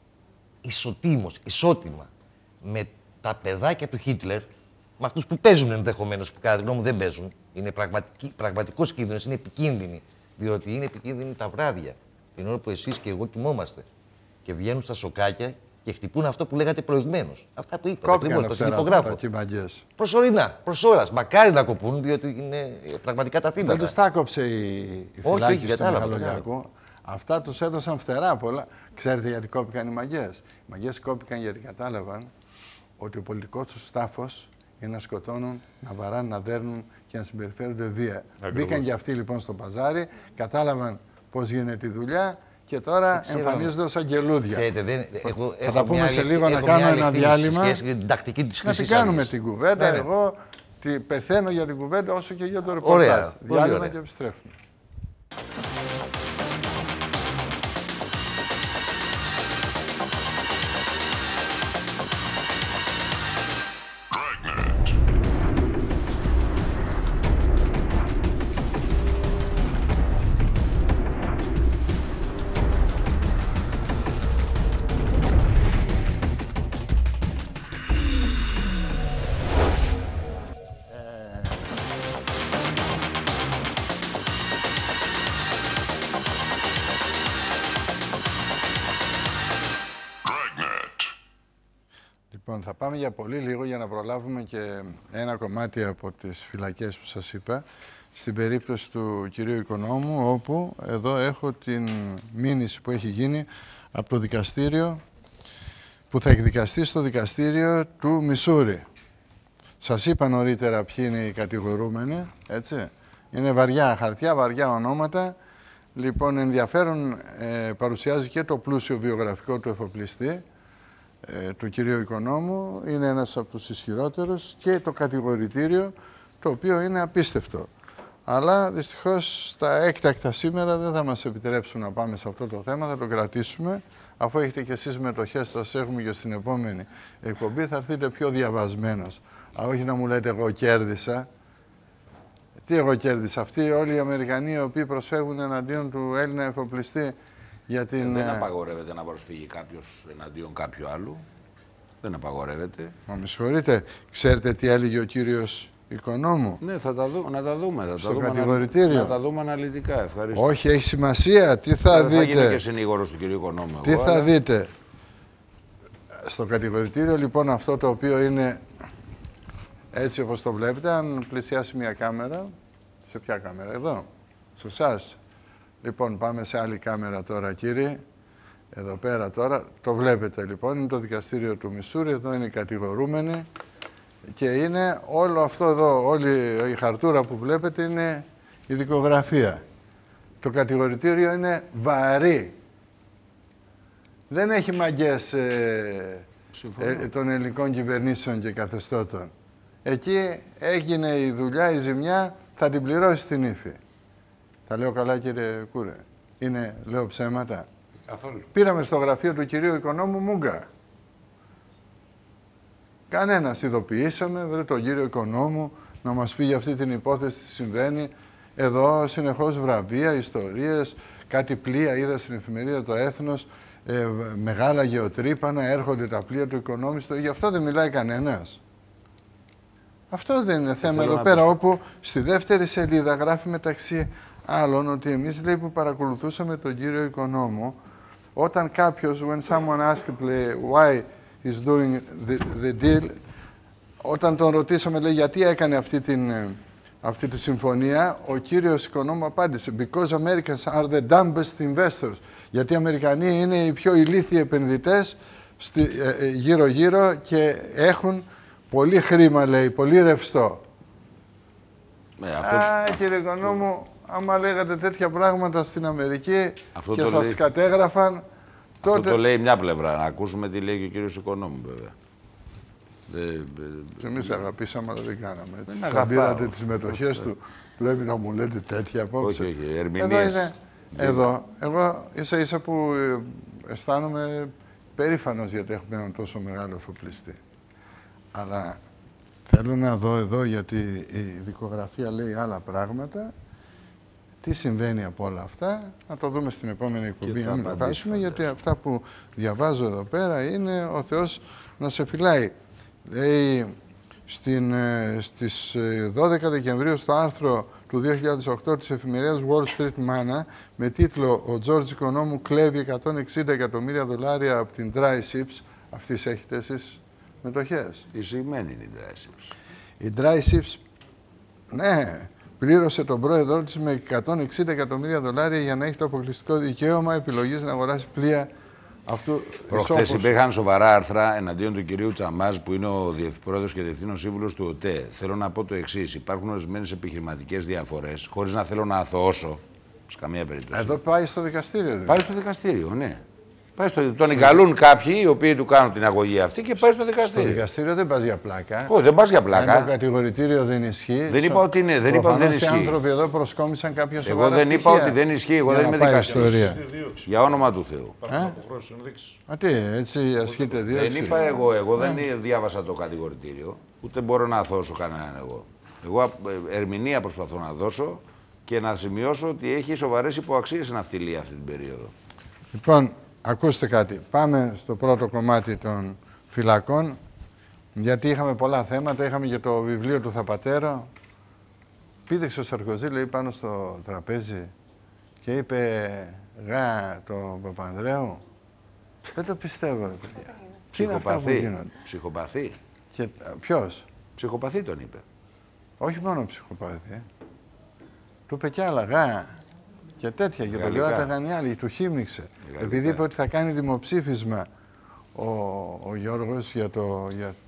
ισότιμα με τα παιδάκια του Χίτλερ, με αυτούς που παίζουν ενδεχομένως, που κατά τη γνώμη μου δεν παίζουν. Είναι πραγματικός κίνδυνος, είναι επικίνδυνοι. Διότι είναι επικίνδυνοι τα βράδια, την ώρα που εσείς και εγώ κοιμόμαστε. Και βγαίνουν στα σοκάκια και χτυπούν αυτό που λέγατε προηγουμένως. Αυτά που είπατε ακριβώς, το τυπογράφο. Προσωρινά, προσώρας. Μακάρι να κοπούν, διότι είναι πραγματικά τα θύματα. Δεν τους τα κόψε η φυλάκη του Μιχαλολιάκου. Αυτά τους έδωσαν φτερά πολλά. Ξέρετε γιατί κόπηκαν οι μαγκές? Οι μαγκές κόπηκαν γιατί κατάλαβαν ότι ο πολιτικός τους τάφος είναι να σκοτώνουν, να βαράνε, να δέρνουν και να συμπεριφέρονται βία. Μπήκαν και αυτοί λοιπόν στο παζάρι, κατάλαβαν πώς γίνεται η δουλειά. Και τώρα εμφανίζονται ως αγγελούδια. Θα τα πούμε σε λίγο, να κάνουμε ένα διάλειμμα. Να την κάνουμε την κουβέντα. Εγώ πεθαίνω για την κουβέντα όσο και για το ρεπορτάζ. Διάλειμμα και επιστρέφουμε. Λοιπόν, θα πάμε για πολύ λίγο για να προλάβουμε και ένα κομμάτι από τις φυλακές που σας είπα. Στην περίπτωση του κυρίου Οικονόμου, όπου εδώ έχω την μήνυση που έχει γίνει από το δικαστήριο, που θα εκδικαστεί στο δικαστήριο του Μισούρι. Σας είπα νωρίτερα ποιοι είναι οι κατηγορούμενοι, έτσι. Είναι βαριά χαρτιά, βαριά ονόματα. Λοιπόν, ενδιαφέρον παρουσιάζει και το πλούσιο βιογραφικό του εφοπλιστή, του κυρίου Οικονόμου. Είναι ένας από τους ισχυρότερους, και το κατηγορητήριο, το οποίο είναι απίστευτο. Αλλά δυστυχώς στα έκτακτα σήμερα δεν θα μας επιτρέψουν να πάμε σε αυτό το θέμα, θα το κρατήσουμε. Αφού έχετε και εσείς μετοχές, θα σας έχουμε και στην επόμενη εκπομπή, θα έρθετε πιο διαβασμένος. Όχι να μου λέτε εγώ κέρδισα. Τι εγώ κέρδισα? Αυτοί όλοι οι Αμερικανοί οι οποίοι προσφεύγουν εναντίον του Έλληνα εφοπλιστή για την... Δεν απαγορεύεται να προσφύγει κάποιος εναντίον κάποιου άλλου. Δεν απαγορεύεται. Μα με συγχωρείτε, ξέρετε τι έλεγε ο κύριος Οικονόμου? Ναι, να τα δούμε. Στο κατηγορητήριο. Να τα δούμε αναλυτικά. Ευχαριστώ. Όχι, έχει σημασία. Τι θα δείτε? Θα γίνει και συνήγορος του κυρίου Οικονόμου. Τι θα δείτε? Στο κατηγορητήριο, λοιπόν, αυτό το οποίο είναι έτσι όπως το βλέπετε, αν πλησιάσει μια κάμερα, σε ποια κάμερα? Εδώ, σε εσάς. Λοιπόν, πάμε σε άλλη κάμερα τώρα, κύριε. Εδώ πέρα τώρα, το βλέπετε λοιπόν, είναι το δικαστήριο του Μισούρι, εδώ είναι οι κατηγορούμενοι και είναι όλο αυτό εδώ, όλη η χαρτούρα που βλέπετε είναι η δικογραφία. Το κατηγορητήριο είναι βαρύ. Δεν έχει μαγκές των ελληνικών κυβερνήσεων και καθεστώτων. Εκεί έγινε η δουλειά, η ζημιά, θα την πληρώσει την ύφη. Τα λέω καλά, κύριε Κούρε? Λέω ψέματα? Καθόλου. Πήραμε στο γραφείο του κυρίου Οικονόμου Μούγκα. Κανένας. Ειδοποιήσαμε, βρε τον κύριο Οικονόμου να μας πει για αυτή την υπόθεση τι συμβαίνει. Εδώ συνεχώς βραβεία, ιστορίες, κάτι πλοία είδα στην εφημερίδα Το Έθνος, μεγάλα γεωτρύπανα, έρχονται τα πλοία του Οικονόμου. Γι' αυτό δεν μιλάει κανένας. Αυτό δεν είναι θέμα εδώ πέρα, όπου στη δεύτερη σελίδα γράφει μεταξύ άλλων ότι εμείς, λέει, που παρακολουθούσαμε τον κύριο Οικονόμου, όταν κάποιος, when someone asked, λέει, why he's doing the deal, όταν τον ρωτήσαμε, λέει, γιατί έκανε αυτή τη συμφωνία, ο κύριος Οικονόμου απάντησε because Americans are the dumbest investors. Γιατί οι Αμερικανοί είναι οι πιο ηλίθιοι επενδυτές γύρω-γύρω και έχουν πολύ χρήμα, λέει, πολύ ρευστό. Κύριε Οικονόμου, άμα λέγατε τέτοια πράγματα στην Αμερική και σας κατέγραφαν, τότε... Αυτό το λέει μια πλευρά. Να ακούσουμε τι λέει και ο κύριος Οικονόμου, βέβαια. Και εμείς αγαπήσαμε, αλλά δεν κάναμε έτσι. Αν πήρατε τις μετοχές του, πρέπει να μου λέτε τέτοια απόψε. Όχι, ερμηνείες. Εδώ, εγώ ίσα-ίσα που αισθάνομαι περήφανος γιατί έχουμε έναν τόσο μεγάλο εφοπλιστή. Αλλά θέλω να δω εδώ, γιατί η δικογραφία λέει άλλα πράγματα, τι συμβαίνει από όλα αυτά, να το δούμε στην επόμενη εκπομπή, να μην το χάσουμε, γιατί αυτά που διαβάζω εδώ πέρα είναι ο Θεός να σε φυλάει. Λέει στις 12 Δεκεμβρίου στο άρθρο του 2008 της εφημερίδας Wall Street Manna με τίτλο «Ο Τζόρτζ Οικονόμου κλέβει $160 εκατομμύρια από την Dry Ships». Αυτής έχετε εσείς μετοχές? Εισηγμένη είναι η Dry Ships. Η Dry Ships, ναι, πλήρωσε τον πρόεδρό της με $160 εκατομμύρια για να έχει το αποκλειστικό δικαίωμα επιλογής να αγοράσει πλοία αυτού. Προχθές υπήρχαν σοβαρά άρθρα εναντίον του κυρίου Τσαμάζ, που είναι ο πρόεδρος και διευθύνων σύμβουλος του ΟΤΕ. Θέλω να πω το εξής: υπάρχουν ορισμένες επιχειρηματικές διαφορές, χωρίς να θέλω να αθωώσω σε καμία περίπτωση. Εδώ πάει στο δικαστήριο, δηλαδή. Πάει στο δικαστήριο, ναι. Τον εγκαλούν κάποιοι οι οποίοι του κάνουν την αγωγή αυτή και πάει στο δικαστήριο. Στο δικαστήριο δεν πας για πλάκα. Όχι, δεν πας για πλάκα. Αν το κατηγορητήριο δεν ισχύει. Δεν είπα ότι είναι. Δεν είπα ότι δεν ισχύει. Οι άνθρωποι εδώ προσκόμισαν κάποια σοβαρά στοιχεία. Εγώ δεν είπα ότι δεν ισχύει. Εγώ δεν είμαι δικαστής. Για όνομα του Θεού. Τι, έτσι ασκείται δίωξη? Δεν είπα εγώ. Εγώ δεν διάβασα το κατηγορητήριο. Ούτε μπορώ να αθώσω κανέναν εγώ. Εγώ ερμηνεία προσπαθώ να δώσω και να σημειώσω ότι έχει σοβαρές υποαξίες η ναυτιλία αυτή την περίοδο. Λοιπόν, ακούστε κάτι. Πάμε στο πρώτο κομμάτι των φυλακών, γιατί είχαμε πολλά θέματα. Είχαμε και το βιβλίο του Θαπατέρο. Πήδηξε ο Σαρκοζή, λέει, πάνω στο τραπέζι και είπε «Γα τον Παπανδρέου». Δεν το πιστεύω, ρε παιδιά. Τι είναι αυτά που γίνονται? Ψυχοπαθή. Και ποιος? Ψυχοπαθή τον είπε. Όχι μόνο ψυχοπαθή. Του είπε κι άλλα «Γα». Και τέτοια, και τον κράταγαν οι άλλοι, του χύμιξε. Επειδή είπε ότι θα κάνει δημοψήφισμα ο Γιώργος για το...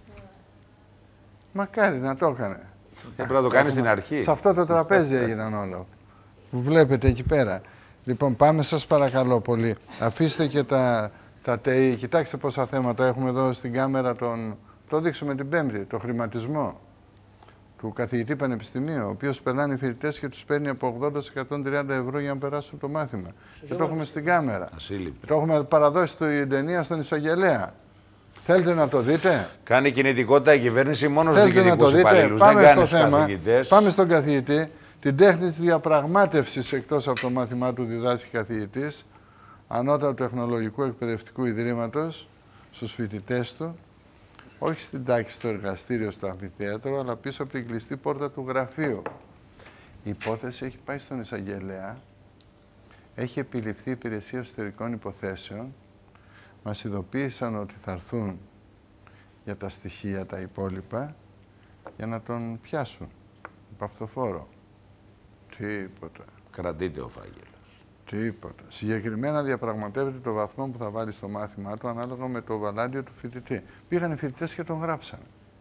Μακάρι να το έκανε. Πρέπει να το κάνει στην αρχή. Σε αυτό το τραπέζι έγιναν όλα. Που βλέπετε εκεί πέρα. Λοιπόν, πάμε σας παρακαλώ πολύ. Αφήστε και τα ΤΕΗ. Κοιτάξτε πόσα θέματα έχουμε εδώ στην κάμερα. Το δείξουμε την Πέμπτη. Το χρηματισμό του καθηγητή πανεπιστημίου, ο οποίος περνάνε οι φοιτητές και τους παίρνει από 80 σε 130 ευρώ για να περάσουν το μάθημα. Και το έχουμε στην κάμερα. Το έχουμε παραδώσει την ταινία στον εισαγγελέα. Θέλετε να το δείτε? Κάνει κινητικότητα η κυβέρνηση μόνο στους Θέλετε διοικητικούς υπαλλήλους. Πάμε δεν κάνει στο στους θέμα. καθηγητές. Πάμε στον καθηγητή. Την τέχνη της διαπραγμάτευσης εκτός από το μάθημά του διδάσκει καθηγητής Ανώτατου Τεχνολογικού Εκπαιδευτικού Ιδρύματος στους φοιτητές του, όχι στην τάξη στο εργαστήριο, στο αμφιθέατρο, αλλά πίσω από την κλειστή πόρτα του γραφείου. Η υπόθεση έχει πάει στον εισαγγελέα, έχει επιληφθεί η Υπηρεσία Εσωτερικών Υποθέσεων, μας ειδοποίησαν ότι θα έρθουν για τα στοιχεία τα υπόλοιπα για να τον πιάσουν. Παυτοφόρο. Τίποτα. Κρατείται ο φάκελος. Τίποτα. Συγκεκριμένα διαπραγματεύεται το βαθμό που θα βάλει στο μάθημά του ανάλογα με το βαλάντιο του φοιτητή. Πήγαν οι φοιτητές και τον γράψαν.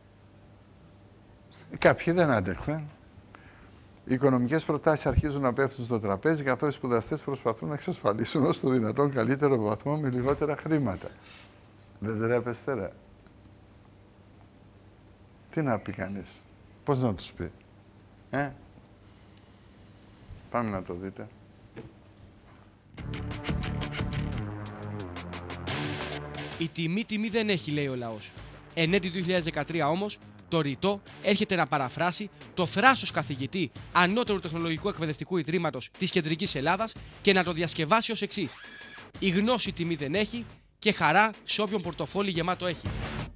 Κάποιοι δεν άντεχαν. Οι οικονομικές προτάσεις αρχίζουν να πέφτουν στο τραπέζι, καθώς οι σπουδαστές προσπαθούν να εξασφαλίσουν όσο το δυνατόν καλύτερο βαθμό με λιγότερα χρήματα. Δεν τρέπεστε, ρε. Τι να πει κανείς. Πώς να τους πει. Πάμε να το δείτε. Η τιμή δεν έχει, λέει ο λαός. Εν έτη 2013 όμως, το ρητό έρχεται να παραφράσει το θράσος καθηγητή Ανώτερου Τεχνολογικού Εκπαιδευτικού Ιδρύματος της Κεντρικής Ελλάδας και να το διασκευάσει ως εξής. Η γνώση τιμή δεν έχει και χαρά σε όποιον πορτοφόλι γεμάτο έχει.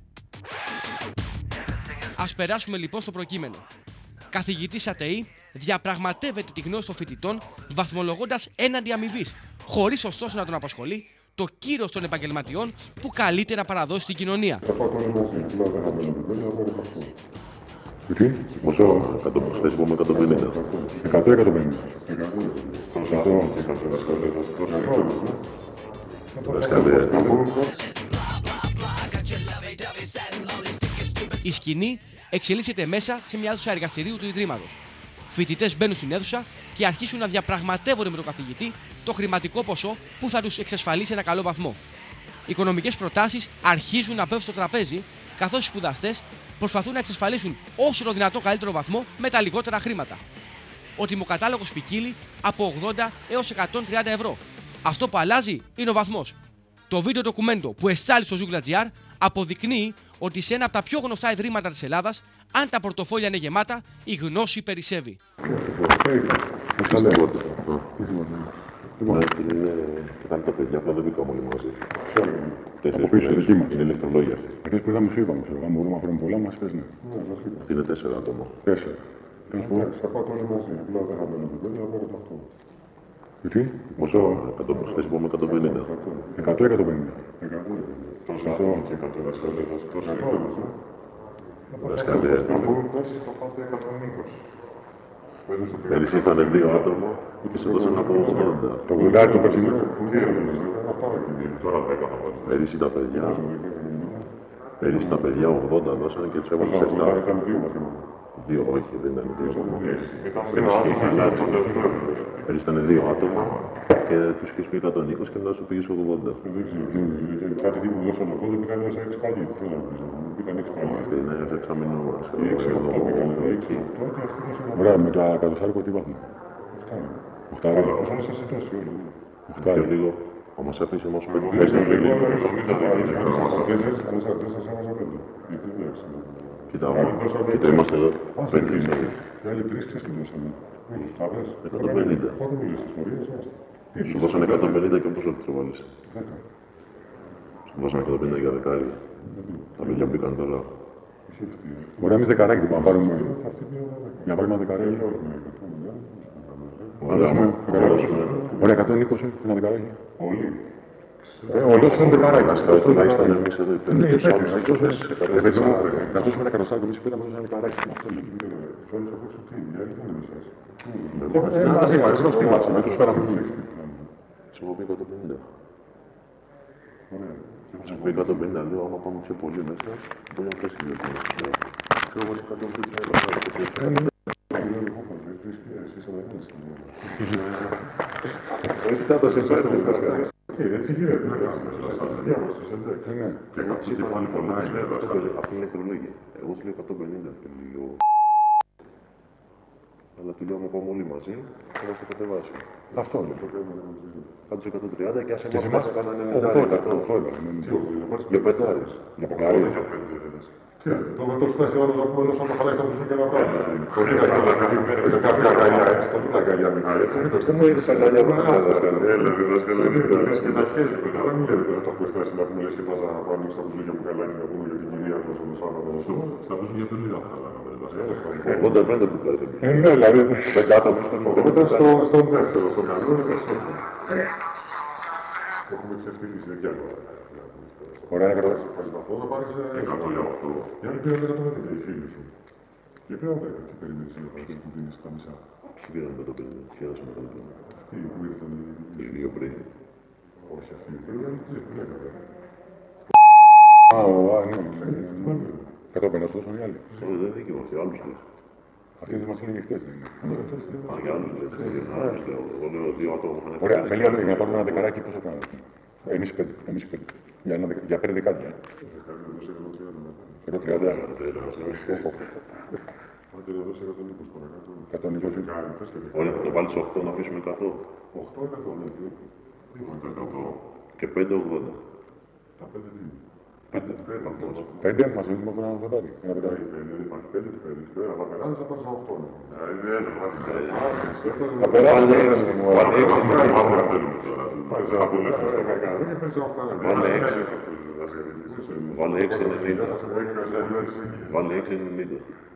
Ας περάσουμε λοιπόν στο προκείμενο. Καθηγητής ΑΤΕΗ διαπραγματεύεται τη γνώση των φοιτητών βαθμολογώντας έναντι αμοιβής, χωρίς ωστόσο να τον απασχολεί το κύρος των επαγγελματιών που καλείται να παραδώσει στην κοινωνία. Τι? Πόσο? 100 προσθέσεις με 150. 100-150. Η σκηνή εξελίσσεται μέσα σε μια αίθουσα εργαστηρίου του Ιδρύματος. Φοιτητές μπαίνουν στην αίθουσα και αρχίσουν να διαπραγματεύονται με τον καθηγητή το χρηματικό ποσό που θα τους εξασφαλίσει ένα καλό βαθμό. Οι οικονομικές προτάσεις αρχίζουν να πέφτουν στο τραπέζι, καθώς οι σπουδαστές προσπαθούν να εξασφαλίσουν όσο το δυνατό καλύτερο βαθμό με τα λιγότερα χρήματα. Ο τιμοκατάλογος ποικίλει από 80 έως 130 ευρώ. Αυτό που αλλάζει είναι ο βαθμός. Το βίντεο ντοκουμέντο που εστάλει στο Zoogla.gr αποδεικνύει ότι σε ένα από τα πιο γνωστά ιδρύματα της Ελλάδας, αν τα πορτοφόλια είναι γεμάτα, η γνώση περισσεύει. Ήταν τα παιδιά, απλά δεν μπήκαμε όλοι μαζί. Από πίσω, δική μας. Είναι ηλεκτρολόγια. Αυτές που είδαμε σου είπαμε, αν μπορούμε να φέρουμε πολλά, μας πες ναι. Αυτή είναι 4 άτομα. 4. Θα πάω όλοι μαζί, απλά δεν θα μπαίνω το παιδί, θα πάρω το αυτό. Τι? Πόσο? 100 προσθέσεις, πούμε 150. 100-150. 100 και 100 δασκαλία. Αφού πέσεις θα πάτε 120. Πέρυσι είχαν 2 άτομα και σε δώσαν από 80. Το 80 το περσινό. Πέρυσι τα παιδιά. Πέρυσι τα παιδιά 80 δώσανε και τους έβαλαν σε 7. Ήταν 2 μαθήματα. 2, όχι, δεν ήταν 2 άτομα. Πέρυσι ήταν 2 άτομα και τους είχες πει 120 και μετά σου πήγες 80. Κάτι τι που δώσανε 80 πήγαν σε 6 πάλι. Αυτή είναι σε εξαμήνου. Ωραία, με τα κατοστάρικο τι βάθμο. 8. Όσο είναι σε συντάση όλοι. 8. Και λίγο. Όμως έφυγε όμως 5. Κοίτα, είμαστε εδώ. 5 οι άλλοι 3 ξέρεις τι δώσανε. 150. Σου δώσανε 150 και πόσο τους βάλεις. Σου δώσανε 150 για δεκάρια. Τα παιδιά μπήκαν τώρα. Ωραία, εμείς δεκαράκι την πάρουμε. Για να πάρουμε ένα δεκαράκι. Ωραία, 120 ένα δεκαράκι. Όλοι. Όλος ήταν δεκαράκι. Τουλάχιστον εμείς εδώ οι πέντε. Να δώσουμε ένα κατοστάρικο, εμείς πήραμε ένα δεκαράκι. Θέλεις να πω τι, γιατί δεν είναι εσάς. Μαζί μας, γνωστοί μας, με τους φέραμε. Σου έχω πει 150. Ωραία. Σου πει 150, λέω, άμα πάμε πιο πολύ μέσα, μπορεί να πέσει λίγο. Ξέρω εγώ 150. Όχι τα συμφέροντα της δασκαλίας. Έτσι γίνεται, να κάνουμε. Και εγώ τους είπα πάλι πολλά. Αυτή είναι νεκρολόγια. Εγώ σου λέω 150 και λέω... Αλλά του λέω να πάμε όλοι μαζί και να στο κατεβάσουμε. Αυτό λέω. Κάτω σε 130 και άσε μας να κάνανε 90%. Για πεντάρες. Για πεντάρες. Τώρα το φτάσει ο άλλος να πούμε όσο το χαλάει θα μου και να κάνει. Χωρίς να κάνει κάποια αγκαλιά έτσι, το μην αγκαλιά μην αρέσει. Δεν μου είδες αγκαλιά που να δασκαλία. Έλα δασκαλία, και τα χέρια του. Δεν μου λέτε να το έχω φτάσει να πούμε λες και πας να πάμε στα μπουζούκια που καλάκι να πούμε για την κυρία του όσο το Σάββατο. Στα μπουζούκια του λίγα θα χαλάγαμε. 85 που κάνετε. Ναι, δηλαδή δεν κάθαμε στον δεύτερο, στον καλό. Έχουμε ξεφτυλίσει, δεν πιάνω. Ωραία, να θα πάρεις 100 για αυτό. Οι άλλοι πήραν 150, οι φίλοι σου. Και πήραν 10. Τι περιμένεις για αυτό που δίνεις τα μισά. Τι πήραν 150, και έδωσαν 150. Αυτοί που ήρθαν οι δύο πριν. Όχι αυτοί οι πριν, οι τρεις που λέγανε. Ναι. 150 τόσο οι άλλοι. Όχι, δεν δίκαιο αυτοί, άλλους λες. Αυτοί δεν μας είναι νυχτές, δεν είναι. Για άλλους λες. Εγώ λέω δύο άτομα. Ωραία, με λίγα λόγια, για να πάρουμε ένα δεκαράκι πόσο κάνουμε. Εμείς πέντε. Για 5 δεκάδια. Εγώ 30. Άντε να δώσει 120 τώρα. 120. Ωραία, θα το βάλεις 8 να αφήσουμε 100. 8 100, ναι. 100. Και 5 80. Τα 5 τι είναι. 5 μας δίνουμε αυτό να πάρει. Ένα πεντάρι. Υπάρχει 5 και 5. Θα περάσεις θα πάρεις 8. Θα περάσεις. Βάλε 6,90. Βάλε 6,90.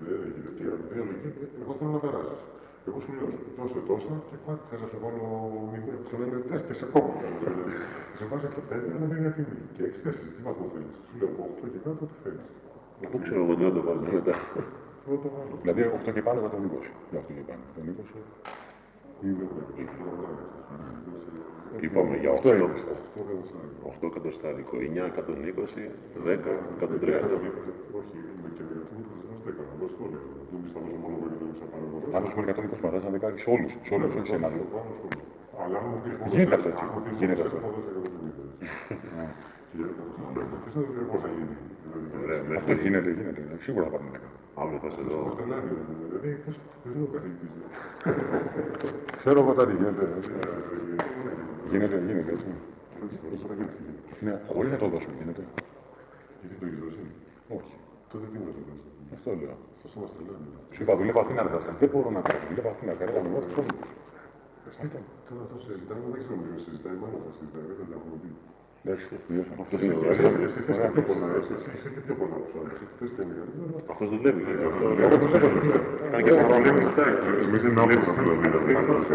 Εγώ θέλω να περάσεις. Εγώ σου λέω, δώσε τόσα και πάτε, θα σου βάλω 0. Σου λένε 4 ακόμα. Σε βάζω και 5, αλλά δεν είναι τιμή. Και έχεις 4, τι βαθμό θέλεις. Σου λέω 8 και κάτω, τι θέλεις. Αυτό ξέρω εγώ, δεν το βάλω μετά. Δηλαδή 8 και πάνω, 120. Για 8 και πάνω, 120. Είπαμε για 8 εκατοστάρικο, 9 120, 10 130. Αν δώσουμε 120 πατάς, να δεκάρεις σε όλους, όχι σε έναν. Γίνεται αυτό έτσι, γίνεται αυτό. Αυτό γίνεται, σίγουρα θα πάμε 10. Αύριο θα σε δω. Ξέρω εγώ κάτι γίνεται. Γίνεται έτσι. Ναι, χωρίς να το δώσουμε γίνεται. Γιατί το έχεις δώσει. Όχι. Τότε τι μου το δώσει. Αυτό λέω. Αυτό μας τρελαίνει. Σου είπα, δουλεύω Αθήνα, δεν μπορώ να κάνω. Δουλεύω Αθήνα, καρέλα μου. Τώρα αυτό συζητάμε, δεν ξέρω ποιος συζητάει, μάλλον θα συζητάει, δεν θα έχουμε πει. Εντάξει, αυτό είναι το θέμα. Εσύ θες και πιο πολλά, εσύ και πιο πολλά από τους άλλους. Αυτός δουλεύει. Εγώ το ξέρω. Κάνει και τα προβλήματα της τάξης. Εμείς δεν δουλεύουμε αυτό το βίντεο.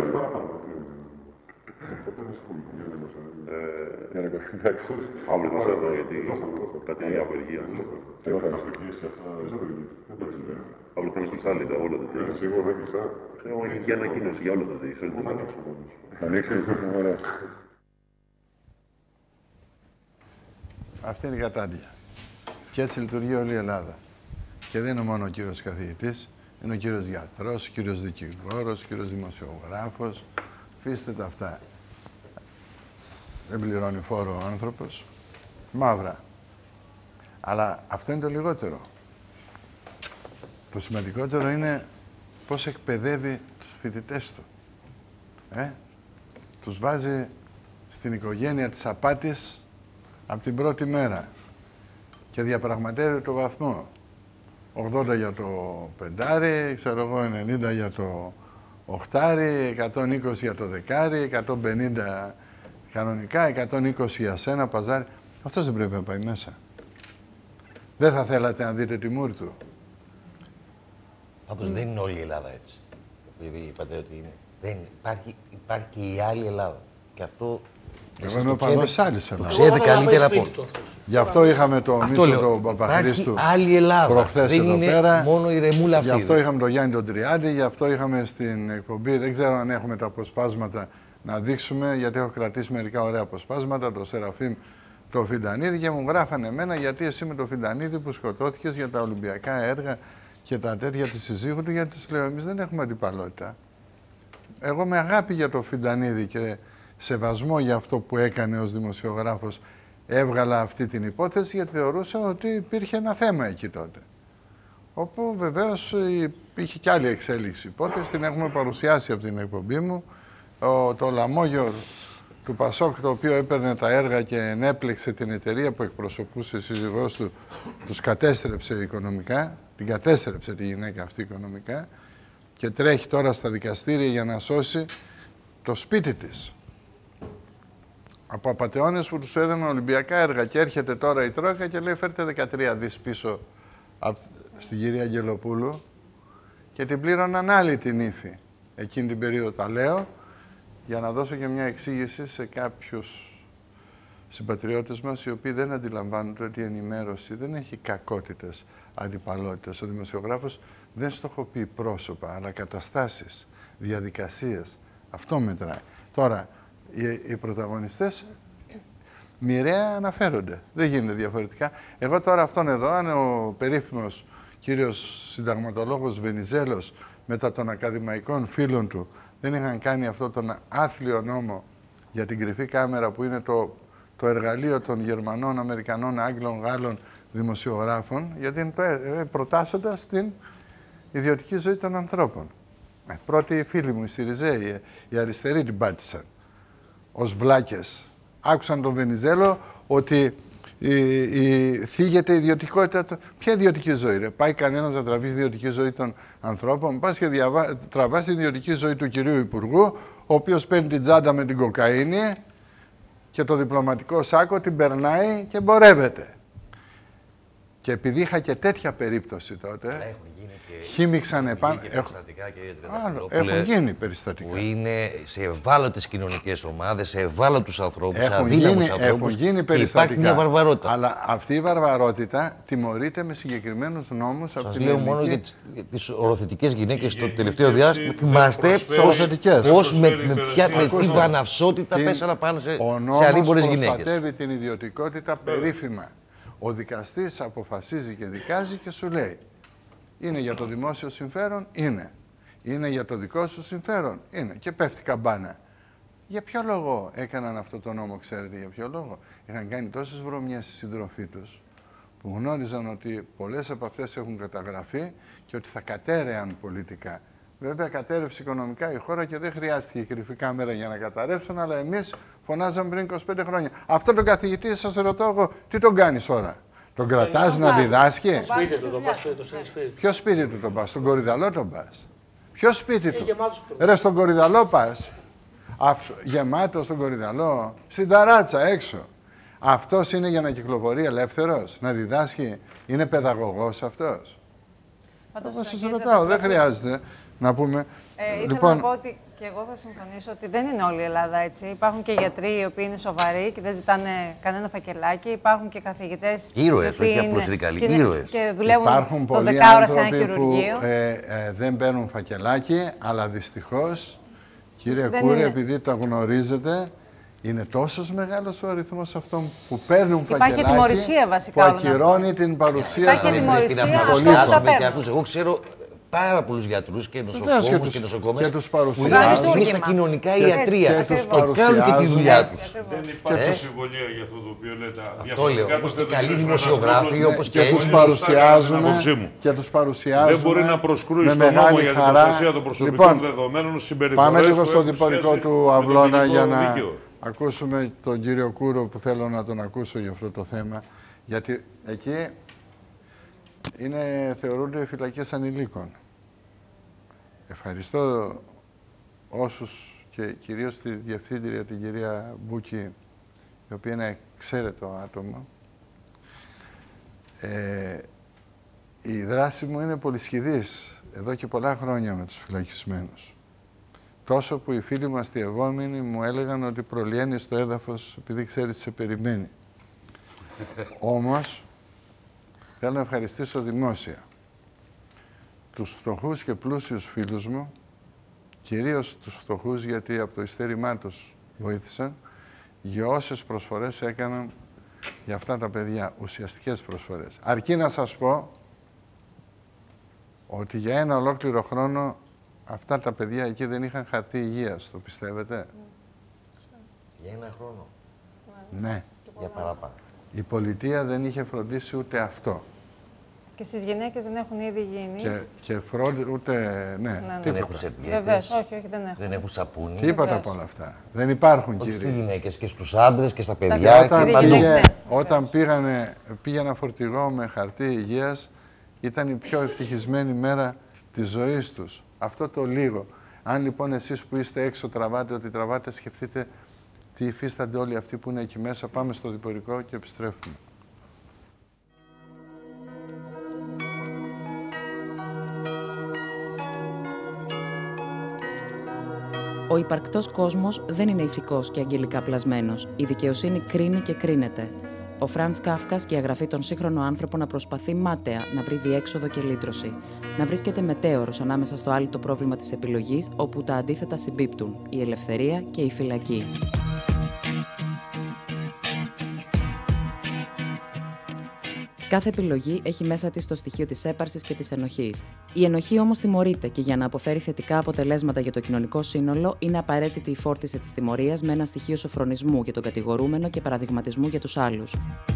Αύριο θα σε δω, γιατί κάτι είναι απεργία. Αύριο θα είναι στη Σάλιντα, όλα τα τέτοια. Σίγουρα δεν κλειστά. Έχει και ανακοίνωση για όλα τα τέτοια. Θα ανοίξει, ωραία. Αυτή είναι η κατάντια. Και έτσι λειτουργεί όλη η Ελλάδα. Και δεν είναι μόνο ο κύριος καθηγητής, είναι ο κύριος γιατρός, ο κύριος δικηγόρος, ο κύριος δημοσιογράφος. Αφήστε τα αυτά. Δεν πληρώνει φόρο ο άνθρωπος. Μαύρα. Αλλά αυτό είναι το λιγότερο. Το σημαντικότερο είναι πώς εκπαιδεύει τους φοιτητές του. Τους βάζει στην οικογένεια της απάτης από την πρώτη μέρα και διαπραγματεύει το βαθμό. 80 για το πεντάρι, ξέρω εγώ 90 για το οχτάρι, 120 για το δεκάρι, 150 κανονικά, 120 για σένα, παζάρι. Αυτός δεν πρέπει να πάει μέσα. Δεν θα θέλατε να δείτε τη μούρη του. Πάντως δεν είναι όλη η Ελλάδα έτσι. Επειδή είπατε ότι είναι. Δεν υπάρχει και η άλλη Ελλάδα. Και αυτό... Εγώ είμαι ο παδός της άλλης Ελλάδας. Το ξέρετε καλύτερα από όλους. Γι' αυτό είχαμε το Μίτσο τον Παπαχρήστου προχθές εδώ πέρα. Μόνο η ρεμούλα αυτή. Γι' αυτό είχαμε τον Γιάννη τον Τριάντη, γι' αυτό είχαμε στην εκπομπή. Δεν ξέρω αν έχουμε τα αποσπάσματα να δείξουμε, γιατί έχω κρατήσει μερικά ωραία αποσπάσματα. Το Σεραφείμ, το Φιντανίδη και μου γράφανε εμένα γιατί εσύ με το Φιντανίδη που σκοτώθηκες για τα Ολυμπιακά έργα και τα τέτοια της συζύγου του, γιατί τους λέω εμείς δεν έχουμε αντιπαλότητα. Εγώ με αγάπη για το Φιντανίδη και σεβασμό για αυτό που έκανε ως δημοσιογράφος έβγαλα αυτή την υπόθεση, γιατί θεωρούσα ότι υπήρχε ένα θέμα εκεί τότε. Όπου βεβαίως είχε κι άλλη εξέλιξη υπόθεση, την έχουμε παρουσιάσει από την εκπομπή μου. Το λαμόγιο του Πασόκ, το οποίο έπαιρνε τα έργα και ενέπλεξε την εταιρεία που εκπροσωπούσε η σύζυγός του, τους κατέστρεψε οικονομικά, την κατέστρεψε τη γυναίκα αυτή οικονομικά και τρέχει τώρα στα δικαστήρια για να σώσει το σπίτι της. Από απατεώνες που τους έδιναν Ολυμπιακά έργα και έρχεται τώρα η Τρόικα και λέει φέρτε 13 δις πίσω στην κυρία Αγγελοπούλου και την πλήρωναν άλλοι την ύφη. Εκείνη την περίοδο τα λέω για να δώσω και μια εξήγηση σε κάποιους συμπατριώτες μας οι οποίοι δεν αντιλαμβάνονται ότι η ενημέρωση δεν έχει κακότητες, αντιπαλότητες. Ο δημοσιογράφος δεν στοχοποιεί πρόσωπα, αλλά καταστάσεις, διαδικασίες. Αυτό μετράει. Τώρα, οι πρωταγωνιστές μοιραία αναφέρονται. Δεν γίνεται διαφορετικά. Εγώ τώρα αυτόν εδώ, αν ο περίφημος κύριος συνταγματολόγος Βενιζέλος μετά των ακαδημαϊκών φίλων του δεν είχαν κάνει αυτό τον άθλιο νόμο για την κρυφή κάμερα που είναι το εργαλείο των Γερμανών, Αμερικανών, Άγγλων, Γάλλων δημοσιογράφων, γιατί είναι προτάσσοντας την ιδιωτική ζωή των ανθρώπων. Πρώτοι οι φίλοι μου, οι Σιριζέοι, οι αριστεροί την πάτησαν ως βλάκες. Άκουσαν τον Βενιζέλο ότι θίγεται η ιδιωτικότητα. Ποια ιδιωτική ζωή, ρε? Πάει κανένας να τραβήσει τη ιδιωτική ζωή των ανθρώπων? Πας και τραβάς τη ιδιωτική ζωή του κυρίου Υπουργού, ο οποίος παίρνει την τσάντα με την κοκαίνη και το διπλωματικό σάκο την περνάει και εμπορεύεται. Και επειδή είχα και τέτοια περίπτωση τότε, χύμιξαν επάνω. Έχουν γίνει περιστατικά. Που είναι σε ευάλωτες κοινωνικές ομάδες, σε ευάλωτους ανθρώπους, σε αδύναμους ανθρώπους. Έχουν γίνει περιστατικά. Υπάρχει μια βαρβαρότητα. Αλλά αυτή η βαρβαρότητα τιμωρείται με συγκεκριμένους νόμους από την ελληνική. Σας λέω μόνο για τις οροθετικές γυναίκες στο τελευταίο διάστημα. Θυμάστε πώς με τι βαναυσότητα πέσανε πάνω σε ανήμπορες γυναίκες. Ο νόμος προστατεύει την ιδιωτικότητα περίφημα. Ο δικαστής αποφασίζει και δικάζει και σου λέει είναι για το δημόσιο συμφέρον, είναι. Είναι για το δικό σου συμφέρον, είναι. Και πέφτει καμπάνα. Για ποιο λόγο έκαναν αυτό το νόμο, ξέρετε για ποιο λόγο? Είχαν κάνει τόσες βρωμιές στη συντροφή τους που γνώριζαν ότι πολλές από αυτές έχουν καταγραφεί και ότι θα κατέρεαν πολιτικά. Βέβαια κατέρευσε οικονομικά η χώρα και δεν χρειάστηκε η κρυφή κάμερα για να καταρρεύσουν, αλλά εμείς φωνάζαμε πριν 25 χρόνια. Αυτό τον καθηγητή, σας ρωτώ εγώ, τι τον κάνεις τώρα? Τον κρατάς να διδάσκει? Σπίτι του, τον πας σπίτι. Ποιο σπίτι του τον πας? Στον Κορυδαλό τον πας? Ποιο σπίτι του? Ρε, στον Κορυδαλό πας? Γεμάτο στον Κορυδαλό? Στην ταράτσα έξω. Αυτός είναι για να κυκλοφορεί ελεύθερος, να διδάσκει? Είναι παιδαγωγός αυτός? Εγώ σας ρωτάω, δεν χρειάζεται να πούμε. Ήθελα να πω ότι και εγώ θα συμφωνήσω ότι δεν είναι όλη η Ελλάδα έτσι. Υπάρχουν και γιατροί οι οποίοι είναι σοβαροί και δεν ζητάνε κανένα φακελάκι. Υπάρχουν και καθηγητές ήρωες, όχι απλώς ρικαλοί, ήρωες. Και δουλεύουν υπάρχουν το πολλοί 10 ώρα σε ένα χειρουργείο. Δεν παίρνουν φακελάκι, αλλά δυστυχώς, κύριε Κούρη, επειδή τα γνωρίζετε, είναι τόσος μεγάλος ο αριθμός αυτών που παίρνουν φακελάκι, υπάρχει τιμωρησία βασικά, που ακυρώνει την παρουσία των υπολείπων. Εγώ ξέρω πάρα πολλούς γιατρούς και νοσοκόμους και νοσοκόμες που είναι στα κοινωνικά ιατρία και κάνουν και τη δουλειά τους. Δεν υπάρχει αμφιβολία για αυτό το οποίο λέτε. Αυτό λέω, όπως και καλοί δημοσιογράφοι, όπως και τους παρουσιάζουν και τους παρουσιάζουν. Δεν μπορεί να προσκρούει στον νόμο για την προστασία των προσωπικών δεδομένων συμπεριφορές. Πάμε λίγο στο διπορικό του Αυλώνα για να ακούσουμε τον κύριο Κούρο που θέλω να τον ακούσω για αυτό το θέμα. Γιατί εκεί θεωρούνται φυλακές ανηλίκων. Ευχαριστώ όσους και κυρίως τη διευθύντρια, την κυρία Μπούκη, η οποία είναι εξαίρετο άτομο. Η δράση μου είναι πολυσχηδής εδώ και πολλά χρόνια με τους φυλακισμένους. Τόσο που οι φίλοι μου αστειευόμενοι μου έλεγαν ότι προλυαίνει στο έδαφος επειδή ξέρεις σε περιμένει. Όμως, θέλω να ευχαριστήσω δημόσια τους φτωχούς και πλούσιους φίλους μου, κυρίως τους φτωχούς γιατί από το ειστέρημά τους βοήθησαν, για όσες προσφορές έκαναν για αυτά τα παιδιά, ουσιαστικές προσφορές. Αρκεί να σας πω ότι για ένα ολόκληρο χρόνο αυτά τα παιδιά εκεί δεν είχαν χαρτί υγείας, το πιστεύετε? Για ένα χρόνο. Ναι. Για παραπάνω. Η πολιτεία δεν είχε φροντίσει ούτε αυτό. Και στις γυναίκες δεν έχουν ήδη υγιεινείς. Και ούτε, ναι, Δεν έχουν σερβιέτες. Βεβαίως, όχι, δεν έχουν. Δεν έχουν σαπούνι. Τίποτα από όλα αυτά. Δεν υπάρχουν, όχι κύριε. στις γυναίκες και στους άντρες και στα παιδιά. Όταν πήγε ένα φορτηγό με χαρτί υγείας, ήταν η πιο ευτυχισμένη μέρα της ζωής τους. Αυτό το λίγο. Αν λοιπόν εσείς που είστε έξω τραβάτε ό,τι τραβάτε, σκεφτείτε τι υφίστανται όλοι αυτοί που είναι εκεί μέσα. Πάμε στο διπορικό και επιστρέφουμε. Ο υπαρκτός κόσμος δεν είναι ηθικός και αγγελικά πλασμένος. Η δικαιοσύνη κρίνει και κρίνεται. Ο Φραντς Κάφκα σκιαγραφεί τον σύγχρονο άνθρωπο να προσπαθεί μάταια να βρει διέξοδο και λύτρωση. Να βρίσκεται μετέωρος ανάμεσα στο άλυτο πρόβλημα της επιλογής, όπου τα αντίθετα συμπίπτουν, η ελευθερία και η φυλακή. Κάθε επιλογή έχει μέσα της το στοιχείο της έπαρσης και της ενοχής. Η ενοχή όμως τιμωρείται και για να αποφέρει θετικά αποτελέσματα για το κοινωνικό σύνολο, είναι απαραίτητη η φόρτιση της τιμωρίας με ένα στοιχείο σοφρονισμού για τον κατηγορούμενο και παραδειγματισμού για τους άλλους.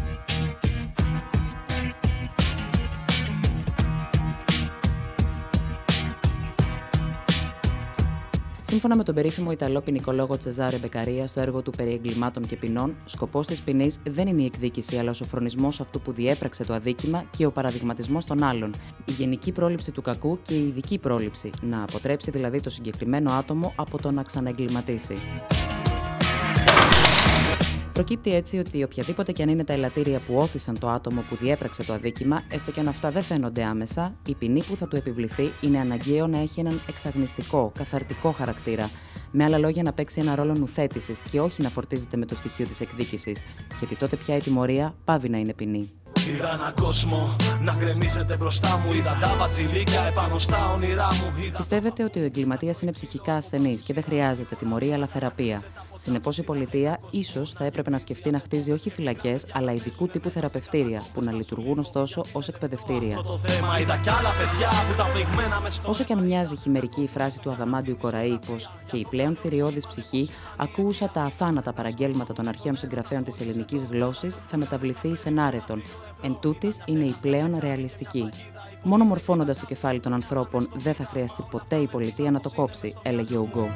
Σύμφωνα με τον περίφημο Ιταλό ποινικολόγο Τσεζάρε Μπεκαρία στο έργο του περί εγκλημάτων και ποινών, σκοπός της ποινής δεν είναι η εκδίκηση, αλλά ο σοφρονισμός αυτού που διέπραξε το αδίκημα και ο παραδειγματισμός των άλλων. Η γενική πρόληψη του κακού και η ειδική πρόληψη, να αποτρέψει δηλαδή το συγκεκριμένο άτομο από το να ξαναεγκληματίσει. Προκύπτει έτσι ότι οποιαδήποτε και αν είναι τα ελαττήρια που όθησαν το άτομο που διέπραξε το αδίκημα, έστω και αν αυτά δεν φαίνονται άμεσα, η ποινή που θα του επιβληθεί είναι αναγκαίο να έχει έναν εξαγνιστικό, καθαρτικό χαρακτήρα. Με άλλα λόγια, να παίξει ένα ρόλο νουθέτησης και όχι να φορτίζεται με το στοιχείο της εκδίκησης, γιατί τότε πια η τιμωρία πάβει να είναι ποινή. Είδα έναν κόσμο να γκρεμίζεται μπροστά μου. Είδα τα μπατζιλίκια επάνω στα όνειρά μου. Πιστεύετε ότι ο εγκληματίας είναι ψυχικά ασθενής και δεν χρειάζεται τιμωρία αλλά θεραπεία. Συνεπώς η πολιτεία ίσως θα έπρεπε να σκεφτεί να χτίζει όχι φυλακές, αλλά ειδικού τύπου θεραπευτήρια, που να λειτουργούν ωστόσο ως εκπαιδευτήρια. Όσο και αν μοιάζει χειμερική η φράση του Αδαμάντιου Κοραή, πως και η πλέον θηριώδης ψυχή ακούουσα τα αθάνατα παραγγέλματα των αρχαίων συγγραφέων της ελληνικής γλώσσης, θα μεταβληθεί εις ενάρετον. Εν τούτης είναι η πλέον ρεαλιστική. Μόνο μορφώνοντας το κεφάλι των ανθρώπων δεν θα χρειαστεί ποτέ η πολιτεία να το κόψει, έλεγε ο Γκο.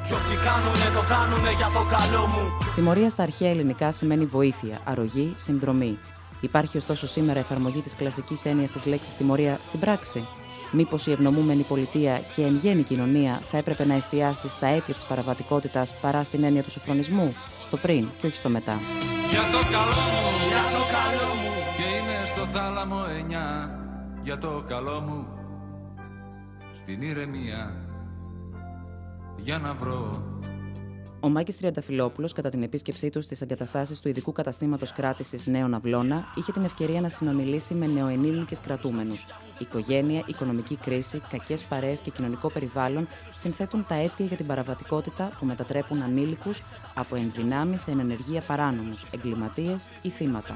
Τιμωρία στα αρχαία ελληνικά σημαίνει βοήθεια, αρρωγή, συνδρομή. Υπάρχει ωστόσο σήμερα εφαρμογή της κλασικής έννοιας της λέξης τιμωρία στην πράξη? Μήπως η ευνομούμενη πολιτεία και εν γέννη κοινωνία θα έπρεπε να εστιάσει στα αίτια της παραβατικότητας παρά στην έννοια του σοφρονισμού, στο πριν και όχι στο μετά? Για το καλό μου, για το καλό μου, και είναι στο θάλαμο 9. Για το καλό μου, στην ηρεμία, για να βρω. Ο Μάκης Τριανταφυλόπουλος, κατά την επίσκεψή του στις εγκαταστάσεις του ειδικού καταστήματος κράτησης Νέων Αυλώνα, είχε την ευκαιρία να συνομιλήσει με νεοενήλικες κρατούμενους. Οικογένεια, οικονομική κρίση, κακές παρέες και κοινωνικό περιβάλλον συνθέτουν τα αίτια για την παραβατικότητα που μετατρέπουν ανήλικους από ενδυνάμει σε ενεργεία παράνομους, εγκληματίες ή θύματα.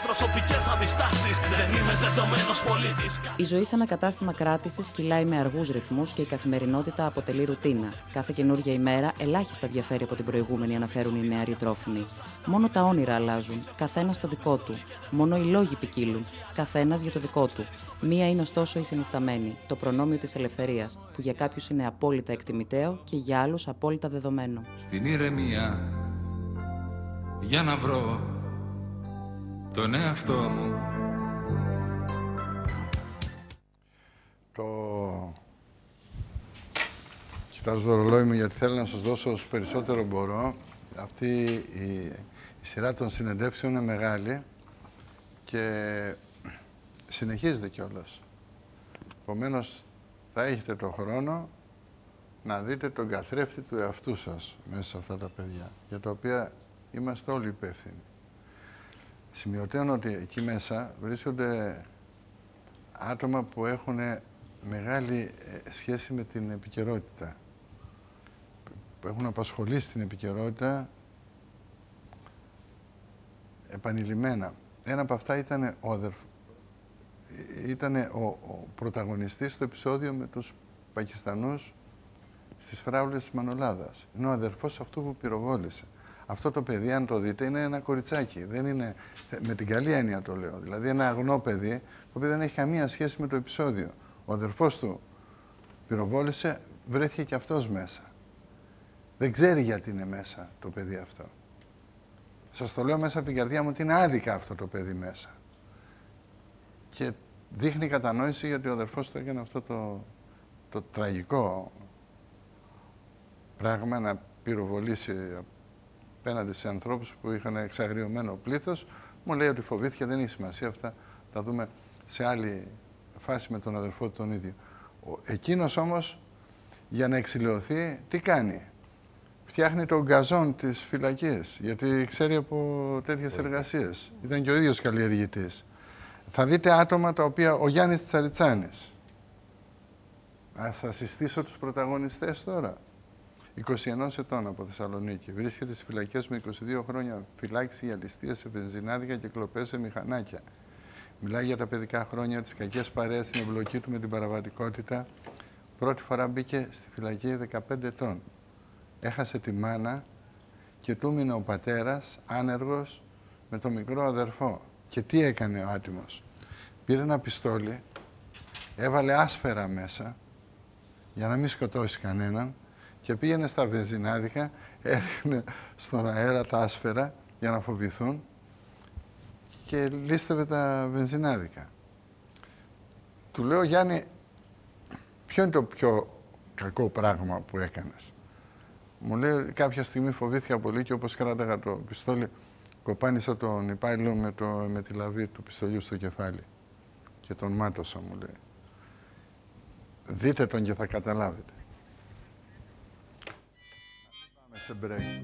Η ζωή σαν ένα κατάστημα κράτησης κυλάει με αργούς ρυθμούς και η καθημερινότητα αποτελεί ρουτίνα. Κάθε καινούργια ημέρα ελάχιστα διαφέρει από την προηγούμενη, αναφέρουν οι νεαροί τρόφιμοι. Μόνο τα όνειρα αλλάζουν, καθένας το δικό του. Μόνο οι λόγοι ποικίλουν, καθένας για το δικό του. Μία είναι ωστόσο η συνισταμένη, το προνόμιο της ελευθερίας, που για κάποιους είναι απόλυτα εκτιμητέο και για άλλους απόλυτα δεδομένο. Στην ηρεμία, για να βρω τον εαυτό μου. Κοιτάζω το ρολόι μου γιατί θέλω να σας δώσω όσο περισσότερο μπορώ. Αυτή η σειρά των συνεντεύξεων είναι μεγάλη και συνεχίζεται κιόλας. Επομένως, θα έχετε το χρόνο να δείτε τον καθρέφτη του εαυτού σας μέσα σε αυτά τα παιδιά, για τα οποία είμαστε όλοι υπεύθυνοι. Σημειωτέων ότι εκεί μέσα βρίσκονται άτομα που έχουν μεγάλη σχέση με την επικαιρότητα, που έχουν απασχολήσει την επικαιρότητα επανειλημμένα. Ένα από αυτά ήταν ήταν ο πρωταγωνιστής στο επεισόδιο με τους Πακιστανούς στις φράουλες της Μανολάδας. Είναι ο αδερφός αυτού που πυροβόλησε. Αυτό το παιδί, αν το δείτε, είναι ένα κοριτσάκι. Δεν είναι, με την καλή έννοια το λέω. Δηλαδή ένα αγνό παιδί, το οποίο δεν έχει καμία σχέση με το επεισόδιο. Ο αδερφός του πυροβόλησε, βρέθηκε και αυτός μέσα. Δεν ξέρει γιατί είναι μέσα το παιδί αυτό. Σας το λέω μέσα από την καρδιά μου ότι είναι άδικα αυτό το παιδί μέσα. Και δείχνει κατανόηση γιατί ο αδερφός του έκανε αυτό το τραγικό πράγμα, να πυροβολήσει απέναντι σε ανθρώπους που είχαν εξαγριωμένο πλήθος. Μου λέει ότι φοβήθηκε, δεν έχει σημασία αυτά, τα δούμε σε άλλη φάση με τον αδερφό του τον ίδιο. Εκείνος όμως, για να εξηλαιωθεί, τι κάνει? Φτιάχνει τον γκαζόν της φυλακής, γιατί ξέρει από τέτοιες εργασίες. Ήταν και ο ίδιος καλλιεργητής. Θα δείτε άτομα τα οποία, ο Γιάννης Τσαριτσάνης. Ας σας συστήσω τους πρωταγωνιστές τώρα. 21 ετών από Θεσσαλονίκη. Βρίσκεται στις φυλακές με 22 χρόνια φυλάκιση για ληστείες σε βενζινάδικα και κλοπές σε μηχανάκια. Μιλάει για τα παιδικά χρόνια, τις κακές παρέες, την εμπλοκή του με την παραβατικότητα. Πρώτη φορά μπήκε στη φυλακή 15 ετών. Έχασε τη μάνα και του μείνε ο πατέρας άνεργος με το μικρό αδερφό. Και τι έκανε ο άτιμος? Πήρε ένα πιστόλι, έβαλε άσφαιρα μέσα για να μην σκοτώσει κανέναν και πήγαινε στα βενζινάδικα, έριχνε στον αέρα τα άσφαιρα για να φοβηθούν και λίστευε τα βενζινάδικα. Του λέω, Γιάννη, ποιο είναι το πιο κακό πράγμα που έκανες? Μου λέει, κάποια στιγμή φοβήθηκα πολύ και όπως κράταγα το πιστόλι, κοπάνισα τον υπάλληλο με τη λαβή του πιστολιού στο κεφάλι και τον μάτωσα, μου λέει. Δείτε τον και θα καταλάβετε. Πάμε σε break.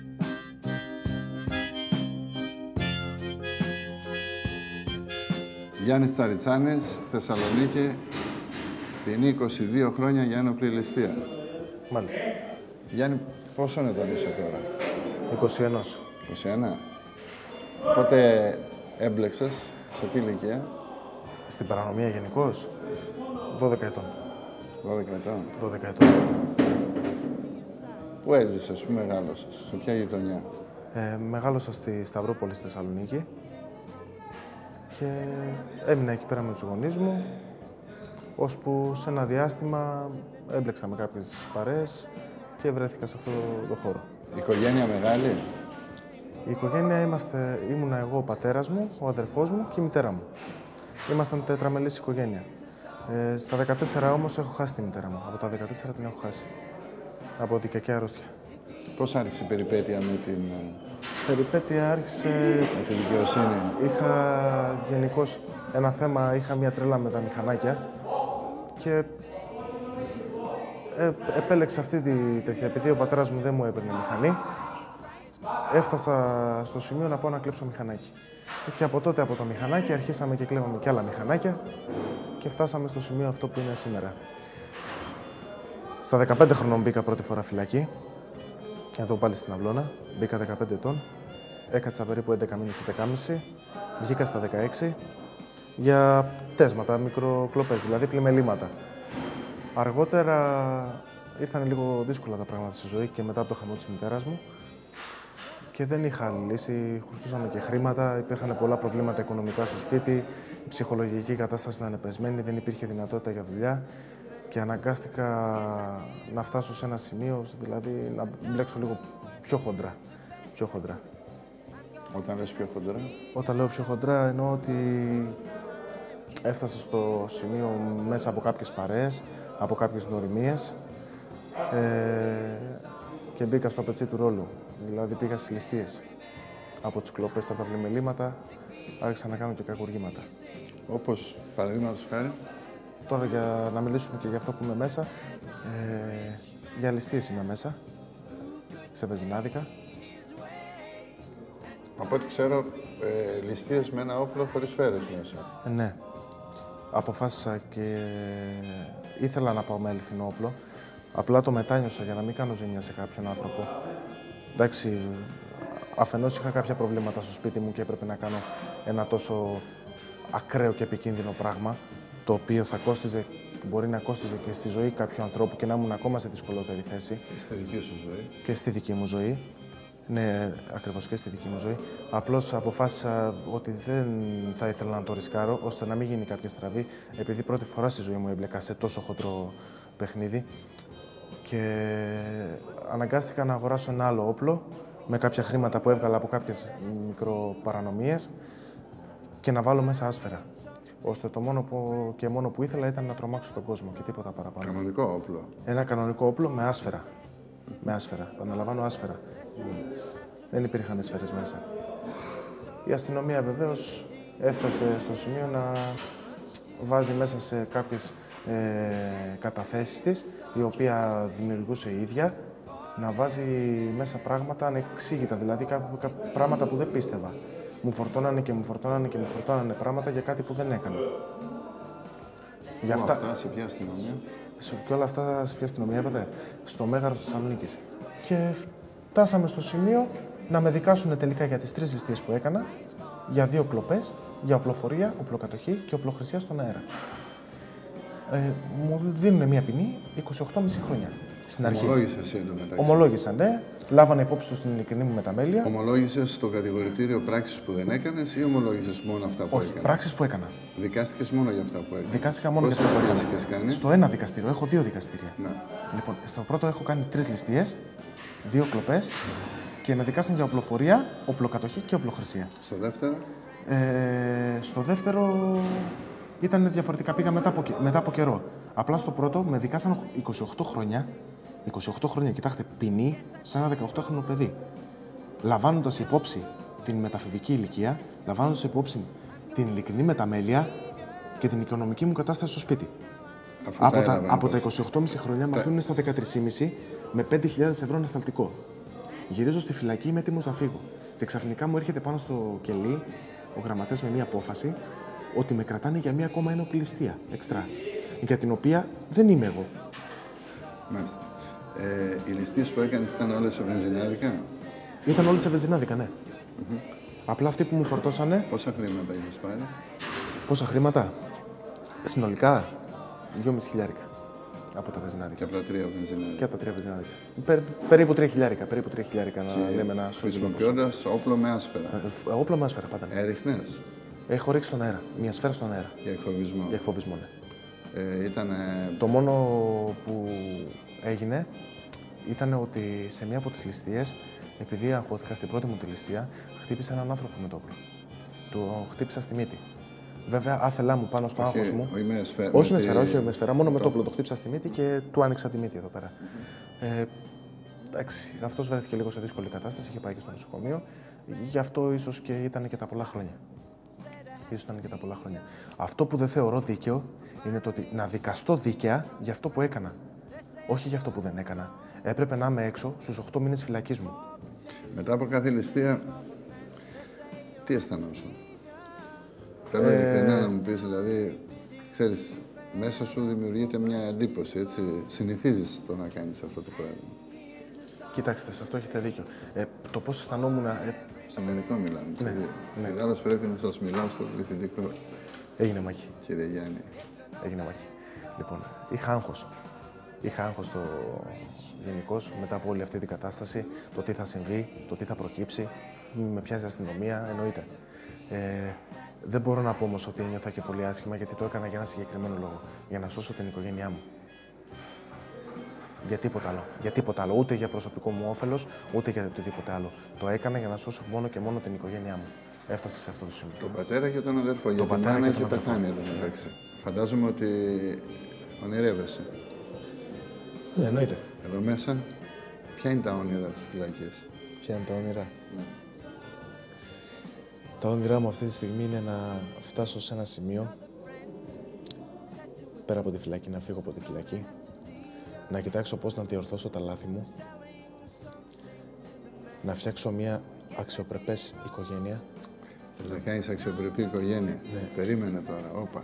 Γιάννης Τσαριτσάνης, Θεσσαλονίκη, ποινή 22 χρόνια για ένοπλη ληστεία. Μάλιστα. Γιάννη, πόσο ετών είσαι τώρα? 21. 21. Πότε έμπλεξες, σε τι ηλικία? Στην παρανομία γενικώς, 12 ετών. 12 ετών. 12 ετών. Πού έζησες, πού μεγάλωσες, σε ποια γειτονιά? Μεγάλωσα στη Σταυρόπολη, στη Θεσσαλονίκη και έμεινα εκεί πέρα με τους γονείς μου, ώσπου σε ένα διάστημα έμπλεξα με κάποιες παρέες και βρέθηκα σε αυτό το χώρο. Οικογένεια μεγάλη? Η οικογένεια ήμουνα εγώ, ο πατέρας μου, ο αδερφός μου και η μητέρα μου. Ήμασταν τετραμελής οικογένεια. Στα 14 όμως έχω χάσει τη μητέρα μου. Από τα 14 την έχω χάσει. Από την κακή αρρώστια. Πώς άρχισε η περιπέτεια με την... Η περιπέτεια άρχισε... Με τη δικαιοσύνη. Είχα γενικώς ένα θέμα, είχα μια τρέλα με τα μηχανάκια και επέλεξα αυτή τη τέτοια. Επειδή ο πατέρας μου δεν μου έπαιρνε μηχανή, έφτασα στο σημείο να πάω να κλέψω μηχανάκι. Και από τότε από το μηχανάκι αρχίσαμε και κλέβαμε κι άλλα μηχανάκια και φτάσαμε στο σημείο αυτό που είναι σήμερα. Στα 15 χρονών μπήκα πρώτη φορά φυλακή, εδώ πάλι στην Αυλώνα. Μπήκα 15 ετών, έκατσα περίπου 11 μήνες ή 10,5, βγήκα στα 16 για τέσματα, μικροκλοπές, δηλαδή πλημελήματα. Αργότερα ήρθαν λίγο δύσκολα τα πράγματα στη ζωή και μετά από το χαμό της μητέρας μου και δεν είχα άλλη λύση, χρωστούσαμε και χρήματα, υπήρχαν πολλά προβλήματα οικονομικά στο σπίτι, η ψυχολογική κατάσταση ήταν πεσμένη, δεν υπήρχε δυνατότητα για δουλειά και αναγκάστηκα να φτάσω σε ένα σημείο, δηλαδή να μπλέξω λίγο πιο χοντρά. Πιο χοντρά. Όταν λες πιο χοντρά? Όταν λέω πιο χοντρά εννοώ ότι έφτασα στο σημείο μέσα από κάποιες παρέες, από κάποιες γνωριμίες και μπήκα στο πετσί του ρόλου. Δηλαδή πήγα στις ληστείες. Από τις κλοπές στα πλημελήματα άρχισα να κάνω και κακουργήματα. Όπως παραδείγματος χάρη? Τώρα για να μιλήσουμε και για αυτό που είμαι μέσα, για ληστείες είμαι μέσα, σε βενζινάδικα. Από ό,τι ξέρω, ληστείες με ένα όπλο χωρίς σφαίρες μέσα. Ναι. Αποφάσισα και ήθελα να πάω με αληθινό όπλο. Απλά το μετάνιωσα για να μην κάνω ζημιά σε κάποιον άνθρωπο. Εντάξει, αφενός είχα κάποια προβλήματα στο σπίτι μου και έπρεπε να κάνω ένα τόσο ακραίο και επικίνδυνο πράγμα, το οποίο θα κόστιζε, μπορεί να κόστιζε και στη ζωή κάποιου ανθρώπου και να ήμουν ακόμα σε δυσκολότερη θέση. Και στη δική σου ζωή. Και στη δική μου ζωή. Ναι, ακριβώς και στη δική μου ζωή. Απλώς αποφάσισα ότι δεν θα ήθελα να το ρισκάρω, ώστε να μην γίνει κάποια στραβή, επειδή πρώτη φορά στη ζωή μου έμπλεκα σε τόσο χοντρό παιχνίδι. Και αναγκάστηκα να αγοράσω ένα άλλο όπλο, με κάποια χρήματα που έβγαλα από κάποιες μικροπαρανομίες και να βάλω μέσα άσφαιρα. Ώστε το μόνο που ήθελα ήταν να τρομάξω τον κόσμο και τίποτα παραπάνω. Κανονικό όπλο. Ένα κανονικό όπλο με άσφαιρα. Με άσφαιρα. Επαναλαμβάνω, άσφαιρα. Δεν υπήρχαν σφαίρες μέσα. Η αστυνομία βεβαίως έφτασε στο σημείο να βάζει μέσα σε κάποιες καταθέσεις της, η οποία δημιουργούσε η ίδια, να βάζει μέσα πράγματα ανεξήγητα, δηλαδή πράγματα που δεν πίστευα. Μου φορτώνανε και μου φορτώνανε και μου φορτώνανε πράγματα για κάτι που δεν έκανα. Για αυτά σε ποια αστυνομία? Και όλα αυτά σε ποια αστυνομία είπατε? Στο Μέγαρο της Θεσσαλονίκης. Και φτάσαμε στο σημείο να με δικάσουν τελικά για τις 3 ληστείες που έκανα, για 2 κλοπές, για οπλοφορία, οπλοκατοχή και οπλοχρησία στον αέρα. Μου δίνουν μια ποινή 28,5 χρόνια. Στην αρχή. Ομολόγησες εσύ εντωμεταξύ? Ομολόγησα, ναι. Λάβανε υπόψη του την ειλικρινή μου μεταμέλεια. Ομολόγησες στο κατηγορητήριο πράξεις που δεν έκανες ή ομολόγησες μόνο αυτά που έκανες? Πράξεις που έκανα. Δικάστηκες μόνο για αυτά που έκανες? Δικάστηκα μόνο για αυτά που έκανα. Στο ένα δικαστήριο, έχω 2 δικαστήρια. Ναι. Λοιπόν, στο πρώτο έχω κάνει 3 ληστείες, 2 κλοπές και με δικάσαν για οπλοφορία, οπλοκατοχή και οπλοχρησία. Στο δεύτερο? Στο δεύτερο ήταν διαφορετικά, πήγα μετά από καιρό. Απλά στο πρώτο με δικάσαν 28 χρόνια. 28 χρόνια, κοιτάξτε, ποινή σε ένα 18χρονο παιδί. Λαμβάνοντας υπόψη την μεταφηβική ηλικία, λαμβάνοντας υπόψη την ειλικρινή μεταμέλεια και την οικονομική μου κατάσταση στο σπίτι. Από τα 28,5 χρόνια με αφήνουν στα 13,5 με 5.000 ευρώ ανασταλτικό. Γυρίζω στη φυλακή, είμαι έτοιμος να φύγω. Και ξαφνικά μου έρχεται πάνω στο κελί ο γραμματέας με μία απόφαση ότι με κρατάνε για μία ακόμα ένοπλη ληστεία, εξτρά, για την οποία δεν είμαι εγώ. Μάλιστα. Οι ληστείες που έκανες ήταν όλες σε βενζινάδικα? Ήταν όλες σε βενζινάδικα, ναι. Απλά αυτοί που μου φορτώσανε... Πόσα χρήματα είχες πάρει? Πόσα χρήματα? Συνολικά, 2,5 χιλιάρικα από τα βενζινάδικα. Και από τα 3 βενζινάδικα. Και από τα 3 βενζινάδικα. Περίπου 3 χιλιάρικα. Περίπου 3 χιλιάρικα να λέμε ένα σωστό. Χρησιμοποιώντας όπλο με άσφαιρα? Όπλο με άσφαιρα, πάντα. Έριχνες? Έχω ρίξει στον αέρα. Μια σφαίρα στον αέρα. Για εκφοβισμό? Για εκφοβισμό, ναι. Το μόνο που έγινε ήταν ότι σε μία από τις ληστείες, επειδή αγχώθηκα στην πρώτη μου τη ληστεία, χτύπησα έναν άνθρωπο με το όπλο. Το χτύπησα στη μύτη. Βέβαια, άθελά μου πάνω στο άγχος μου. Όχι με σφαίρα, όχι με σφαίρα, μόνο με το όπλο. Το χτύπησα στη μύτη και του άνοιξα τη μύτη εδώ πέρα. Εντάξει, αυτός βρέθηκε λίγο σε δύσκολη κατάσταση, είχε πάει και στο νοσοκομείο. Γι' αυτό ίσως και ήταν και τα πολλά χρόνια. Αυτό που δεν θεωρώ δίκαιο είναι το ότι να δικαστώ δίκαια για αυτό που έκανα. Όχι για αυτό που δεν έκανα. Έπρεπε να είμαι έξω στους 8 μήνες φυλακής μου. Μετά από κάθε ληστεία, τι αισθανόσουν? Θέλω ειλικρινά να μου πεις, δηλαδή, ξέρεις, μέσα σου δημιουργείται μια εντύπωση, έτσι. Συνηθίζεις το να κάνεις αυτό το πράγμα. Κοιτάξτε, σε αυτό έχετε δίκιο. Το πώς αισθανόμουν... Στον ελληνικό μιλάμε. Ναι. Ιδάλλως πρέπει να σας μιλάω στο πληθυντικό. Έγινε μάχη. Κύριε Γιάννη. Έγινε μάχη. Λοιπόν, είχα άγχος. Είχα άγχος γενικώς μετά από όλη αυτή την κατάσταση, το τι θα συμβεί, το τι θα προκύψει, με πιάζει αστυνομία, εννοείται. Δεν μπορώ να πω όμως ότι ένιωθα και πολύ άσχημα, γιατί το έκανα για ένα συγκεκριμένο λόγο. Για να σώσω την οικογένειά μου. Για τίποτα άλλο. Για τίποτα άλλο. Ούτε για προσωπικό μου όφελος, ούτε για οτιδήποτε άλλο. Το έκανα για να σώσω μόνο και μόνο την οικογένειά μου. Έφτασα σε αυτό το σημείο. Τον πατέρα και τον αδέρφο. Γιατί η μάνα είχε πεθάνει εδώ μεταξύ. Φαντάζομαι ότι ονειρεύεσαι. Ναι, εννοείται. Εδώ μέσα, ποια είναι τα όνειρα της φυλακής? Ποια είναι τα όνειρα? Ναι. Τα όνειρά μου αυτή τη στιγμή είναι να φτάσω σε ένα σημείο, πέρα από τη φυλακή, να φύγω από τη φυλακή, να κοιτάξω πώς να διορθώσω τα λάθη μου, να φτιάξω μια αξιοπρεπές οικογένεια. Θα κάνεις αξιοπρεπή οικογένεια? Ναι. Περίμενε τώρα, όπα.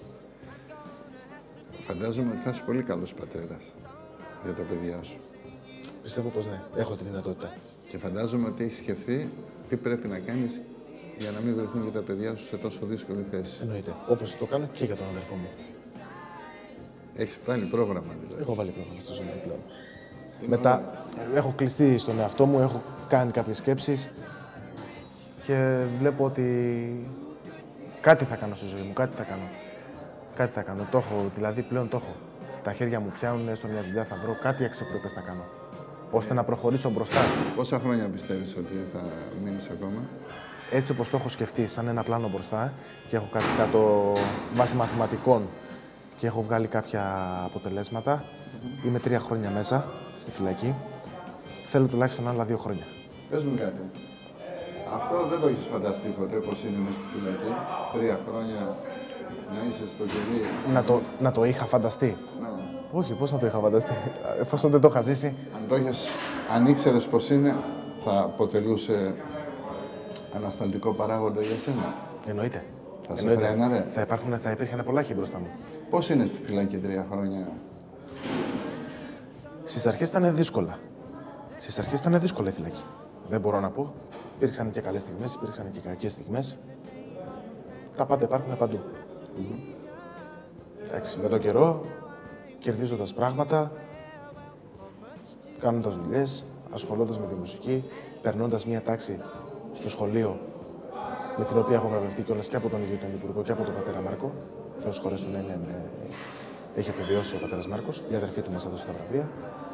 Φαντάζομαι ότι θα είσαι πολύ καλός πατέρας για τα παιδιά σου. Πιστεύω πως ναι, έχω τη δυνατότητα. Και φαντάζομαι ότι έχεις σκεφτεί τι πρέπει να κάνεις για να μην βρεθούν και τα παιδιά σου σε τόσο δύσκολη θέση. Εννοείται. Όπως το κάνω και για τον αδερφό μου. Έχεις βάλει πρόγραμμα δηλαδή. Έχω βάλει πρόγραμμα στη ζωή μου πλέον. Μετά έχω κλειστεί στον εαυτό μου, έχω κάνει κάποιες σκέψεις και βλέπω ότι κάτι θα κάνω στη ζωή μου, κάτι θα κάνω. Κάτι θα κάνω. Το έχω, δηλαδή πλέον το έχω. Τα χέρια μου πιάνουν, έστω μια δουλειά θα βρω, κάτι αξιοπρεπές θα κάνω. Ώστε να προχωρήσω μπροστά. Πόσα χρόνια πιστεύεις ότι θα μείνεις ακόμα? Έτσι όπως το έχω σκεφτεί, σαν ένα πλάνο μπροστά και έχω κάτσει κάτω βάσει μαθηματικών και έχω βγάλει κάποια αποτελέσματα. Είμαι 3 χρόνια μέσα στη φυλακή. Θέλω τουλάχιστον άλλα 2 χρόνια. Πες μου κάτι. Αυτό δεν το έχεις φανταστεί ποτέ πως είναι μέσα στη φυλακή? 3 χρόνια να είσαι στο κερί. Να το είχα φανταστεί. Ναι. Όχι, πώς να το είχα φανταστεί, εφόσον δεν το είχα ζήσει. Αν ήξερες πως είναι, θα αποτελούσε ανασταλτικό παράγοντα για σένα. Εννοείται. Θα σε φρέναρε. Θα υπήρχαν πολλά χι μπροστά μου. Πώς είναι στη φυλακή 3 χρόνια? Στις αρχές ήταν δύσκολα. Στις αρχές ήταν δύσκολα η φυλακή. Δεν μπορώ να πω. Υπήρξαν και καλές στιγμές, υπήρξαν και κακές στιγμές. Τα πάντα υπάρχουν παντού. Εντάξει, με τον καιρό, κερδίζοντας πράγματα, κάνοντας δουλειές, ασχολώντας με τη μουσική, περνώντας μία τάξη στο σχολείο με την οποία έχω βραβευτεί κιόλας και από τον ίδιο τον Υπουργό και από τον πατέρα Μάρκο. Θεός χωρίς τον έχει επιβιώσει ο πατέρας Μάρκος, η αδερφή του μας έδωσε τα βραβεία.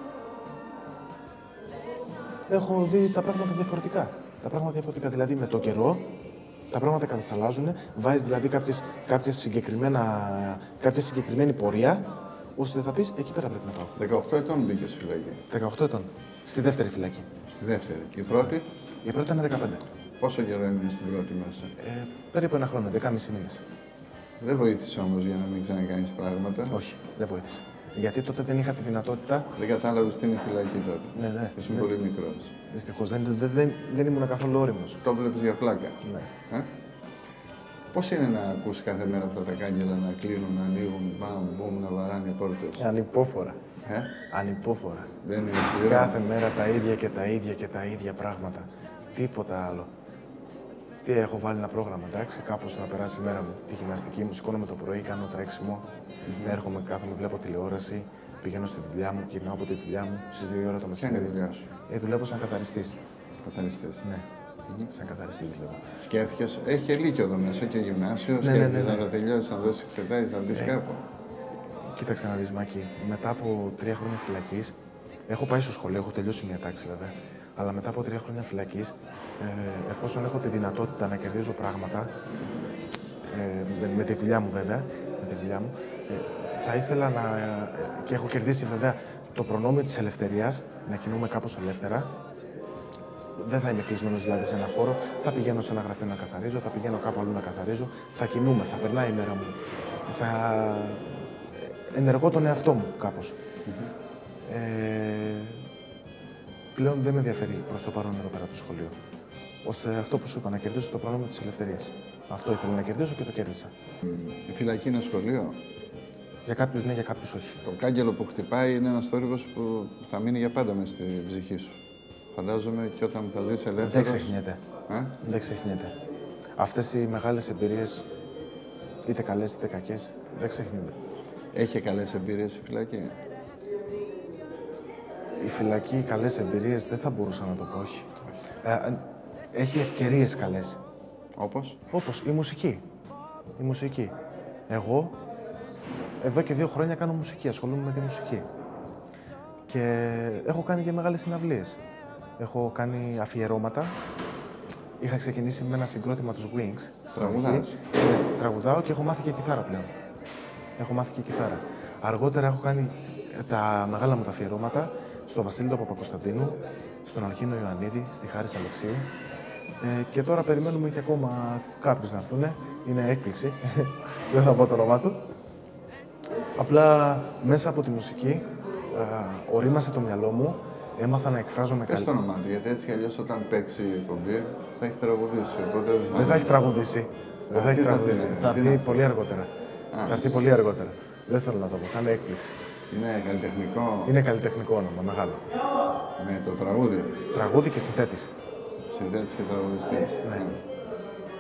Έχω δει τα πράγματα διαφορετικά. Τα πράγματα διαφορετικά, δηλαδή με το καιρό τα πράγματα κατασταλάζουν, βάζεις δηλαδή κάποια συγκεκριμένη πορεία, ώστε θα πεις εκεί πέρα πρέπει να πάω. 18 ετών μπήκες στη φυλακή. 18 ετών. Στη δεύτερη φυλακή. Στη δεύτερη. Η πρώτη? Η πρώτη ήταν 15. Πόσο καιρό έμεινες στην πρώτη μέσα? Περίπου 1 χρόνο, 10,5 μήνες. Δεν βοήθησε όμως για να μην ξανακάνεις πράγματα. Όχι, δεν βοήθησε. Γιατί τότε δεν είχα τη δυνατότητα. Δεν κατάλαβες τι είναι η φυλακή τότε. Ναι. Ήσουν πολύ μικρός. Δυστυχώς δεν ήμουν καθόλου όριμος. Το βλέπεις για πλάκα. Ναι. Πώς είναι να ακούσει κάθε μέρα αυτά τα κάγκελα να κλείνουν, να ανοίγουν, μπαμ, να βαράνε πόρτες? Ανυπόφορα. Ανυπόφορα. Δεν είναι σκληρό? Κάθε μέρα τα ίδια και τα ίδια και τα ίδια πράγματα. Τίποτα άλλο. Τι έχω βάλει ένα πρόγραμμα, εντάξει, κάπως να περάσει η μέρα μου. Τη γυμναστική μου, σηκώνομαι το πρωί, κάνω τρέξιμο. Έρχομαι, κάθομαι, βλέπω τηλεόραση. Πηγαίνω στη δουλειά μου, γυρνάω από τη δουλειά μου στις 2 ώρα το μεσημέρι. Ποια είναι η δουλειά σου? Δουλεύω σαν καθαριστής. Καθαριστής. Ναι. Σαν καθαριστής δουλεύω. Σκέφτηκες, έχει και λύκειο εδώ μέσα και γυμνάσιο. Ναι. Σκέφτηκες να τα τελειώσεις, να δώσεις εξετάσεις, να μπεις κάπου? Κοίταξε να δεις, Μάκη. Μετά από 3 χρόνια φυλακής, έχω πάει στο σχολείο, έχω τελειώσει μια τάξη βέβαια. Αλλά μετά από 3 χρόνια φυλακής, εφόσον έχω τη δυνατότητα να κερδίζω πράγματα, με τη δουλειά μου βέβαια, θα ήθελα να. Και έχω κερδίσει βέβαια το προνόμιο της ελευθερίας, να κινούμαι κάπως ελεύθερα. Δεν θα είμαι κλεισμένος δηλαδή σε ένα χώρο. Θα πηγαίνω σε ένα γραφείο να καθαρίζω, θα πηγαίνω κάπου αλλού να καθαρίζω. Θα κινούμαι, θα περνάει η μέρα μου. Θα ενεργώ τον εαυτό μου κάπως. Πλέον δεν με ενδιαφέρει προς το παρόν εδώ πέρα από το σχολείο. Ώστε αυτό που σου είπα, να κερδίσω το προνόμιο της ελευθερίας. Αυτό ήθελα να κερδίσω και το κέρδισα. Η φυλακή είναι σχολείο? Για κάποιους ναι, για κάποιους όχι. Το κάγκελο που χτυπάει είναι ένας θόρυβος που θα μείνει για πάντα μέσα στην ψυχή σου. Φαντάζομαι και όταν θα ζεις ελεύθερος. Δεν ξεχνιέται. Δεν ξεχνιέται. Αυτές οι μεγάλες εμπειρίες, είτε καλές είτε κακές, δεν ξεχνιούνται. Έχει καλές εμπειρίες η φυλακή? Η φυλακή, καλές εμπειρίες, δεν θα μπορούσα να το πω, όχι. Έχει ευκαιρίες καλές. Όπως? Όπως η μουσική. Η μουσική. Εγώ, εδώ και 2 χρόνια κάνω μουσική, ασχολούμαι με τη μουσική. Και έχω κάνει και μεγάλες συναυλίες. Έχω κάνει αφιερώματα. Είχα ξεκινήσει με ένα συγκρότημα τους Wings. Τραγουδάς? Τραγουδάω και έχω μάθει και κιθάρα πλέον. Έχω μάθει και κιθάρα. Αργότερα έχω κάνει τα μεγάλα μου τα αφιερώματα στο Βασίλειο Παπακοσταντίνου, στον Αλχίνο Ιωαννίδη, στη Χάρις Αλεξίου. Και τώρα περιμένουμε και ακόμα κάποιους να έρθουν. Είναι έκπληξη. Δεν θα πω το όνομά του. Απλά μέσα από τη μουσική ορίμασε το μυαλό μου. Έμαθα να εκφράζομαι καλύτερα. Πες το όνομά του, γιατί έτσι κι αλλιώς όταν παίξει η εκπομπή θα έχει τραγουδήσει. Οπότε δεν θα έχει τραγουδήσει. Δεν θα έχει τραγουδήσει. Θα έρθει πολύ αργότερα. Θα έρθει πολύ αργότερα. Δεν θέλω να το πω. Θα είναι έκπληξη. Είναι καλλιτεχνικό. Είναι καλλιτεχνικό όνομα, μεγάλο. Με το τραγούδι. Τραγούδι και συνθέτης. Συνθέτης και τραγουδιστής. Ναι.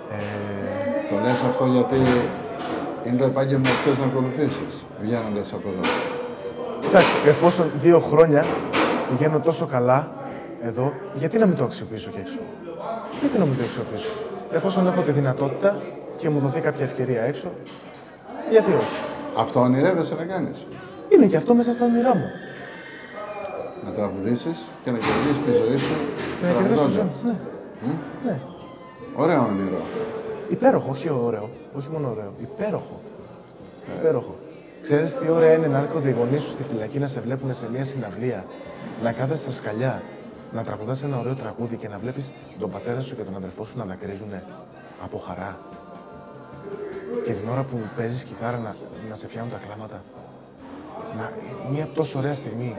Το λες αυτό γιατί είναι το επάγγελμα που θες να ακολουθήσεις, βγαίνοντας από εδώ. Εντάξει, εφόσον 2 χρόνια πηγαίνω τόσο καλά εδώ, γιατί να μην το αξιοποιήσω και έξω. Γιατί να μην το αξιοποιήσω. Εφόσον έχω τη δυνατότητα και μου δοθεί κάποια ευκαιρία έξω, γιατί όχι. Αυτό ονειρεύεσαι να κάνεις. Είναι και αυτό μέσα στα όνειρά μου. Να τραγουδήσεις και να κερδίσεις τη ζωή σου τραγουδώντας. Ναι. Ωραίο όνειρο. Υπέροχο, όχι ωραίο. Όχι μόνο ωραίο. Υπέροχο. Υπέροχο. Ξέρεις τι ωραία είναι να έρχονται οι γονείς σου στη φυλακή να σε βλέπουν σε μια συναυλία, να κάθεσαι στα σκαλιά, να τραγουδάς ένα ωραίο τραγούδι και να βλέπεις τον πατέρα σου και τον αδερφό σου να δακρύζουν από χαρά. Και την ώρα που παίζεις κιθάρα να σε πιάνουν τα κλάματα. Μια τόσο ωραία στιγμή.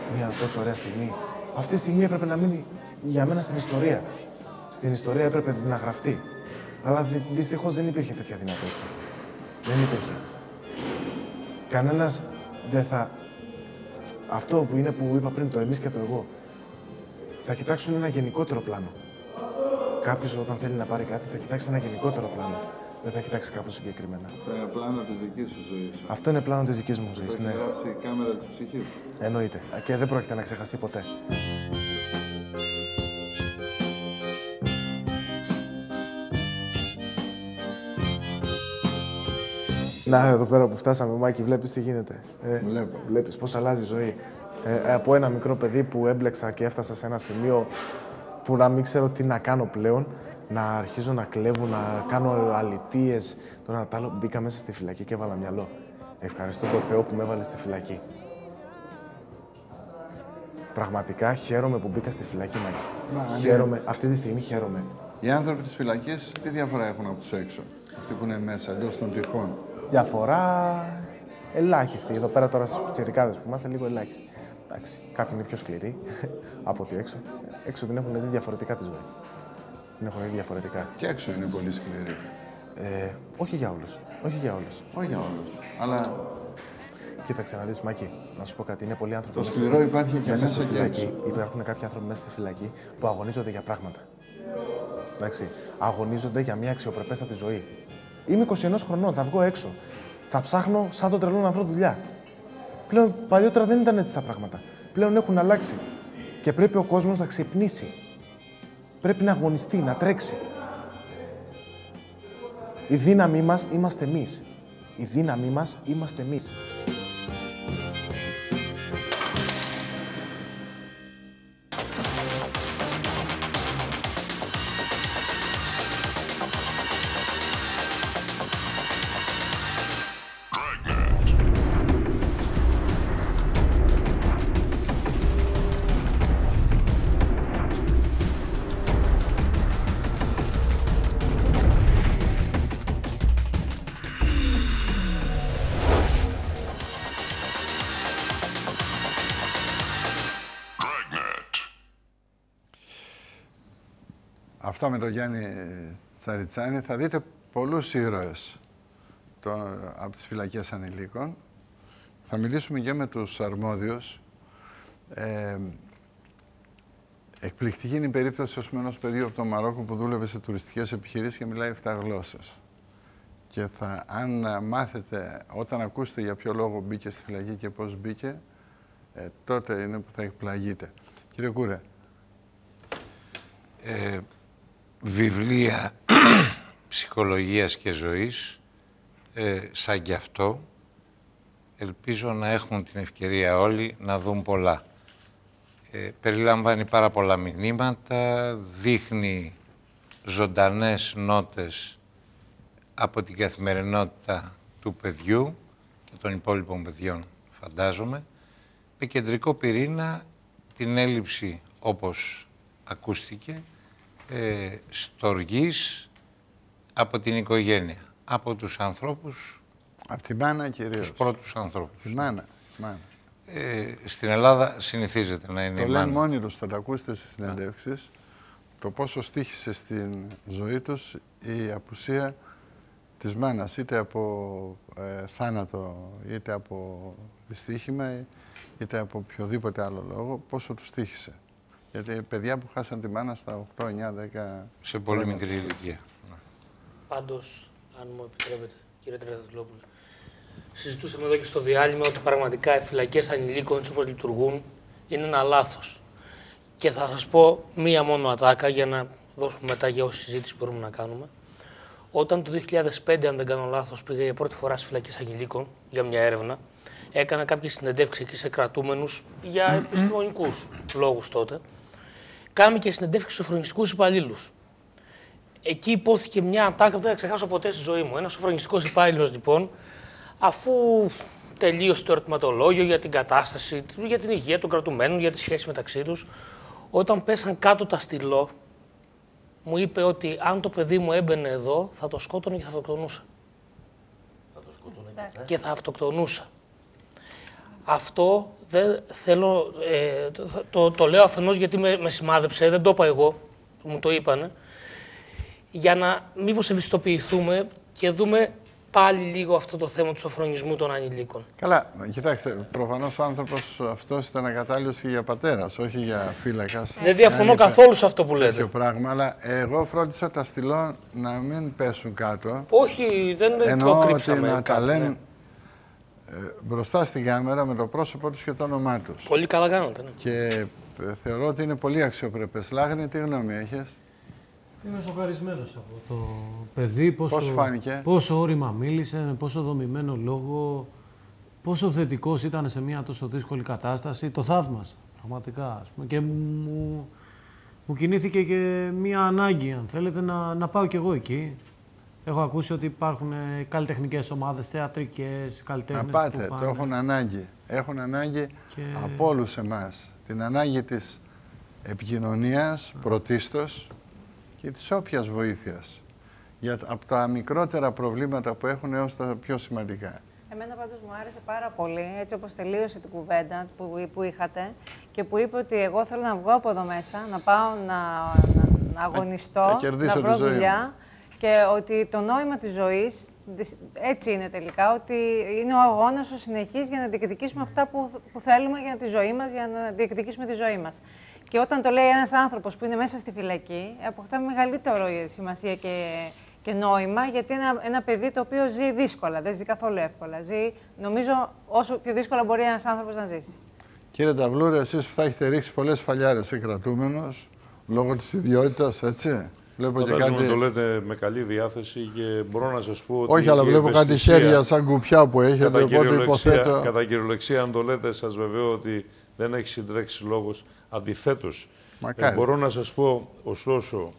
Αυτή τη στιγμή έπρεπε να μείνει για μένα στην ιστορία. Στην ιστορία έπρεπε να γραφτεί. Αλλά δυστυχώς δεν υπήρχε τέτοια δυνατότητα. Δεν υπήρχε. Κανένας δεν θα... Αυτό που είναι που είπα πριν, το εμείς και το εγώ. Θα κοιτάξουν ένα γενικότερο πλάνο. Κάποιος όταν θέλει να πάρει κάτι θα κοιτάξει ένα γενικότερο πλάνο. Δεν θα κοιτάξει κάπως συγκεκριμένα. Αυτό είναι πλάνο της δικής σου ζωής. Αυτό είναι πλάνο της δικής μου ζωής, ναι. Το έχει γράψει η κάμερα της ψυχής σου. Εννοείται. Και δεν πρόκειται να ξεχαστεί ποτέ. Να, εδώ πέρα που φτάσαμε, Μάκη, βλέπεις τι γίνεται. Βλέπω. Βλέπεις πώς αλλάζει η ζωή. Από ένα μικρό παιδί που έμπλεξα και έφτασα σε ένα σημείο που να μην ξέρω τι να κάνω πλέον, να αρχίζω να κλέβω, να κάνω αλητίες. Τώρα τ' άλλο, μπήκα μέσα στη φυλακή και έβαλα μυαλό. Ευχαριστώ τον Θεό που με έβαλε στη φυλακή. Πραγματικά χαίρομαι που μπήκα στη φυλακή, Μάκη. Χαίρομαι. Αυτή τη στιγμή χαίρομαι. Οι άνθρωποι της φυλακής τι διαφορά έχουν από τους έξω, αυτοί που είναι μέσα, εντός των τυχών. Διαφορά ελάχιστη. Εδώ πέρα τώρα στους πιτσιρικάδες που είμαστε, λίγο ελάχιστη. Εντάξει, κάποιοι είναι πιο σκληροί από ότι έξω. Έξω την έχουν δει διαφορετικά τη ζωή. Την έχουν δει διαφορετικά. Και έξω είναι πολύ σκληροί. Όχι για όλους. Όχι για όλους. Όχι για όλους. Αλλά... Κοίταξε να δεις, Μάκη, να σου πω κάτι. Είναι πολλοί άνθρωποι το σκληρό υπάρχει και μέσα στη φυλακή. έξω. Υπάρχουν κάποιοι άνθρωποι μέσα στη φυλακή που αγωνίζονται για πράγματα. Εντάξει, αγωνίζονται για μια αξιοπρεπέστατη ζωή. Είμαι 21 χρονών, θα βγω έξω. Θα ψάχνω σαν τον τρελό να βρω δουλειά. Πλέον παλιότερα δεν ήταν έτσι τα πράγματα. Πλέον έχουν αλλάξει. Και πρέπει ο κόσμος να ξυπνήσει. Πρέπει να αγωνιστεί, να τρέξει. Η δύναμή μας είμαστε εμείς. Η δύναμή μας είμαστε εμείς. Αυτά με τον Γιάννη Τσαριτσάνη. Θα δείτε πολλούς ήρωες από τις φυλακές ανηλίκων. Θα μιλήσουμε και με τους αρμόδιους. Εκπληκτική είναι η περίπτωση ενός παιδιού από το Μαρόκο που δούλευε σε τουριστικές επιχειρήσεις και μιλάει 7 γλώσσες. Και αν μάθετε, όταν ακούσετε για ποιο λόγο μπήκε στη φυλακή και πώς μπήκε, τότε είναι που θα εκπλαγείτε. Κύριε Κούρε. Βιβλία ψυχολογίας και ζωής, σαν κι αυτό, ελπίζω να έχουν την ευκαιρία όλοι να δουν πολλά. Περιλαμβάνει πάρα πολλά μηνύματα, δείχνει ζωντανές νότες από την καθημερινότητα του παιδιού και των υπόλοιπων παιδιών, φαντάζομαι, με κεντρικό πυρήνα την έλλειψη, όπως ακούστηκε, στοργής από την οικογένεια, από τους ανθρώπους, από τη μάνα κυρίως, τους πρώτους ανθρώπους. Τη μάνα. Στην Ελλάδα συνηθίζεται να είναι το η μάνα. λένε μόνοι τους, θα τα ακούσετε στις συνεντεύξεις, το πόσο στοίχησε στην ζωή τους η απουσία της μάνας, είτε από θάνατο, είτε από δυστύχημα, είτε από οποιοδήποτε άλλο λόγο, πόσο τους στοίχησε. Γιατί παιδιά που χάσαν τη μάνα στα 8, 9, 10... Σε πολύ μικρή ηλικία. Πάντως, αν μου επιτρέπετε, κύριε Τρεδαφυλόπουλε, συζητούσαμε εδώ και στο διάλειμμα ότι πραγματικά οι φυλακές ανηλίκων, όπως λειτουργούν, είναι ένα λάθος. Και θα σας πω μία μόνο ατάκα για να δώσουμε μετά για όση συζήτηση μπορούμε να κάνουμε. Όταν το 2005, αν δεν κάνω λάθος, πήγα για πρώτη φορά στις φυλακές ανηλίκων για μια έρευνα, έκανα κάποιες συνεντεύξεις εκεί σε κρατούμενους για επιστημονικούς λόγους τότε. Κάναμε και συνεντεύξεις στους σοφρονιστικούς υπαλλήλους. Εκεί υπόθηκε μια ατάκα που δεν θα ξεχάσω ποτέ στη ζωή μου. Ένας σοφρονιστικός υπάλληλος, λοιπόν, αφού τελείωσε το ερωτηματολόγιο για την κατάσταση, για την υγεία των κρατουμένων, για τις σχέσεις μεταξύ τους, όταν πέσαν κάτω τα στυλό, μου είπε ότι αν το παιδί μου έμπαινε εδώ, θα το σκότωνε και θα αυτοκτονούσα. Και θα αυτοκτονούσα. Αυτό δεν θέλω, το λέω αφενός γιατί με σημάδεψε, δεν το είπα εγώ, μου το είπανε, για να μήπως ευαισθητοποιηθούμε και δούμε πάλι λίγο αυτό το θέμα του σοφρονισμού των ανηλίκων. Καλά, κοιτάξτε, προφανώς ο άνθρωπος αυτός ήταν ακατάλληλος και για πατέρας, όχι για φύλακας. Δεν διαφωνώ καθόλου σε αυτό που λέτε. Τέτοιο πράγμα, αλλά εγώ φρόντισα τα στυλό να μην πέσουν κάτω. Όχι, δεν το κρύψαμε. Ενώ να τα λένε μπροστά στην κάμερα με το πρόσωπό τους και το όνομά τους. Πολύ καλά κάνατε. Ναι. Και θεωρώ ότι είναι πολύ αξιοπρεπές. Λάγνη, τι γνώμη έχεις? Είμαι σοκαρισμένος από το παιδί, πώς φάνηκε? Πόσο όρημα μίλησε, με πόσο δομημένο λόγο, πόσο θετικός ήταν σε μια τόσο δύσκολη κατάσταση. Το θαύμασα, πραγματικά. Ας πούμε, και μου κινήθηκε και μια ανάγκη, αν θέλετε, να πάω κι εγώ εκεί. Έχω ακούσει ότι υπάρχουν καλλιτεχνικές ομάδες, θεατρικές, καλλιτέχνες. Να πάτε, το έχουν ανάγκη. Έχουν ανάγκη από όλους εμάς. Την ανάγκη της επικοινωνίας, πρωτίστως, και της όποιας βοήθειας. Από τα μικρότερα προβλήματα που έχουν έως τα πιο σημαντικά. Εμένα πάντως μου άρεσε πάρα πολύ, έτσι όπως τελείωσε την κουβέντα που είχατε και που είπε ότι εγώ θέλω να βγω από εδώ μέσα, να πάω να αγωνιστώ, να βρω δουλειά και ότι το νόημα της ζωής, έτσι είναι τελικά, ότι είναι ο αγώνας ο συνεχής για να διεκδικήσουμε αυτά που θέλουμε για τη ζωή μας, για να διεκδικήσουμε τη ζωή μας. Και όταν το λέει ένας άνθρωπος που είναι μέσα στη φυλακή, αποκτά μεγαλύτερο σημασία και νόημα, γιατί είναι ένα παιδί το οποίο ζει δύσκολα, δεν ζει καθόλου εύκολα. Ζει, νομίζω, όσο πιο δύσκολα μπορεί ένας άνθρωπος να ζήσει. Κύριε Ταυλούρη, εσείς που θα έχετε ρίξει πολλές φαλιάρες σε κρατούμενους, λόγω της ιδιότητας, έτσι. Βλέπω και κάτι... το λέτε με καλή διάθεση και μπορώ να σας πω ότι... Όχι, αλλά βλέπω κάτι χέρια σαν κουπιά που έχετε, οπότε υποθέτω... Κατά κυριολεξία, αν το λέτε, σας βεβαιώ ότι δεν έχει συντρέξει λόγος. Αντιθέτως, μπορώ να σας πω, ωστόσο,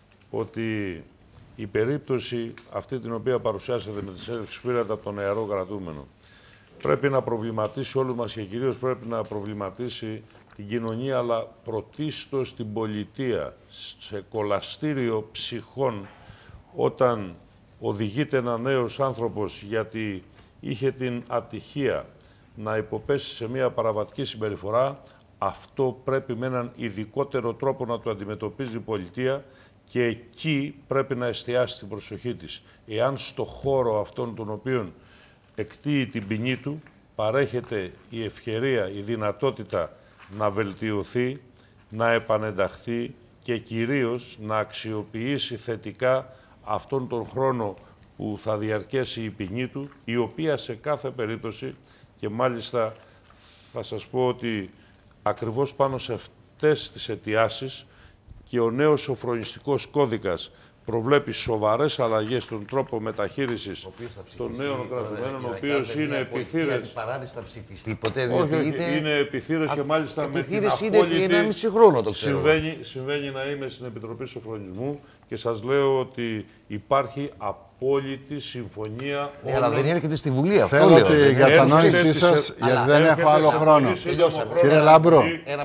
ότι η περίπτωση αυτή την οποία παρουσιάσατε με τις ένδειξεις που πήρατε από τον νεαρό κρατούμενο πρέπει να προβληματίσει όλους μας και κυρίως πρέπει να προβληματίσει την κοινωνία, αλλά πρωτίστως την πολιτεία, σε κολαστήριο ψυχών, όταν οδηγείται ένα νέος άνθρωπος γιατί είχε την ατυχία να υποπέσει σε μια παραβατική συμπεριφορά, αυτό πρέπει με έναν ειδικότερο τρόπο να το αντιμετωπίζει η πολιτεία και εκεί πρέπει να εστιάσει την προσοχή της. Εάν στο χώρο αυτόν τον οποίον εκτείει την ποινή του, παρέχεται η ευκαιρία, η δυνατότητα να βελτιωθεί, να επανενταχθεί και κυρίως να αξιοποιήσει θετικά αυτόν τον χρόνο που θα διαρκέσει η ποινή του, η οποία σε κάθε περίπτωση, και μάλιστα θα σας πω ότι ακριβώς πάνω σε αυτές τις αιτιάσεις και ο νέος σοφρονιστικός κώδικας προβλέπει σοβαρές αλλαγές στον τρόπο μεταχείρισης των νέων κρατουμένων, ο οποίος είναι επιθύρες. Η παράδειση θα ψηφιστεί ποτέ, όχι, είναι επιθύρες και μάλιστα με την απόλυτη... χρόνο, το ξέρω. Συμβαίνει να είμαι στην Επιτροπή Σοφρονισμού και σας λέω ότι υπάρχει απόλυτη συμφωνία. Ναι, αλλά δεν έρχεται στη Βουλή αυτό. Θέλω την κατανόησή σας, γιατί δεν έχω άλλο χρόνο. Κύριε Λάμπρο,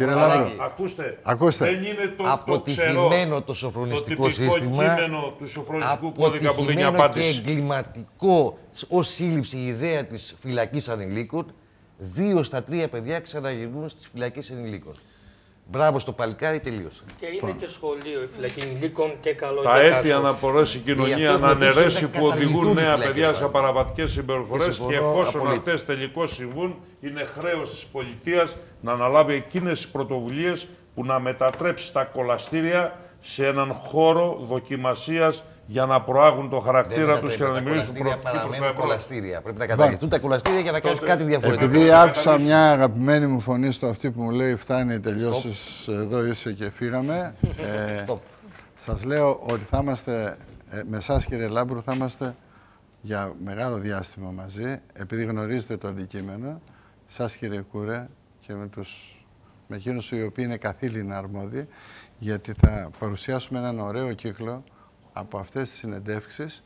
ακούστε. Δεν είναι το αποτυχημένο το σοφρονιστικό σύστημα. Του σοφρονιστικού κώδικα που δίνει απάντηση. Και εγκληματικό ως σύλληψη η ιδέα της φυλακής ανηλίκων, 2 στα 3 παιδιά ξαναγυρνούν στις φυλακές ανηλίκων. Μπράβο στο παλικάρι, τελείωσε. Και είναι και σχολείο η φυλακή ανηλίκων και καλό. Τα αίτια να μπορέσει η κοινωνία να αναιρέσει που οδηγούν νέα παιδιά σε παραβατικές συμπεριφορές και εφόσον αυτές τελικώς συμβούν, είναι χρέος της πολιτείας να αναλάβει εκείνες τις πρωτοβουλίες που να μετατρέψει τα κολαστήρια σε έναν χώρο δοκιμασίας για να προάγουν το χαρακτήρα τους και να δημιουργήσουν κολαστήρια. Πρέπει να καταργηθούν τα κολαστήρια για να κάνεις κάτι διαφορετικό. Επειδή άκουσα μια αγαπημένη μου φωνή στο αυτή που μου λέει φτάνει, τελειώσεις, εδώ είσαι και φύγαμε. Σας λέω ότι θα είμαστε, με εσάς κύριε Λάμπρου, θα είμαστε για μεγάλο διάστημα μαζί, επειδή γνωρίζετε το αντικείμενο, σας κύριε Κούρε και με εκείνους οι οποίοι είναι καθήλυνα αρμόδιοι, γιατί θα παρουσιάσουμε έναν ωραίο κύκλο από αυτές τις συνεντεύξεις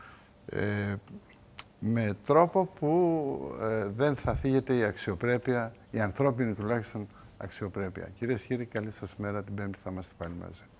με τρόπο που δεν θα θίγεται η αξιοπρέπεια, η ανθρώπινη τουλάχιστον αξιοπρέπεια. Κυρίες και κύριοι, καλή σας μέρα, την Πέμπτη θα είμαστε πάλι μαζί.